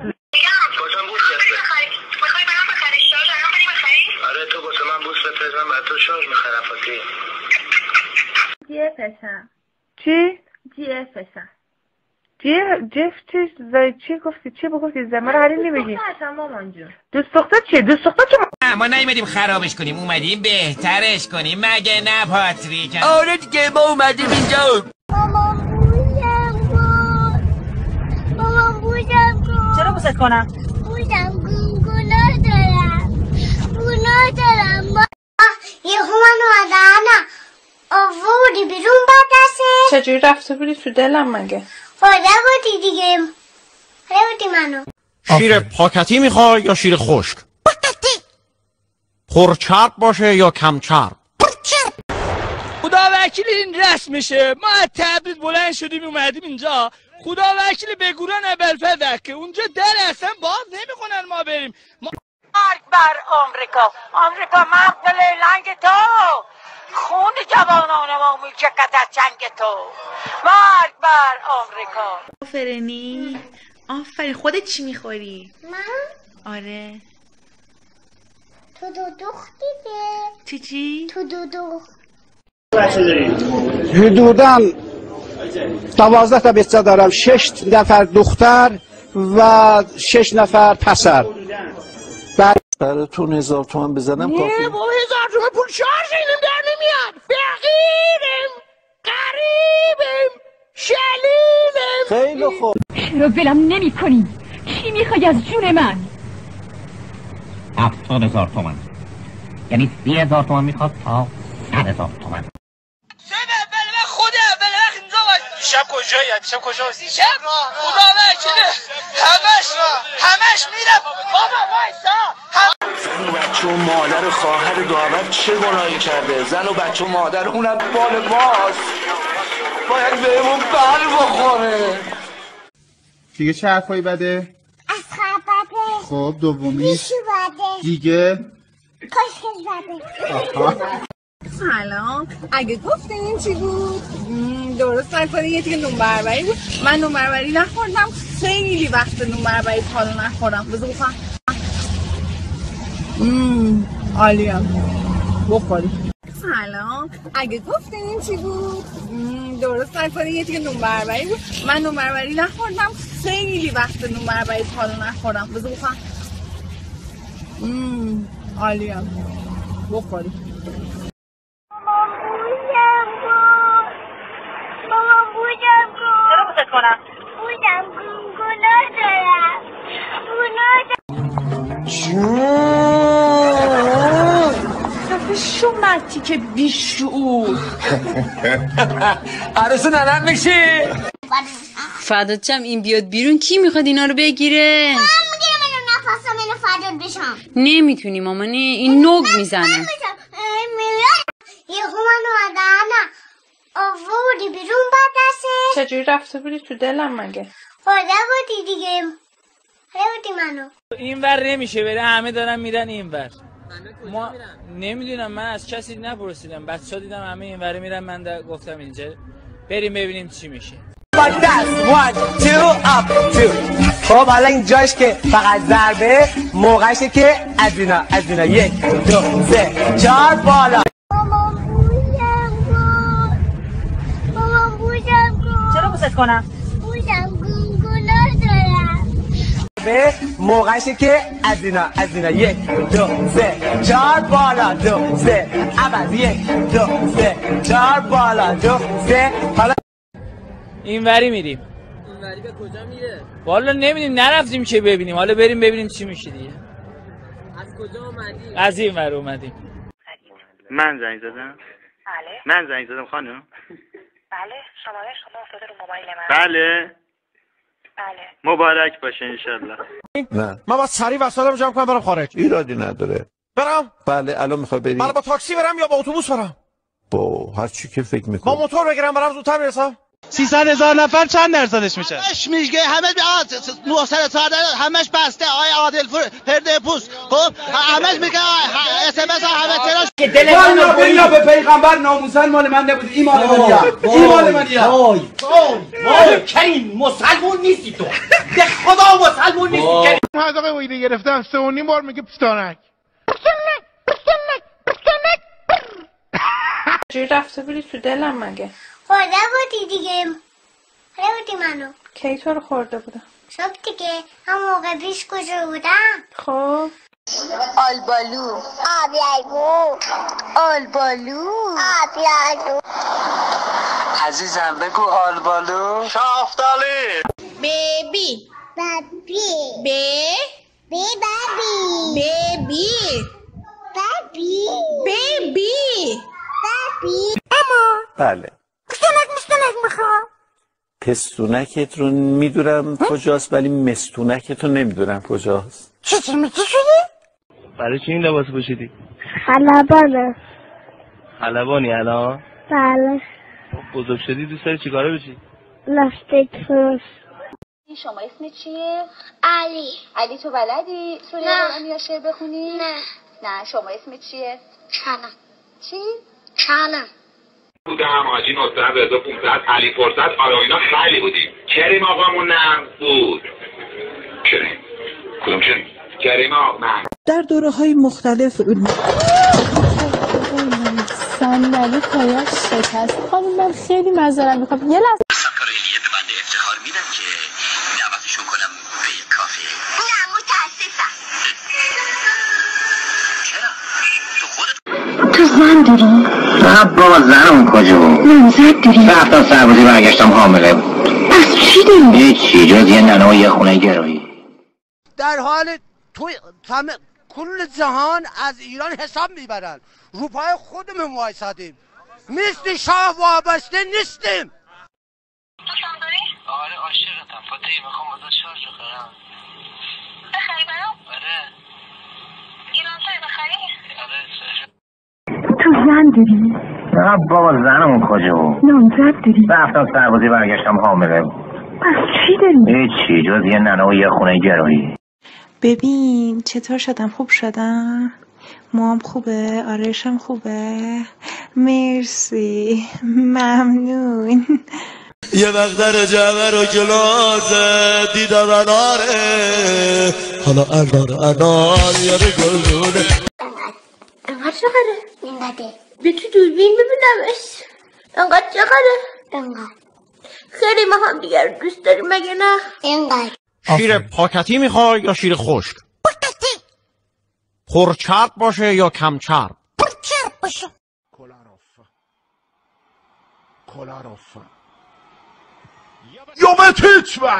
آره تو واسه من بوس بفرست، من برای تو شارژ میخرم فاتی. جی افشم. چی؟ جی افشم. جی جف چی چی گفتی؟ چی بگفتی؟ زمره حالی نمیگی. دوست مامان جون. دوست دختر چیه؟ دوست دختر که ما نیومدیم خرابش کنیم، اومدیم بهترش کنیم، مگه نه پاتریک؟ آره دیگه ما اومدیم اینجا. مامان بوشم کن. مامان بوشم کن. چرا بوست کنم؟ بوشم کن. گناه دارم. گناه دارم. یه همانو آدانا آوردی بیرون بکسه. چجوری رفته بودی تو دلم مگه؟ خورده بودی دیگه. خورده بودی منو. شیر پاکتی میخوای یا شیر خشک؟ پاکتی. پرچرب باشه یا کم چرب؟ پرچرب. خدا وکیل این رسم میشه. ما از تبریز بلند شدیم اومدیم اینجا. خدا وکیل به گوران ابلفدک که اونجا در اصلا باز نمیکنن ما بریم. ما... مرگ بر آمریکا. آمریکا مغز لنگ تو، خون جوانان ما میچکد از چنگ تو. مرگ بر آمریکا. آفرینی آفرین. خودت چی میخوری؟ من؟ آره. تو دو دخت دیگه. چی چی؟ تو دو دخت. حدوداً دوازده تا بچه دارم، شش نفر دختر و شش نفر پسر. براتون هزار تومن بزنم کافی؟ نه با هزار تومن پول شارژ اینم در نمیاد. فقیرم، غریبم، شلیمم. خیلی خوب. چرا ولم نمی کنی؟ چی میخوای از جون من؟ هفتاد هزار تومن، یعنی سی هزار تومن میخواد تا صد هزار تومن. خود اول وقت اینجا باش. دیشب کجایی؟ دیشب کجا هستی؟ دیشب خدا وکیله همش همش میرم. بابا وایسا. زن و بچه و مادر و خواهر داور چه گناهی کرده؟ زن و بچه و مادر اونم بال ماست، باید بهمون بر بخوره. دیگه چه حرفایی بده؟ از خبته. خب دومی بیشی بده. دیگه کشکش بده. سلام. اگه گفتین چی بود؟ درست نکنه یه دیگه نون بربری بود. من نون بربری نخوردم، خیلی وقت نون بربری حالا نخوردم. بذار بخورم. مم عالیم. بخوری. سلام. اگه گفتین چی بود؟ درست نکنه یه دیگه نون بربری بود. من نون بربری نخوردم، خیلی وقت نون بربری حالا نخوردم. بذار بخورم. مم عالیم. بخوری. چرا بوست کنم؟ بودم گناه دارم گناه خفه شو مرتی که بیشعور. عروس ننم میشی؟ فرداد جم این بیاد بیرون کی میخواد اینا رو بگیره؟ من میگیرم اینو نفسم اینو فرداد بشم. نمیتونی مامانی این نوگ میزنه. یه من اومدن آوردی بیرون بعد دسته. چجوری رفته بودی تو دلم مگه؟ خورده بودی دیگه. خورده بودی منو. این ور نمیشه بره، همه دارن میرن این ور. ما نمیدونم، من از کسی نپرسیدم، بچه ها دیدم همه این ور میرن، من دا گفتم اینجا بریم ببینیم چی میشه. خب حالا این جاش که فقط ضربه موقعشه که از اینا از اینا یک دو سه چهار بالا. چرا بوست کنم؟ بودم گناه دارم. به موقعشه که از اینا از اینا یک دو سه چهار بالا دو سه عوض یک دو سه چهار بالا دو سه. حالا این وری میریم. این وری به کجا میره؟ والا نمیدونیم، نرفتیم که ببینیم، حالا بریم ببینیم چی میشه دیگه. از کجا اومدی؟ از این ور اومدیم. من زنگ زدم؟ بله. من زنگ زدم خانم؟ بله شماره شما افتاده رو موبایل من. بله. بله. مبارک باشه انشالله. نه من باید سریع وسایلمو جمع کنم برم خارج. ایرادی نداره. برم؟ بله الان میخوای بری؟ من با تاکسی برم یا با اتوبوس برم؟ با هر چی که فکر میکنی. با موتور بگیرم برم زودتر برسم. سیصد هزار نفر چند درصدش میشه؟ همش میگه همه نهصد چهارده همش بسته. آقای عادل پرده پوست خب همش میگه اس ام اس همه تراش که دل منو بیا به پیغمبر ناموسن مال من نبود. این مال منیه. این مال منیه. وای وای وای کریم مسلمون نیستی تو. به خدا مسلمون نیستی کریم. حداقل ویدیو گرفتم سه و نیم بار میگه پستانک. چجوری رفته بودی تو دلم مگه؟ خورده بودی دیگه. خورده بودی منو. کی تو رو خورده بودم؟ شب دیگه هم موقع پیش کجا بودم. خب آلبالو آبیالو آلبالو آبیالو. عزیزم بگو آلبالو. شافتالی. بیبی بابی بی بی بابی بیبی بابی بیبی بابی. اما بله پستونک مستونک میخوام. پستونکت رو میدونم کجاست ولی مستونکت رو نمیدونم کجاست. چطور میگی شدی؟ برای چی این لباس پوشیدی؟ خلبانه. خلبانی الان؟ بله. بزرگ شدی دوست داری چیکاره بشی؟ لاستیک فروش. شما اسم چیه؟ علی. علی تو بلدی سوره قرآن یا شعر بخونی؟ نه. نه شما اسم چیه؟ چانم. چی؟ چانم. بودم آجی نصد هزار و پونصد علی فرصت آره اینا خیلی بودیم. کریم آقامون نم بود. کریم کدوم کریم؟ کریم آقا من در دوره های مختلف صندلی پایش شکست. خانم من خیلی معذرت میخوام یه لحظه سفرهلیه به بنده افتخار میدن که دعوتشون کنم به یک کافه. نه متاسفم. چرا؟ تو خودت تو زن داری؟ نه بابا زنم کجا بود؟ نامزد داری؟ رفتم سربازی برگشتم حامله بود. از چی داری؟ هیچی جز یه ننه و یه خونه گرایی. در حال تو همه کل جهان از ایران حساب میبرن. رو پای خودمون وایسادیم. مثل شاه وابسته نیستیم. تو شام داری؟ آره عاشقتم فاطمه میخوام ازت شارژ بخرم. بخری برام؟ آره. ایران تو بخری؟ آره سر. تو زن داری؟ نه بابا زنم کجا بود؟ نامزد داری؟ رفتم سربازی برگشتم حامله بود. از چی داری؟ هیچی جز یه ننه و یه خونه گرایی. ببین چطور شدم؟ خوب شدم؟ موام خوبه؟ آرایشم خوبه؟ مرسی ممنون. یه مقدر جعبه رو گلازه دیدم اناره حالا انار انار یاره گلدونه. انقدر چقدره؟ اینقدره. به تو دوربین ببینمش. انقدر چقدره؟ انقدر. خیلی ما هم دیگر دوست داریم مگه نه؟ اینقدر. شیر پاکتی میخوای یا شیر خشک؟ پاکتی. پرچرب باشه یا کم چرب؟ باشو. Kolarov. Kolarov. یومتیچ و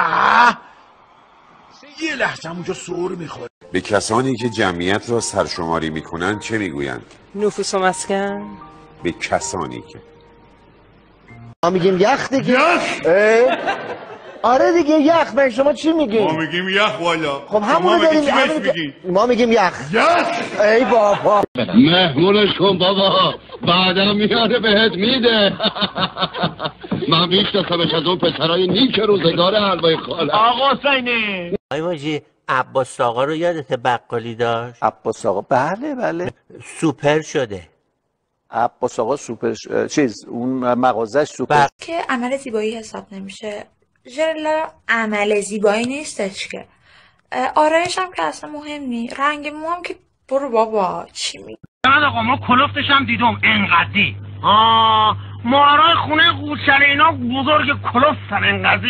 یه لحظه اونجا سور میخوره. به کسانی که جمعیت را سرشماری میکنند چه میگویند؟ نفوس و مسکن. به کسانی که ما میگیم یخ دیگه. یخ؟ آره دیگه یخ. من شما چی میگیم؟ ما میگیم یخ والا. خب همون رو داریم. همون ما میگیم یخ. یخ. ای بابا. مهمونش کن بابا، بعدم میاره بهت میده. من میشناسمش از اون پسرای نیک روزگار حلوای خاله. آقا حسینی آی واجی عباس آقا رو یادت بقالی داشت؟ عباس آقا بله بله سوپر شده. عباس آقا سوپر ش... چیز اون مغازش سوپر که عمل زیبایی حساب نمیشه. ژل عمل زیبایی نیستش که. آرایش هم که اصلا مهم نی. رنگ موام که برو بابا چی میگی؟ نه آقا ما کلفتش هم دیدم انقدی. آه مارای خونه قوچله اینا بزرگ کلفتن انقدی.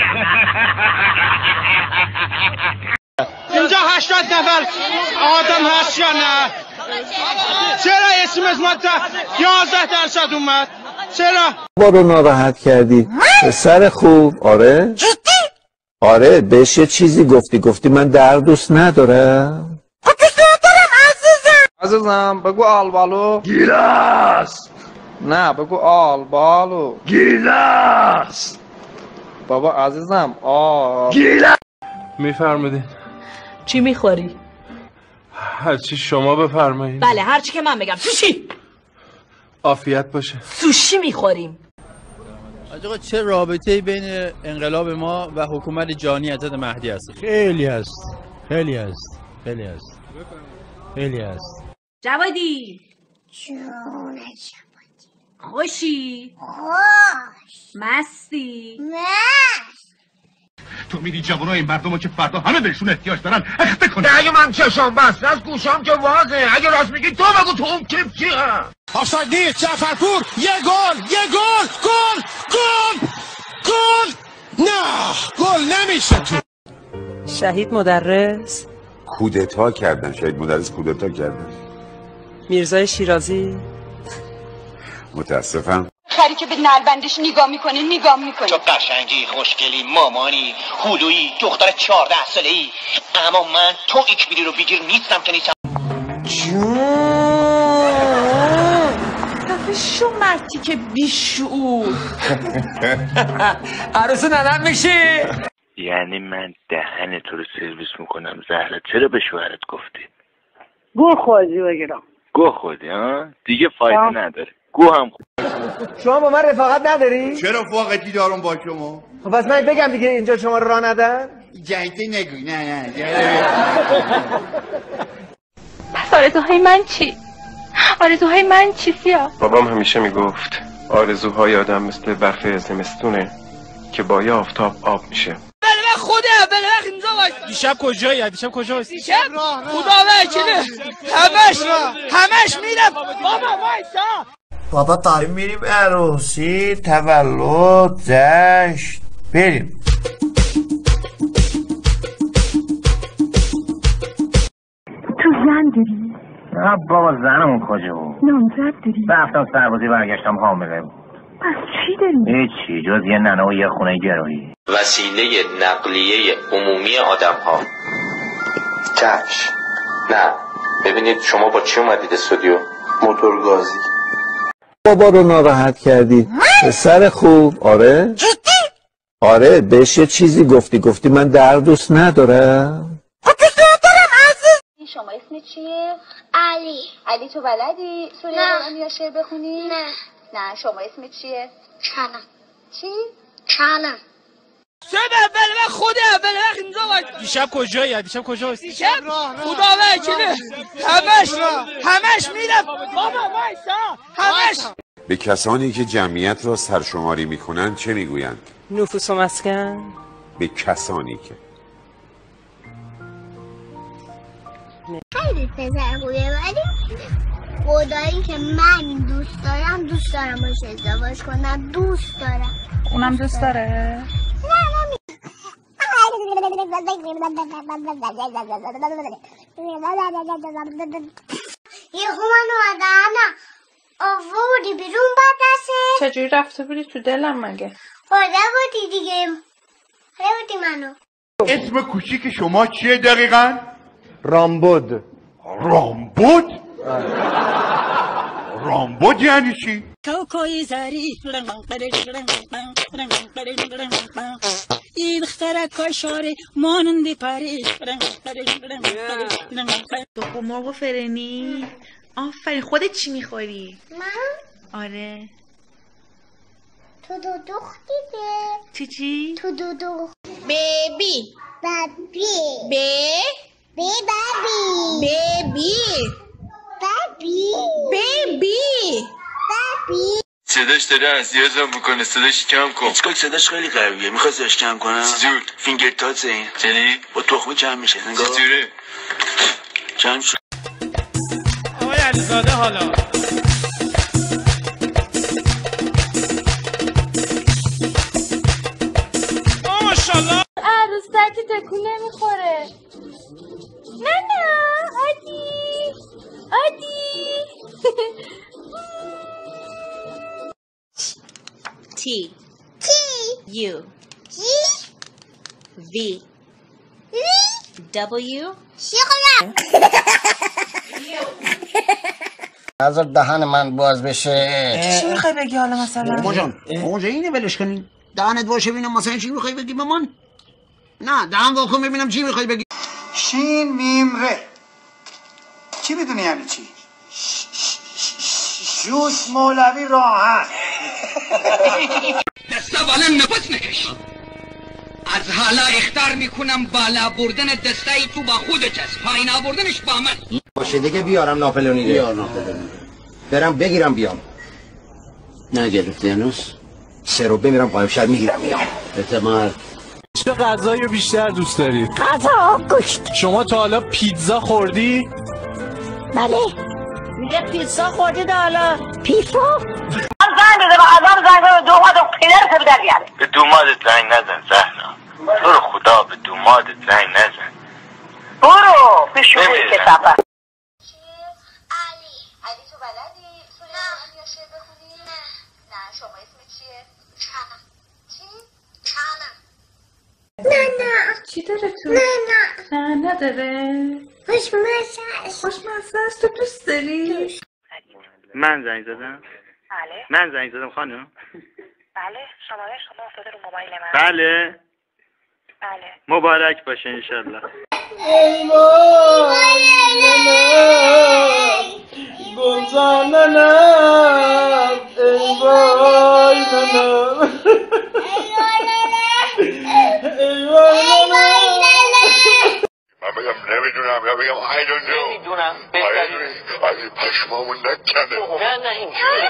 اینجا هشتاد نفر آدم هست یا نه؟ چرا اسم اسمت یازده درصد اومد؟ چرا؟ بابا رو ناراحت کردی. سر خوب آره؟ آره بهش یه چیزی گفتی گفتی من در دوست ندارم. دوست ندارم عزیزم. عزیزم بگو آلبالو. گیلاس. نه بگو آلبالو. گیلاس. بابا عزیزم آل گیلاس. میفرمودین چی میخوری؟ هرچی شما بفرمایید. بله هرچی که من بگم. سوشی. عافیت باشه. سوشی میخوریم. آقا چه رابطه‌ای بین انقلاب ما و حکومت جانی حضرت مهدی هست؟ خیلی هست. خیلی هست. خیلی هست. خیلی هست. جوادی. جون جوادی. خوشی. خوش. مستی. مست. تو میری جوانای این مردم که فردا همه بهشون احتیاج دارن اخته کنه. اگه من چشام بسته از گوشام که واضحه. اگه راست میگی تو بگو تو اون کیف چیه؟ آفساید نیست. جعفرپور یه گل یه گل گل گل گل. نه گل نمیشه. تو شهید مدرس. کودتا کردن. شهید مدرس کودتا کردن. میرزای شیرازی. متاسفم. خری که به نلبندش نگاه میکنه نگاه میکنه. تو قشنگی خوشگلی مامانی خلویی دختر چهارده ساله ای. اما من تو ایکبیری رو بگیر نیستم که نیستم. خفه شو مرتی که بیشعور. عروس ننم میشی. یعنی من دهن تو رو سرویس میکنم زهره، چرا به شوهرت گفتی؟ گو خوردی بگیرم. گو خوردی ها؟ دیگه فایده نداره. گو هم خود. شما با من رفاقت نداری؟ چرا رفاقتی دارم با شما؟ خب پس من بگم دیگه اینجا شما رو راه ندن؟ جنگی نگوی نه نه. پس آرزوهای من چی؟ آرزوهای من چی سیا؟ بابام همیشه میگفت آرزوهای آدم مثل برف زمستونه که با یه آفتاب آب میشه. بله خوده بله وقت اینجا باش. دیشب کجایی؟ دیشب کجا هستی؟ دیشب خدا وکیلی همش همش میرم. بابا وایسا. بابا داریم میریم عروسی تولد جشن بریم. تو زن داری؟ نه بابا زنمون کجا بود؟ نامزد داری؟ رفتم سربازی برگشتم حامله بود. پس چی داری؟ هیچی جز یه ننه و یه خونه گرایی. وسیله نقلیه عمومی آدم ها. کفش. نه ببینید شما با چی اومدید استودیو؟ موتورگازی. بابا رو ناراحت کردی. سر خوب آره؟ آره بهش یه چیزی گفتی گفتی من در دوست ندارم. دوست ندارم عزیز. شما اسمت چیه؟ علی. علی تو بلدی سوره قرآن یا شعر بخونی؟ نه. نه شما اسمت چیه؟ کنم. چی؟ کنم. شب اول وقت خود اول وقت اینجا باش. دیشب کجایی؟ دیشب کجا هستی؟ دیشب خدا وکیلی همش همش میرم. بابا وایسا همش. به کسانی که جمعیت را سرشماری میکنند چه میگویند؟ نفوس و مسکن. به کسانی که خیلی پسر خوبیه ولی خدایی که من دوست دارم دوست دارم باش ازدواج کنم دوست دارم. اونم دوست داره؟ نه یه خونه آدم آوردی بیرون بدسه. چجوری رفته بودی تو دلم مگه؟ خورده بودی دیگه. خورده بودی منو. اسم کوچیک شما چیه دقیقا؟ رامبد. رامبد؟ رامبد یعنی چی؟ کوکوی زری این اخترکای شاره مانندی پری. دو مرغ و فرنی. آفرین. خودت چی میخوری؟ من؟ آره. تو دو دخت دیگه. چی چی؟ تو دو دخت. بیبی بابی. بی بی بابی. بیبی بابی. بیبی بابی. صداش داره اذیتم میکنه، صداش کم کن. هیچکاک صداش خیلی قویه، میخوای صداش کم کنم؟ چجور؟ فینگر تاچ این چلی؟ با تخمه کم میشه. نگاه چجوره؟ کم شد. آقای علیزاده حالا ماشاءالله عروسکی تکون نمیخوره. نه نه عادی عادی. T T U G V W شغلم. نظر دهن من باز بشه. چی میخوای بگی حالا مثلا؟ ماما جان ماما جان اینه ولش کنین. دهنت واشه ببینم مثلا چی میخوای بگی به من؟ نه دهن واکن ببینم چی میخوای بگی. شین میم ره چی میدونی یعنی چی؟ شوش مولوی راحت. دسته بالا نفس نکش. از حالا اختار میکنم بالا بردن دسته ای تو با خودت است، پایین آوردنش با من. باشه دیگه بیارم ناپلونی رو. بیار ناپلونی برم بگیرم بیام. نگرفتی هنوز؟ سه رو بمیرم قایم شد میگیرم میام. اعتماد. چه غذایی بیشتر دوست دارید؟ غذا گوشت. شما تا حالا پیتزا خوردی؟ بله. میگه پیتزا خوردی دا حالا؟ پیتزا؟ زنگ بده به آدم، زنگ بده به دوماد و پدرت به در بیاره. به دومادت زنگ نزن زهرا، تو رو خدا به دومادت زنگ نزن. برو پیشونی که سفر. علی. علی تو بلدی سوره قرآن یا شعر بخونی؟ نه. نه شما اسمت چیه؟ کانم. چی؟ کانم. نه نه. چی داره تو؟ نه نه. نه نداره. خوشمزه است. خوشمزه است. تو دوست داری؟ من زنگ زدم؟ بله. من زنگ زدم خانم؟ بله شماره شما افتاده رو موبایل من. بله. بله. مبارک باشه انشالله. ای وای ننم گلزن ننم ای وای ننم ای وای ننم. من بگم نمیدونم یا بگم I don't know. نمیدونم. آره پشمامون نکنه. نه نه اینجوری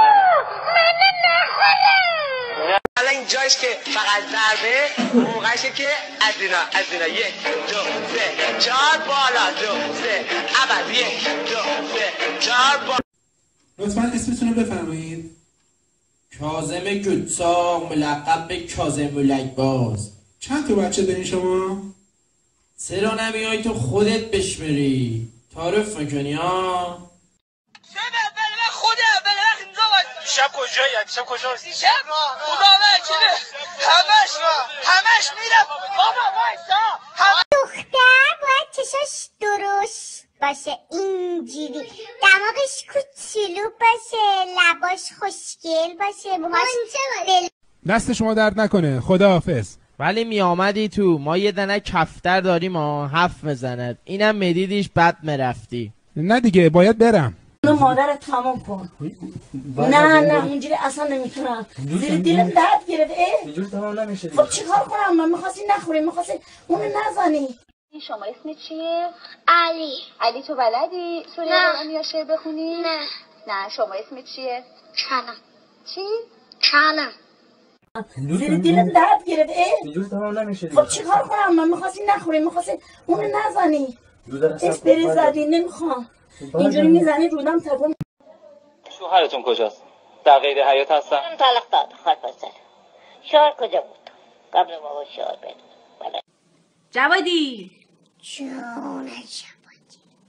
حالا این جایش که فقط ضربه موقعشه که از اینا از اینا یک دو سه چهار بالا دو سه عبد یک دو سه چهار بالا. لطفا اسمتون رو بفرمایید. کاظم گوتساق ملقب به کاظم ملکباز. چند تا بچه دارین شما؟ چرا نمیای تو خودت بشمری؟ تعارف میکنی ها؟ خود اول وقت اینجا باید دیشب کجایی؟ دیشب کجاست؟ دیشب؟ خدا وکیله همش را همش میرم بابا وایسا. دختر باید چشاش درست باشه اینجوری، دماغش کوچولو باشه، لباش خوشگل باشه، موهاش بل... دست شما درد نکنه. خداحافظ. ولی می آمدی تو ما یه دنه کفتر داریم ها هفت میزند، اینم مدیدیش بد مرفتی. نه دیگه باید برم. مادر تمام کن. نه نه اونجوری اصلا نمیتونم. زیر دیلم درد گرفت. اینجوری تمام نمیشه. خب چیکار کنم؟ من می‌خواستی نخوری، می‌خواستی اونو نزنی. شما اسمت چیه؟ علی. علی تو بلدی سوره قرآن یا شعر بخونی؟ نه. نه شما اسمت چیه؟ کانم. چی؟ کانم. زیر دیلم درد گرفت. اینجوری تمام نمیشه. خب چیکار کنم؟ من می‌خواستی نخوری، می‌خواستی اونو نزنی. اسپری زدی نمیخوام. اینجوری میزنی رودم تکون. شوهرتون کجاست؟ در قید حیات هستن؟ طلاق داد خاک بسر. شوهر کجا بود؟ قبل بابا شوهر بید. بله. جوادی جون جوادی.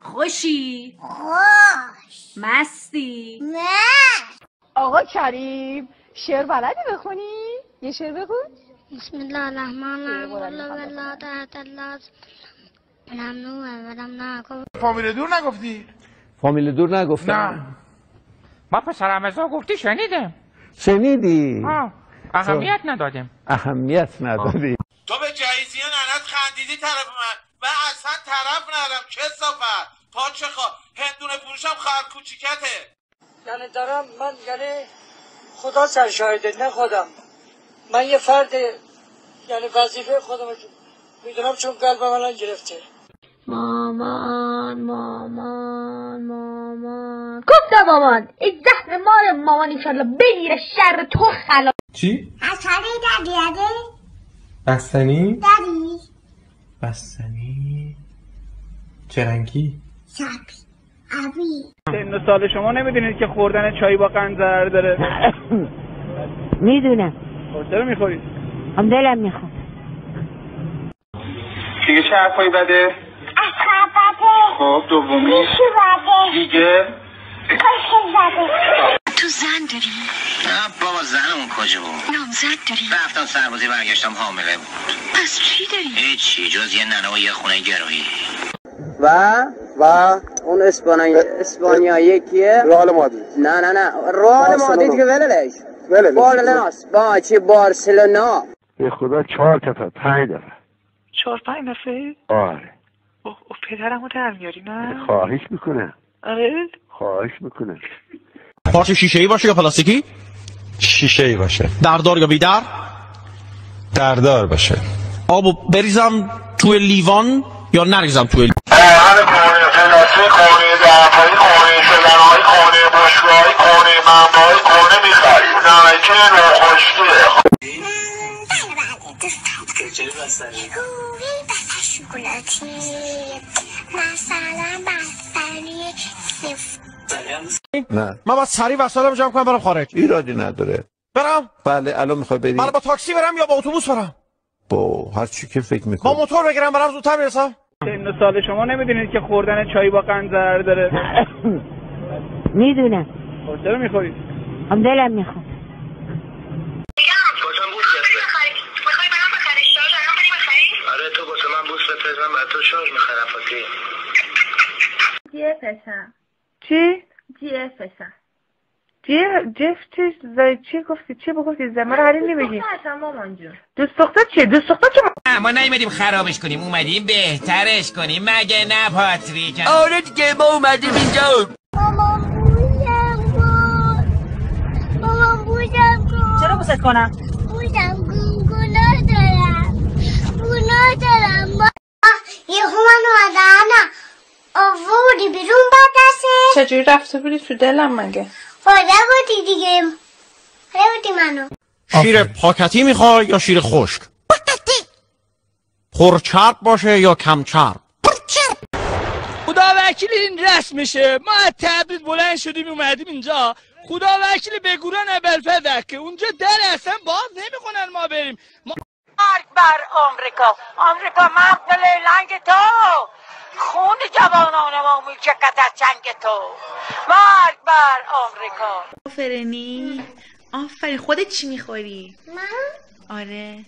خوشی؟ خوش. مستی؟ نه. آقا کریم شعر بلدی بخونی؟ یه شعر بخون؟ بسم الله الرحمن الرحیم والله والله تحت الله ممنون ولم نکن. فامیل دور نگفتی؟ فامیل دور نگفتم. نه ما پسرم ازا گفتی شنیدم. شنیدی؟ آه اهمیت ندادیم. اهمیت ندادی. تو به جهیزیه ننت خندیدی طرف من. من اصلا طرف ندارم. کثافت پاچه خواه هندونه فروشم خر کوچیکته. یعنی دارم من یعنی خدا سرشاهده نه خودم. من یه فرد یعنی وظیفه خودم میدونم چون قلبم الان گرفته. مامان مامان مامان گفتم مامان این زهر مار مامان انشالله بگیره شر تو خلا. چی؟ اصلا دادی دادی بستنی؟ دادی بستنی چه رنگی؟ سبز ابی. سن سال شما نمیدونید که خوردن چای با قند ضرر داره؟ میدونم. چرا میخورید؟ هم دلم میخواد. دیگه چه حرفایی بده؟ اصلا بده. خب دومی؟ میشی بده. دیگه؟ خوش زده. تو زن داری؟ نه بابا زنمون کجا بود؟ نامزد داری؟ رفتم سربازی برگشتم حامله بود. پس چی داری؟ هیچی جز یه ننه و یه خونه گروهی. و و اون اسپانیا اسپانیایی کیه؟ رئال مادرید. نه نه نه رئال مادرید که ولش ولش بارسلوناست با چی بارسلونا. به خدا چهار دفعه پنج دفعه چهار پنج دفعه؟ آره. او پدرمو در میاری نه؟ خواهش میکنه. آره؟ خواهش میکنه. پارچه شیشه‌ای باشه یا پلاستیکی؟ شیشه‌ای باشه. دردار یا بیدر؟ دردار باشه. آبو بریزم توی لیوان یا نریزم توی لیوان؟ آهن کونه، پلاستیک کونه، ظرفای کونه، شلنگ‌های کونه، بشکه‌های کونه، منبع‌های کونه می‌خری. نمکی ناخوشیه. چه بستنی؟ بستنی شکلاتی مثلا بستنی نه من باید سریع وسایلم جمع کنم برم خارج. ایرادی نداره. برم؟ بله الان میخوای بری؟ من با تاکسی برم یا با اتوبوس برم؟ با هر چی که فکر میکنی. با موتور بگیرم برم زودتر برسم. سن سال شما نمیدونید که خوردن چای با قند ضرر داره؟ میدونم. چرا میخورید؟ هم دلم میخواد. آره تو واسه من بوس بفرست من برای تو شارژ میخرم فاطی. جی افشم. چی؟ جی افشم. جی جف چی چی گفتی چی بگفتی زمره حالی نمیگی. دوست دختر مامان جون. دوست دختر چی؟ دوست دختر چی؟ ما نیومدیم خرابش کنیم اومدیم بهترش کنیم مگه نه پاتریک؟ آره دیگه ما اومدیم اینجا. مامان بوزم کن. مامان بوزم کن. چرا بوست کنم؟ بوزم کن گناه دارم. گناه دارم. یه همانو آدانا آوردی بیرون بدسه. چجوری رفته بودی تو دلم مگه؟ خورده بودی دیگه. خورده بودی منو. شیر پاکتی میخوای یا شیر خشک؟ پاکتی. پرچرب باشه یا کم چرب؟ پرچرب. خدا وکیل این رسم میشه. ما از تبریز بلند شدیم اومدیم اینجا. خدا وکیل به گوران ابلفدک که اونجا در اصلا باز نمیکنن ما بریم. ما... مرگ بر آمریکا. آمریکا مغز لیلنگ تو. خون جوانانمو میچکد از چنگ تو. مرگ بر آمریکا. آفرینی آفرین. خودت چی میخوری؟ من؟ آره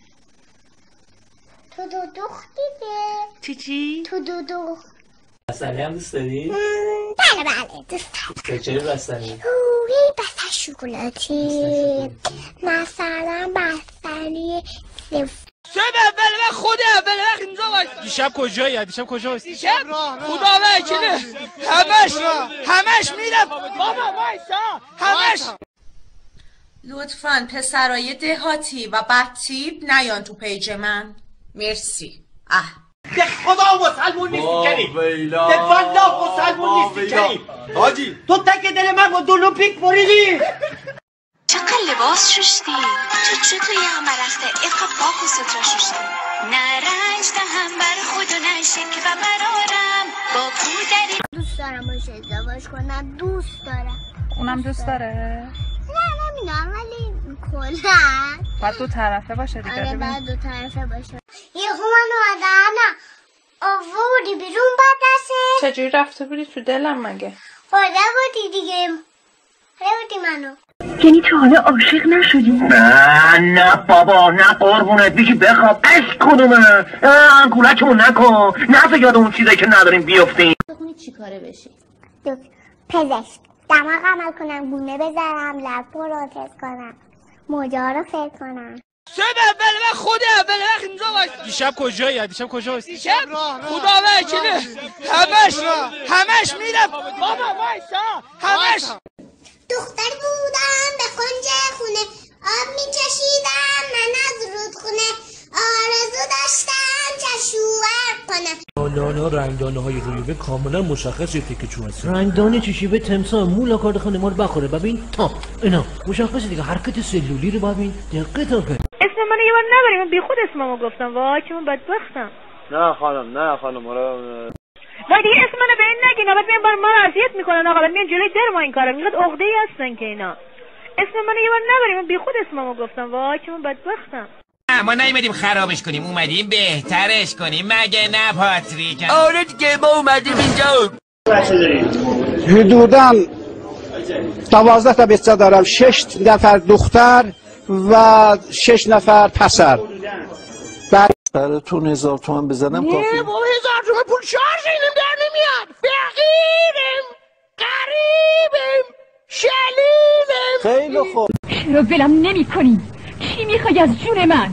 تو دو دخت دیگه. چی چی؟ تو دو دخت. بستنی هم دوست داری؟ بله بله دوست دارم. چه بستنی؟ اوی بستنی شکلاتی مثلا بستنی سفت. شب اول من خود اول وقت اینجا باش. دیشب کجایی؟ دیشب کجا هستی؟ دیشب خدا وکیله همش همش میرم بابا وایسا همش. لطفاً پسرای دهاتی و بدتیپ نیان تو پیج من. مرسی. اه به خدا مسلمون نیستی کریم. به والله مسلمون نیستی کریم. حاجی تو تک دل من با دلو پیک بریدی. چقدر لباس شوشتی؟ تو چطور یه همه رخته اقا پاک و سترا شوشتی؟ نرنج دهم بر خود و نشک و برارم با کودری. دوست دارم باشه ازدواج کنم. دوست دارم. اونم دوست داره؟ نه نمیدونم ولی کلا باید دو طرفه باشه دیگه. آره باید دو طرفه باشه. یه همانو آدانا آوردی بیرون با دسته؟ چجوری رفته بودی تو دلم مگه؟ خورده بودی دیگه. خورده بودی منو. یعنی تو حالا عاشق نشدی؟ نه نه بابا نه قربونت بیشی بخواب اش کدومه انکولکمون نکن نه یاد اون چیزایی که نداریم بیافتیم. بخونی چی کاره بشی؟ پزشک. دماغ عمل کنم، گونه بذارم، لب پروتز کنم، موجا رو فکر کنم. شب اول و خود اول وقت اینجا باش. دیشب کجایی؟ دیشب کجا هستی؟ دیشب خدا وکیله همش همش میرم بابا وایسا همش. دختر بودم به کنج خونه آب میچشیدم من از رودخونه آرزو داشتم چشوور کنم. لانا رنگدانه های رویبه کاملا مشخصه تیکه چون هست. رنگدانه چشیبه تمسا مولا کارد خانه ما رو بخوره. ببین تا اینا مشخصه دیگه، حرکت سلولی رو ببین دقیقه تا که اسم منو یه بار نبریم، من بی خود اسممو گفتم. وای که من بدبختم. نه خانم نه خانم مرا وای دیگه اسم منو به این نگین، بعد میان بر من اذیت میکنن آقا، بعد میان جلوی در ما این کارا. اینقدر عقده‌ای هستن که اینا. اسم منو یه بار نبریم، من بی خود اسممو گفتم. وای که من بدبختم. ما نیومدیم خرابش کنیم، اومدیم بهترش کنیم، مگه نه پاتریک؟ آره دیگه ما اومدیم اینجا. حدوداً دوازده تا بچه دارم، شش نفر دختر و شش نفر پسر. براتون هزار تومن بزنم کافی؟ نه با هزار تومن پول شارژ اینم در نمیاد. فقیرم، غریبم، شلیلم. خیلی خوب. چرا ولم نمی کنی؟ چی میخوای از جون من؟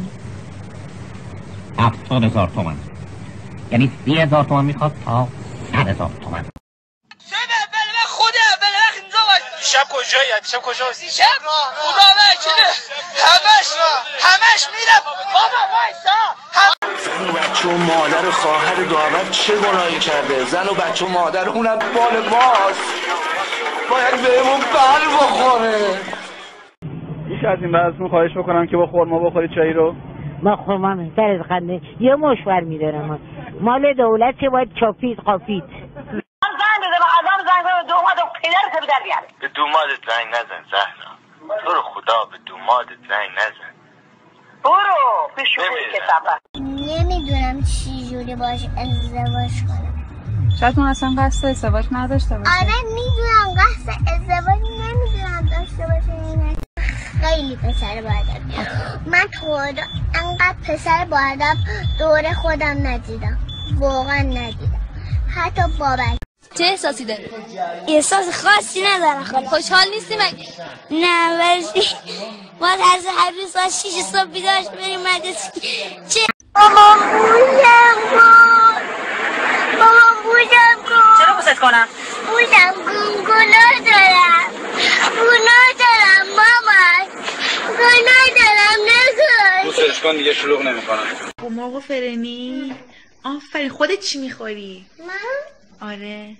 هفتاد هزار تومن، یعنی سی هزار تومن میخواد تا صد هزار تومن. شب اول و خود اول وقت اینجا باش. دیشب کجایی؟ دیشب کجا هستی؟ دیشب خدا وکیله همش همش میرم بابا وایسا. زن و بچه و مادر و خواهر داور چه گناهی کرده؟ زن و بچه و مادر اونم بال ماست، باید بهمون بر بخوره. میشه از این بعضتون خواهش بکنم که با خورما بخورید چایی رو؟ ما خورما در از خنده یه مشور میدارم، مال دولت که باید چاپید قافید. زنگ بده به آدم، زنگ بده به دوماد و پدرت به در بیاره. به دومادت زنگ نزن زهرا، تو رو خدا به دومادت زنگ نزن. برو به شوخی کتابه. نمیدونم چی جوری باش ازدواج کنم. شاید اون اصلا قصد ازدواج نداشته باشه. آره میدونم قصد ازدواج نمیدونم داشته باشه. خیلی پسر باید من خود انقدر پسر باید دور خودم ندیدم، واقعا ندیدم، حتی بابک. چه احساسی داری؟ احساس خاصی ندارم. خب خوشحال نیستی مگه؟ نه ولی ما از هر روز ساعت شیش صبح بیدار بریم مدرسه. چه؟ مامان بوشم کن، مامان بوشم کن. چرا بوست کنم؟ بوشم کن، گناه دارم، گناه دارم مامان، گناه دارم نکن. بوستش کن دیگه شلوغ نمی کنم. خب مرغ فرنی آفرین. خودت چی میخوری؟ من؟ آره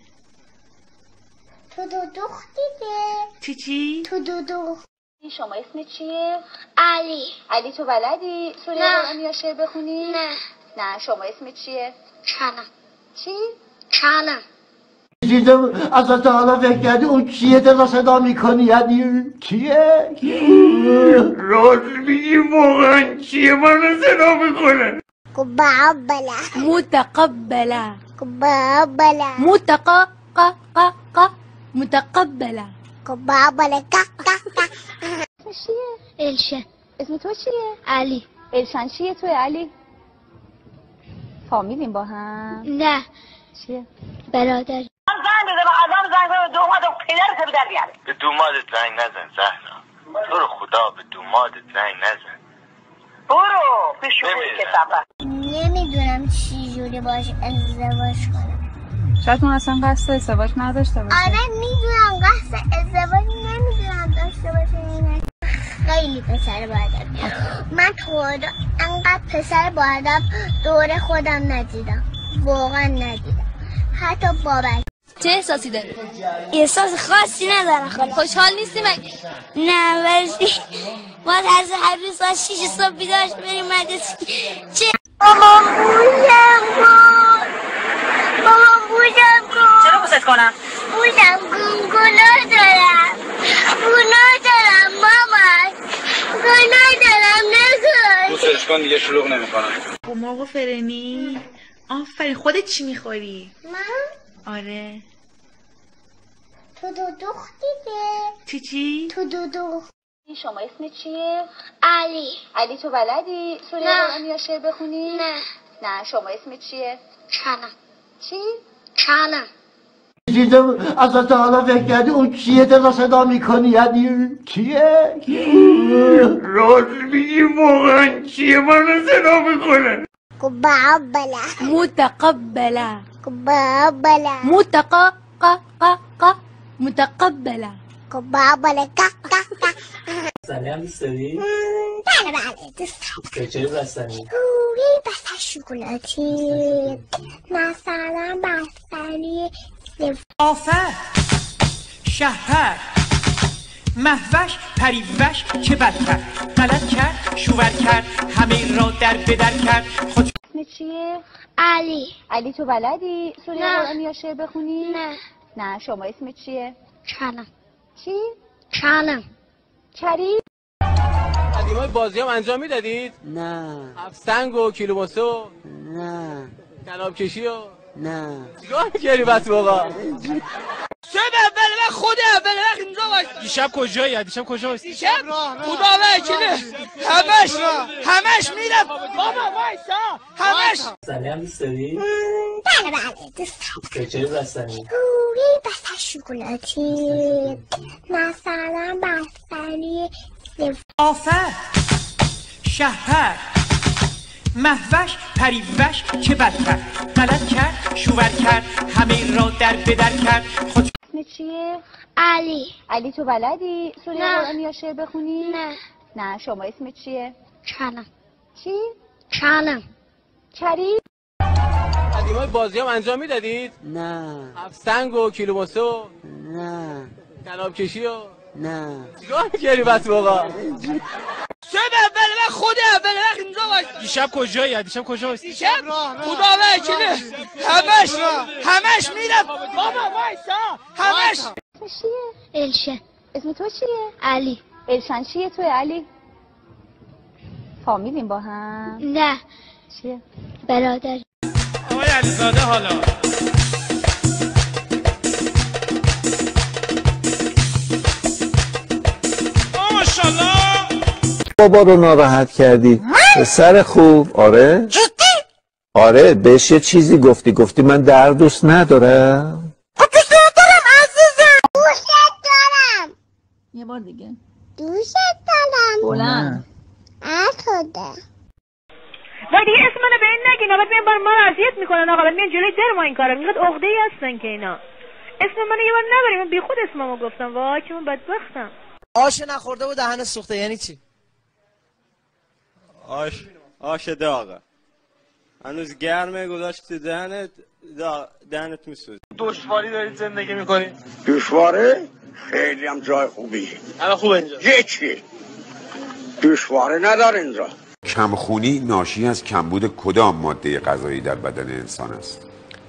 تو دو دخت دیگه. چی چی؟ تو دو دخت. شما اسم چیه؟ علی. علی تو بلدی سوره قرآن یا شعر بخونی؟ نه. نه شما اسم چیه؟ کلم. چی؟ کلم. دیدم از حالا فکر کردی اون چیه دل صدا میکنی؟ یعنی چیه؟ راست میگی واقعا چیه من صدا میکنه؟ متقبله. متقبله. متقبله. متقا قا قا قا متقبله. متقبله قا قا قا. اسمش چیه؟ الشن. اسم تو چیه؟ علی. الشن چیه توی علی؟ فامیلیم با هم؟ نه. چیه؟ برادر. زنگ بده به آدم، زنگ بده به دوماد و پدرت به در بیاره. به دومادت زنگ نزن زهرا، تو رو خدا به دومادت زنگ نزن. برو به شوخی کتابه. نمیدونم چی جوری باش ازدواج کنم. شاید اون اصلا قصد ازدواج نداشته باشه. آره میدونم قصد ازدواج نمیدونم داشته باشه. خیلی پسر باید من خود انقدر پسر باید دور خودم ندیدم، واقعا ندیدم، حتی بابک. چه احساسی داری؟ احساس خاصی ندارم. خب خوشحال نیستی مگه؟ نه ولی ما از هر روز ساعت شیش صبح بیدار بریم مدرسه. چه؟ مامان بوشم کن، مامان بوشم کن. چرا بوست کنم؟ بوشم کن، گناه دارم، گناه دارم مامان، گناه دارم نکن. بوستش کن دیگه شلوغ نمی کنم. خب مرغ فرنی آفرین. خودت چی میخوری؟ من؟ آره. تو دو دخت دیگه. چی چی؟ تو دو دخت. شما اسم چیه؟ علی. علی تو بلدی سوره قرآن یا شعر بخونی؟ نه. نه شما اسم چیه؟ کلم. چی؟ کلم. دیدم از حالا فکر کردی اون کیه دل صدا میکنی یعنی کیه؟ راست میگی واقعا چیه من صدا میکنه؟ متقبله. متقبله. متقبله. متق ق ق ق متقبله. متقبله. ق ق ق. بستنی هم دوست داری؟ بله بله دوست دارم. چه بستنی؟ روی بستنی شکلاتی، مثلا بستنی آفر شهپر مهوش پریوش چه بد کرد، غلط کرد شوور کرد همه را در بدر کرد. خود اسم چیه؟ علی. علی تو بلدی سوره قرآن یا شعر بخونی؟ نه. نه شما اسم چیه؟ کلم. چی؟ کلم. کریم. قدیمای بازی هم انجام میدادید؟ نه. افسنگ و کیلوموسو؟ نه. کلاب کشی و؟ نه. چیکار می‌کردی بس موقع؟ شب اول و خود اول وقت اینجا باش. دیشب کجایی؟ دیشب کجا باشی؟ دیشب خدا وکیله همش همش میرم بابا وایسا همش. بستنی هم دوست داری؟ بله بله دوست دارم. چه بستنی؟ روی بستنی شکلاتی، مثلا بستنی آفر شهپر مهوش پریوش چه بد کرد، غلط کرد شوور کرد همه را در بدر کرد. خود اسم چیه؟ علی. علی تو بلدی سوره نه. قرآن یا شعر بخونی؟ نه. نه شما اسم چیه؟ کلم. چی؟ کلم. کریم. قدیمای بازی هم انجام میدادید؟ نه. افسنگ و کیلوموسو؟ نه. کلاب کشی و؟ نه. چیکار می‌کردی بس موقع؟ شب اول و خود اول وقت اینجا باش. دیشب کجایی؟ دیشب کجا باشی؟ دیشب خدا وکیله همش همش میرم بابا وایسا همش. اسم چیه؟ الشه. اسم تو چیه؟ علی. الشن چیه توی علی؟ فامیلیم با هم؟ نه. چیه؟ برادر. آقای علیزاده حالا ماشاءالله. بابا رو ناراحت کردی پسر خوب. آره آره بهش یه چیزی گفتی گفتی من در دوست ندارم. دوست دارم عزیزم. دوست دارم. یه بار دیگه دوست دارم. بلند عطوده. وای دیگه اسم منو به این نگین. بعد میان بر ما اذیت میکنن آقا. بعد میان جلوی در ما این کارا. میگن عقده ای هستن که اینا. اسم منو یه بار نبریم. من بیخود اسممو گفتم. وای که من بدبختم. آش نخورده و دهن سوخته یعنی چی؟ آش آش داغه هنوز گرمه گذاشت دهنت دا... دهنت میسوزه. دشواری دارید زندگی میکنید؟ دشواره؟ خیلی هم جای خوبی. الان خوبه اینجا؟ هیچی دشواره نداره اینجا. کمخونی ناشی از کمبود کدام ماده غذایی در بدن انسان است؟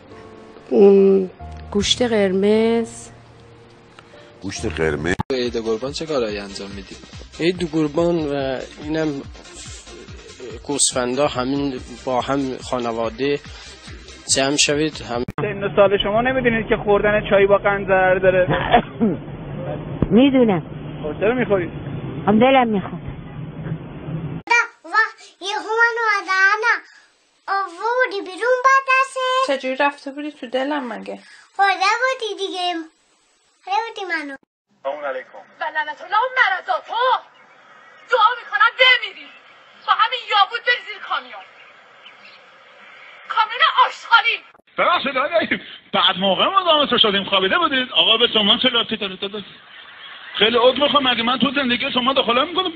گوشت قرمز. گوشت قرمز. عید قربان چه کارایی انجام میدید؟ عید قربان و اینم گوسفندا همین با هم خانواده جمع شوید. هم سن سال شما نمیدونید که خوردن چای با قند ضرر داره؟ میدونم. خب چرا میخورید؟ هم دلم میخواد. یه همان آدانا آوردی بیرون با دسته. چجوری رفته بودی تو دلم مگه؟ خورده بودی دیگه. خورده بودی منو. سلام علیکم. بلنت الله مرزا تو دعا میکنم بمیری با همین یابود بری زیر کامیون کامیون آشغالی. ببخشید آقای بعد موقع ما دامت شدیم خوابیده بودید. آقا به شما چه لاتی داره داده؟ خیلی عذر میخوام اگه من تو زندگی شما دخالت میکنم.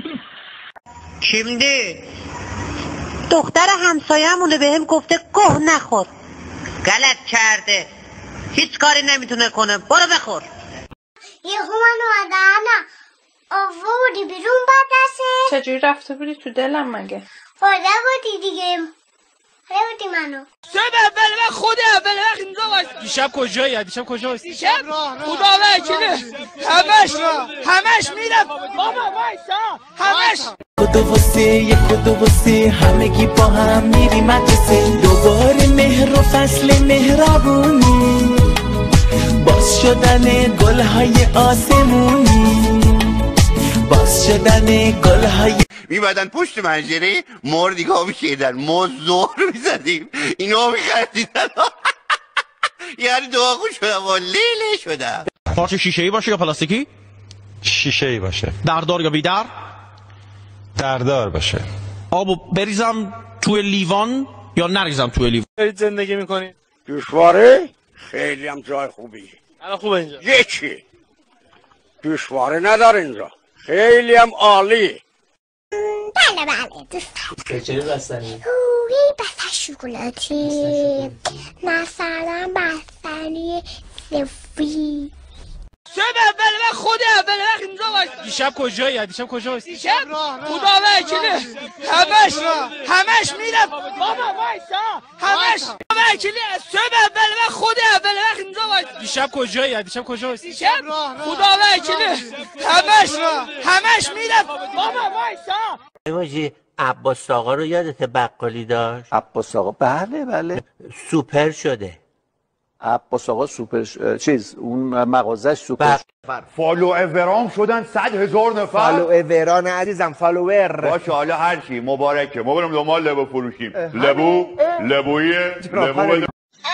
کیمدی؟ دختر همسایه‌مونه بهم گفته گه نخور. غلط کرده. هیچ کاری نمیتونه کنه. برو بخور. یه همان آدانا آوردی بیرون با دسته. چجوری رفته بودی تو دلم مگه؟ خورده بودی دیگه. خورده بودی منو. شب اول و خود اول وقت اینجا باش. دیشب کجایی؟ دیشب کجا باشی؟ دیشب خدا وکیله همش همش میرم بابا وایسا همش. دو و سه یک و دو و سه همگی با هم میری مدرسه دوباره مهر و فصل مهربونی باز شدن گلهای آسمونی باز شدن گلهای میبادن پشت منجره مردیگا میشیدن ما زهر میزدیم اینا میخردیدن یعنی دعاقو شدم و لیله شدم. پارچه شیشه ای باشه یا پلاستیکی؟ شیشه ای باشه. دردار یا بیدر؟ دردار باشه. آبو بریزم توی لیوان یا نریزم توی لیوان؟ دارید زندگی میکنید؟ دوشواره خیلی هم جای خوبی. الان خوبه اینجا؟ یکی دوشواره نداره اینجا، خیلی هم عالی. بله بله دوستم. چه بستنی؟ روی بستنی شکلاتی، مثلا بستنی سفید. شب اول وقت خود اول وقت اینجا باش. دیشب کجایی؟ دیشب کجا هستی؟ دیشب خدا وکیله همش همش میرم بابا وایسا همش وکیله شب اول وقت خود اول وقت اینجا باش. دیشب کجایی؟ دیشب کجا هستی؟ دیشب خدا وکیله همش همش میرم بابا وایسا. ایماجی عباس آقا رو یادت بقالی داشت؟ عباس آقا بله بله سوپر شده. عباس آقا سوپر ش... چیز اون مغازش سوپر فالو ورام شدن صد هزار نفر. فالو وران عزیزم فالوور باشه حالا هر چی مبارکه. ما بریم دنبال لبو فروشیم. لبو لبوی لبو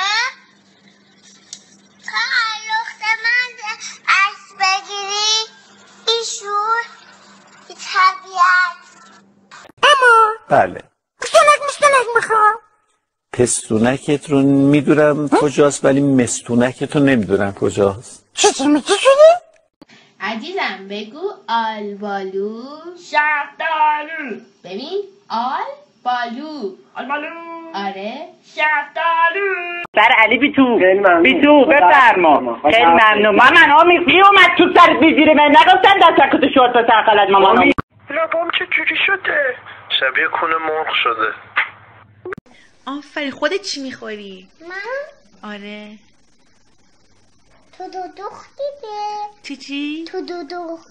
خالوخت من عکس بگیری ایشون طبیعت اما بله مستنک مستنک میخوام. پستونکت رو میدونم کجاست ولی مستونکت رو نمیدونم کجاست. چطور میگی شده؟ عزیزم بگو آل بالو شفتالو. ببین آل بالو آل بالو. آره شفتالو. سر علی بی تو بی تو بفرما. خیلی ممنون. مامان آمی کی اومد تو سرت میگیره؟ من نگفتم دستکتو شورت و تقلت مامان. لبام چه جوری شده؟ شبیه کونه مرغ شده. آفرین. خودت چی میخوری؟ من؟ آره. تو دو دخ دیده. چی چی؟ تو دو دخ.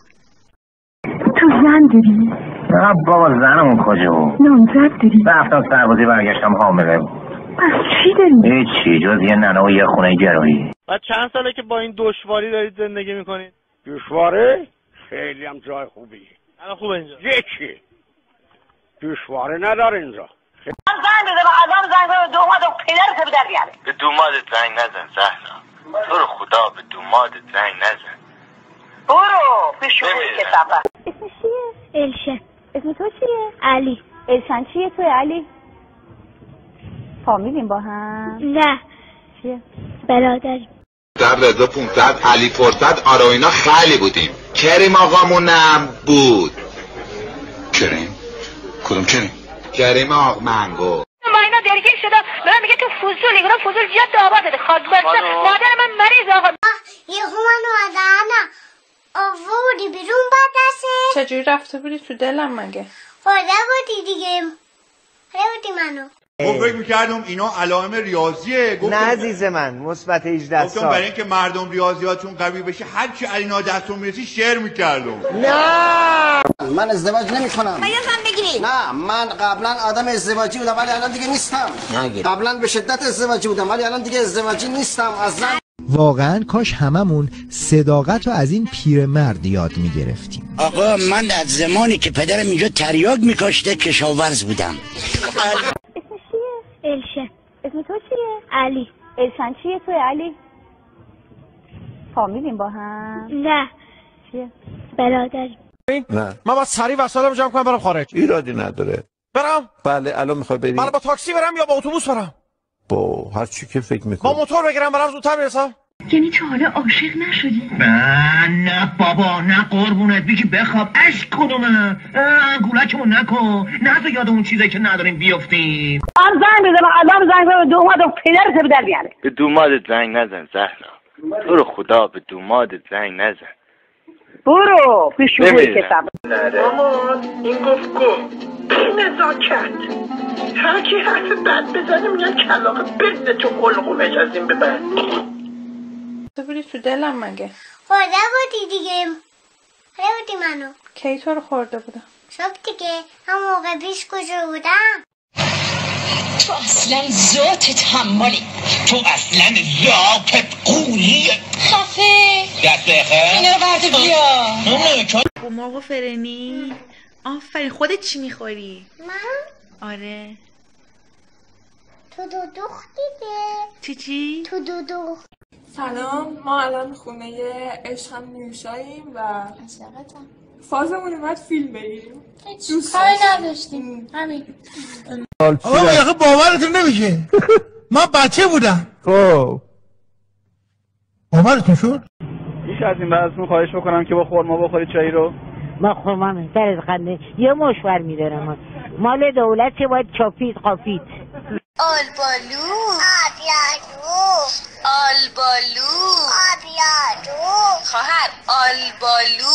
تو زن داری؟ نه بابا زنمون کجا بود؟ نامزد داری؟ رفتم سربازی برگشتم حامله بود. پس چی داری؟ هیچی جز یه ننه و یه خونه گرایی. بعد چند ساله که با این دشواری دارید زندگی میکنید؟ دوشواره خیلی هم جای خوبی. الان خوبه اینجا؟ یکی دوشواره نداره اینجا. من زنگ بده به آدم زنگ بده به دوماد و پدرت به در بیاره. به دومادت زنگ نزن زهرا. تو رو خدا به دومادت زنگ نزن. برو پیشونی که سفر. اسمش چیه؟ الشه. اسم تو چیه؟ علی. الشن چیه توی علی؟ فامیلیم با هم؟ نه. چیه؟ برادریم. در رضا پونصد علی فرصت آره اینا خیلی بودیم. کریم آقامونم بود. کریم؟ کدوم کریم؟ کریم آق منگو. ما اینا درگیر شده من میگه تو فضول اینا فضول جد آباد ده خواست باشه مادر من مریض آقا. یه من آدانا آوردی بیرون با دسته. چجوری رفته بودی تو دلم مگه؟ خورده بودی دیگه. خورده بودی منو. ما فکر میکردم اینا علائم ریاضیه. نه عزیز من مثبت هجده سال. گفتم برای اینکه مردم ریاضیاتشون قوی بشه هر چی علینا دستون میرسی شعر میکردم. نه من ازدواج نمی کنم. باید هم بگیری. نه من قبلا آدم ازدواجی بودم ولی الان دیگه نیستم. قبلا به شدت ازدواجی بودم ولی الان دیگه ازدواجی نیستم. از زن واقعا کاش هممون صداقت رو از این پیرمرد یاد میگرفتیم. آقا من از زمانی که پدرم اینجا تریاک میکاشته کشاورز بودم. اسمش چیه؟ الشه. اسم تو چیه؟ علی. الشن چیه توی علی؟ فامیلیم با هم؟ نه. چیه؟ برادریم. نه من باید سریع وسایلمو جمع کنم برم خارج. ایرادی نداره. برم؟ بله الان میخوای بری؟ من با تاکسی برم یا با اتوبوس برم؟ با هر چی که فکر میکنی. با موتور بگیرم برم زودتر برسم؟ یعنی تو حالا عاشق نشدی؟ نه نه بابا نه قربونت بگی بخواب عشق کدومه گولکمو نکن نه تو یاد اون چیزایی که نداریم بیافتیم. من زنگ بده به آدم زنگ بده به دوماد و پدرت به در بیاره. به دومادت زنگ نزن زهرا. تو رو خدا به دومادت زنگ نزن. برو پیشونی که سفر. مامان این گفت گفت نزاکت هر کی حرف بد بزنه میگن کلاقه بزنه تو قلقومش از این ببر. تو بودی تو دلم مگه؟ خورده بودی دیگه. خورده بودی منو. کی تو رو خورده بودم؟ شب دیگه هم موقع پیش کجا بودم؟ تو اصلا ذاتت حمالی، تو اصلا ذاتت قولیه. خفه دست بخیر اینا رو برده بیا. با مرغ فرنی. آفرین. خودت چی میخوری؟ من؟ آره. تو دو دخ دیگه. چی چی؟ تو دو دخ. سلام، ما الان خونه عشقم نیوشاییم و فازمون اومد فیلم بگیریم. دوست کاری نداشتیم همین. آقا یخه باورتون نمیشه. من بچه بودم. خب باورتون شد؟ میشه از این بعد خواهش بکنم که با خورما بخوری چایی رو؟ ما خورما سر خنده یه مشور میدارم مال دولت که باید چاپید قافید. آلبالو آبیادو آلبالو آبیادو خواهر آلبالو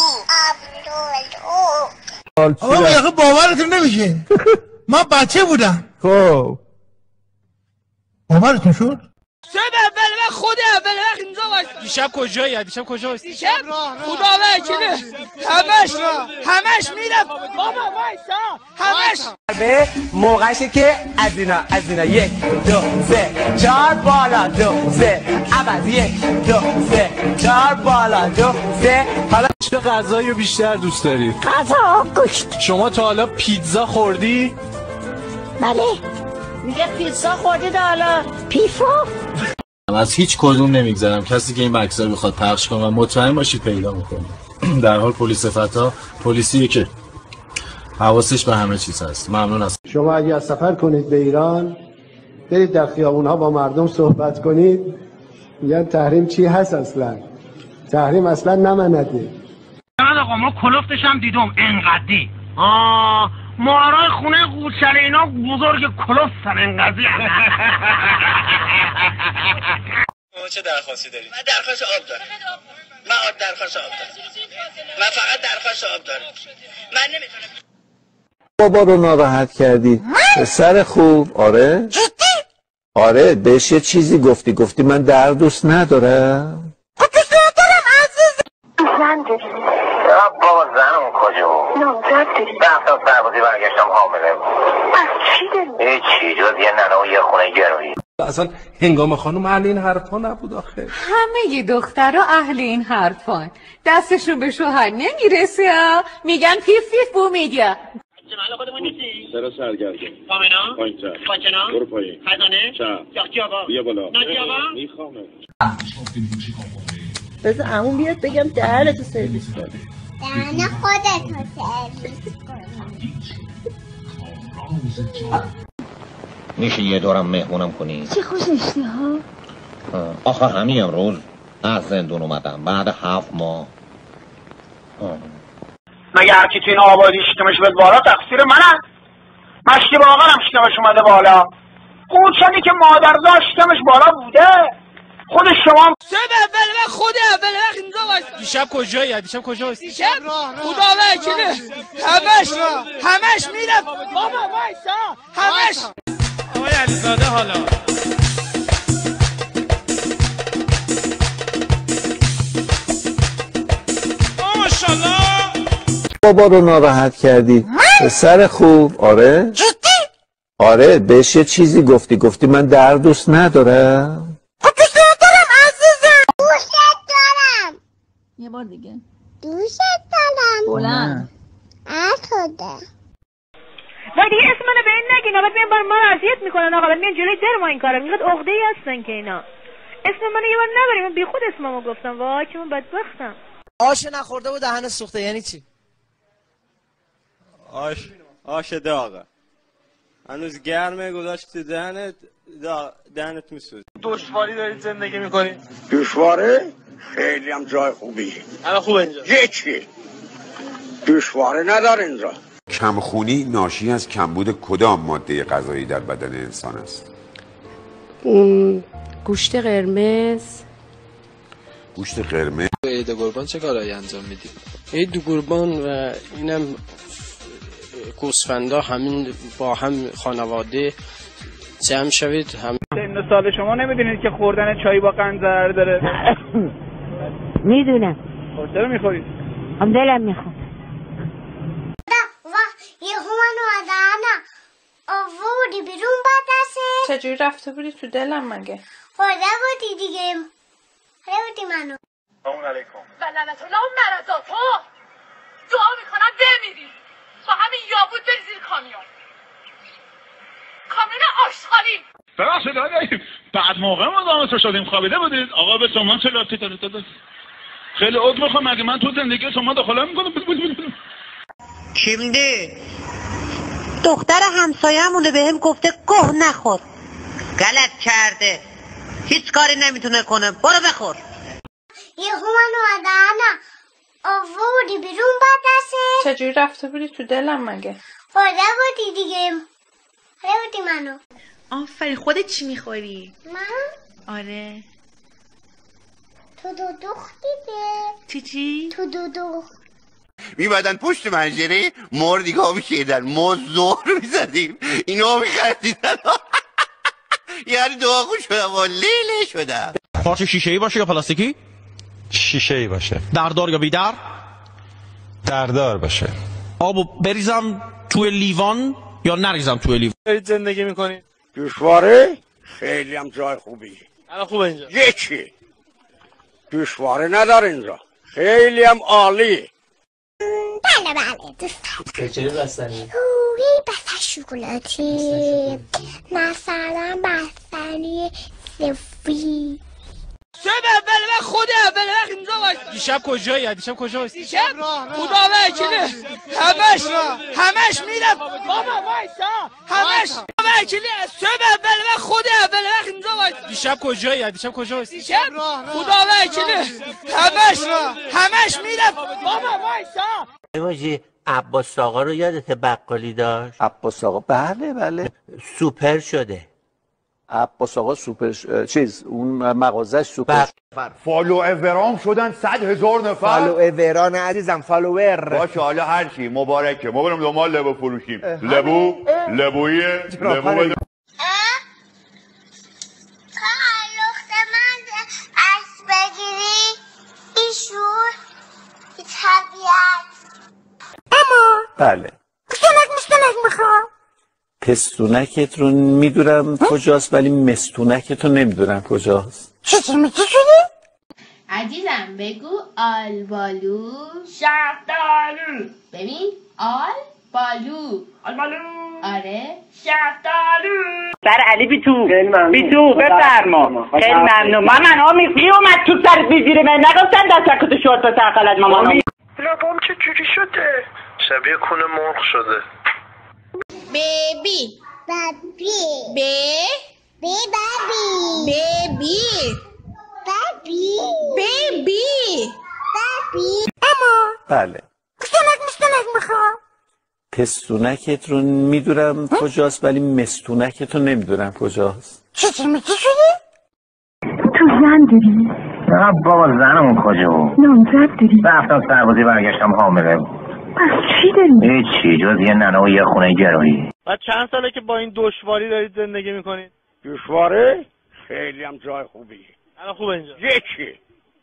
آبیادو. آقا یخه باورتون نمیشه. من بچه بودم. خب باورتون شد؟ شب اول وقت خود اول وقت اینجا باش. دیشب کجایی؟ دیشب کجا هستی؟ دیشب خدا وکیله همش همش میرم بابا وایسا همش به موقعشه که از اینا از اینا یک دو سه چهار بالا دو سه عوض یک دو سه چهار بالا دو سه. حالا چه غذایی رو بیشتر دوست داری؟ غذا گوشت. شما تا حالا پیتزا خوردی؟ بله. میگه پیتزا خوردید حالا پیفا؟ از هیچ کدوم نمیگذرم کسی که این عکس‌ها بخواد پخش کنه و مطمئن باشید پیدا میکنه. در حال پلیس فتا پلیسیه که حواسش به همه چیز هست. ممنون هستم. شما اگه از سفر کنید به ایران برید در خیابون‌ها با مردم صحبت کنید میگن تحریم چی هست اصلا؟ تحریم اصلا نمنده. من آقا ما کلفتش هم دیدم انقدی. آه مارای خونه قوچل اینا بزرگ کلفتن انقدی. چه درخواستی داری؟ من درخواست آب دارم. من آب درخواست آب دارم. من فقط درخواست آب دارم. من نمیتونم. بابا رو ناراحت کردی. پسر خوب. آره آره بهش یه چیزی گفتی گفتی من در دوست ندارم. دوست ندارم عزیز. زن داری؟ بابا زنم کجا بود؟ نامزد داری؟ رفتم سربازی برگشتم حامله بود. از چی داری؟ هیچی جز یه ننه و یه خونه گرویی. اصلا هنگام خانم اهل این حرفا نبود آخه. همه دخترها اهل این حرفان. دستشون به شوهر نمیرسه میگن پیف پیف بو میگه. جمال خودمون نیستی؟ چرا سرگردون؟ پامنا؟ پایین‌تر. پاچنا؟ برو پایین. خزانه؟ چپ. یاخچی آقا؟ بیا بالا. ناجی آقا؟ میخوامه. بذار عمو بیاد بگم دهنتو سرویس کنه. دهن خودتو سرویس کنه. میشه یه دورم مهمونم کنی؟ چه خوش اشتها. آخه همین امروز از زندون اومدم بعد هفت ماه. مگه هرکی تو این آبادی شکمش بد بالا تقصیر منه؟ مشتی باقر هم شکمش اومده بالا. قوچلی که مادر داشت شکمش بالا بوده. خود شما شب اول وقت خود اول وقت اینجا باش. دیشب کجایی؟ دیشب کجا هستی؟ دیشب خدا وکیله همش همش میرم بابا وایسا همش. آقای علیزاده حالا ماشاءالله. بابا رو ناراحت کردی. پسر خوب. آره آره بهش یه چیزی گفتی گفتی من در دوست ندارم. دوست ندارم عزیزم. دوست دارم. یه بار دیگه دوست دارم. بلند اتوده. و دیگه اسم منو به این نگین. بعد میان بر من اذیت میکنن آقا. بعد میان جلوی در ما این کارا. میگن عقده‌ای هستن که اینا. اسم منو یه بار نبریم. من بیخود اسممو گفتم. وای که من بدبختم. آش نخورده و دهن سوخته یعنی چی؟ آش آش داغه. هنوز گرمه گذاشت تو دهنت دهنت میسوزه. دشواری دارید زندگی میکنی؟ دشواره؟ خیلی هم جای خوبی. همه خوبه اینجا؟ هیچی دشواره نداره اینجا. کمخونی ناشی از کمبود کدام ماده غذایی در بدن انسان است؟ گوشت قرمز. گوشت قرمز. عید قربان چه کارایی انجام میدی؟ عید قربان و اینم گوسفندا همین با هم خانواده جمع شوید. هم سن سال شما نمیدونید که خوردن چای با قند ضرر داره؟ میدونم. خب چرا میخورید؟ هم دلم میخواد. و بودی بیرون با دسته؟ چجوری رفته بودی تو دلم مگه؟ خورده بودی دیگه. خورده بودی منو. سلام علیکم. و لعنت الله اون مرضا تو دعا میکنم بمیری با همین یابود بری زیر کامیون کامیون آشغالی. ببخشید آقای بعد موقع ما دامت رو شدیم خوابیده بودید آقا به شما چه لاتی داره داده خیلی عذر میخوام مگه من تو زندگی شما دخالت میکنم. کی میده؟ دختر همسایه‌مونه بهم گفته گه نخور. غلط کرده. هیچ کاری نمیتونه کنه. برو بخور. یه منو آدانا آوردی بیرون با دسته؟ چجوری رفته بودی تو دلم مگه؟ خورده بودی دیگه. خورده بودی منو. آفرین. خودت چی میخوری؟ من؟ آره. تو دو دخ دیگه. چی چی؟ تو دو دخ. میبادن پشت منجره مردیگاه میشیدن ما زهر میزدیم اینا میخردیدن یعنی دعاغو شدم و لیله شدم. پارچه شیشه ای باشه یا پلاستیکی؟ شیشه ای باشه. دردار یا بیدر؟ دردار باشه. آبو بریزم توی لیوان یا نریزم توی لیوان؟ دارید زندگی میکنید؟ دشواره؟ خیلی هم جای خوبی. الان خوبه اینجا؟ یکی دشواره نداره اینجا. خیلی هم عالی. بله بله دوستم. چه بستنی؟ اوی بستنی شکلاتی مثلا بستنی سفید. شب اول وقت خود اول وقت اینجا باش. دیشب کجایی؟ دیشب کجا هستی؟ دیشب خدا وکیله همش همش میرم بابا وایسا همش وکیله شب اول وقت خود اول وقت اینجا باش. دیشب کجایی؟ دیشب کجا هستی؟ دیشب خدا وکیله همش همش میرم بابا وایسا. ایماجی عباس آقا رو یادت بقالی داشت؟ عباس آقا بله بله سوپر شده. عباس آقا سوپر ش... چیز اون مغازش سوپر بله. فالوورام شدن صد هزار نفر. فالووران عزیزم فالوور. باشه حالا هر چی مبارکه ما بریم دنبال لبو فروشیم. لبو لبویه لبو بله. مستونک مستونک میخوام. پستونکت رو میدونم کجاست ولی مستونکت رو نمیدونم کجاست. چی چی میگی شدی؟ عزیزم بگو آل بالو شفتالو. ببین آل بالو آل بالو. آره شفتالو. سر علی بی تو بی تو بفرما. خیلی ممنون. مامان آمی کی اومد تو سرت بیزیره من نگفتن دستکتو شورت تا سرقلت مامان آمی. لبام چه جوری شده؟ شبیه کونه مرغ شده. بیبی بابی بی بی بابی بیبی بابی بیبی بابی اما بله. مستونک مستونک میخوام. پستونکت رو میدونم کجاست ولی مستونکت رو نمیدونم کجاست. چی چی میگی شدی؟ تو زن داری؟ نه بابا زنمون کجا بود؟ نامزد داری؟ رفتم سربازی برگشتم حامله بود. پس چی داری؟ هیچی جز یه ننه و یه خونه گرایی. و چند ساله که با این دشواری دارید زندگی میکنید؟ دشواره؟ خیلی هم جای خوبی. الان خوبه اینجا؟ یکی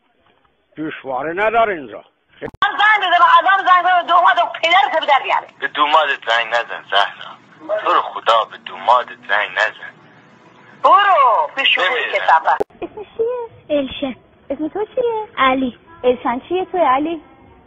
دشواره نداره اینجا. من زنگ بده به آدم زنگ بده دوماد و پدرت به در بیاره. به دومادت زنگ نزن زهرا. تو رو خدا به دومادت زنگ نزن. برو پیشونی که سفر. اسمش چیه؟ الشه. اسم تو چیه؟ علی. الشن چیه توی علی؟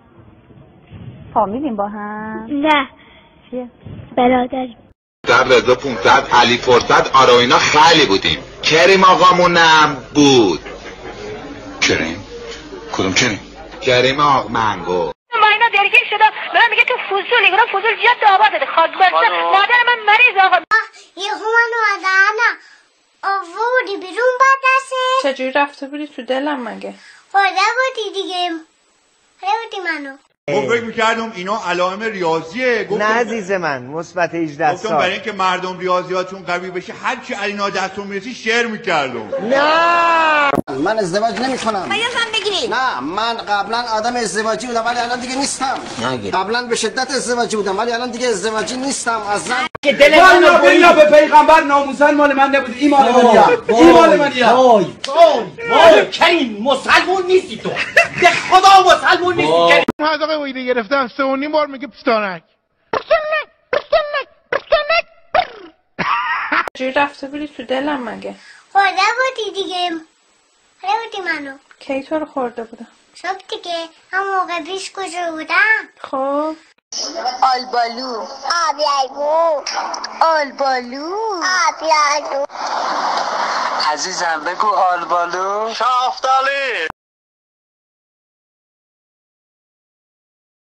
فامیلیم با هم؟ نه. چیه؟ برادریم. در رضا پونصد علی فرصت آراینا خیلی بودیم. کریم آقامونم بود. کریم؟ کدوم کریم؟ کریم آق منگو. ما اینا درگیر شده برای میگه تو فضولی گفتم فضول جد آباده خاک بسته مادر من مریض آقا. یه منو آدانا آوردی بیرون با دسته؟ چجوری رفته بودی تو دلم مگه؟ خورده بودی دیگه. خورده بودی منو. من فکر میکردم اینا علائم ریاضیه. نه عزیز من مثبت هجده سال. گفتم برای اینکه مردم ریاضیاتون قوی بشه هر چی علینا دستون میرسی شعر میکردم. نه من ازدواج نمیکنم. ما یه زن بگیری. نه من قبلا آدم ازدواجی بودم ولی الان دیگه نیستم. نگیر. قبلا به شدت ازدواجی بودم ولی الان دیگه ازدواجی نیستم. از زن که دل من بالله به پیغمبر ناموسن مال من نبود. این مال منیه. این مال منیه. وای وای وای کریم مسلمون نیستی تو. به خدا مسلمون نیستی کریم. حداقل ویده گرفتم سه و نیم بار میگه پستانک. پستانک پستانک پستانک. چجوری رفته بودی تو دلم مگه؟ خورده بودی دیگه. خورده بودی منو. کی تو رو خورده بودم؟ شب دیگه هم موقع پیش کجا بودم. خب آلبالو آبیایگو آلبالو آبیایگو عزیزم بگو آلبالو شافتالی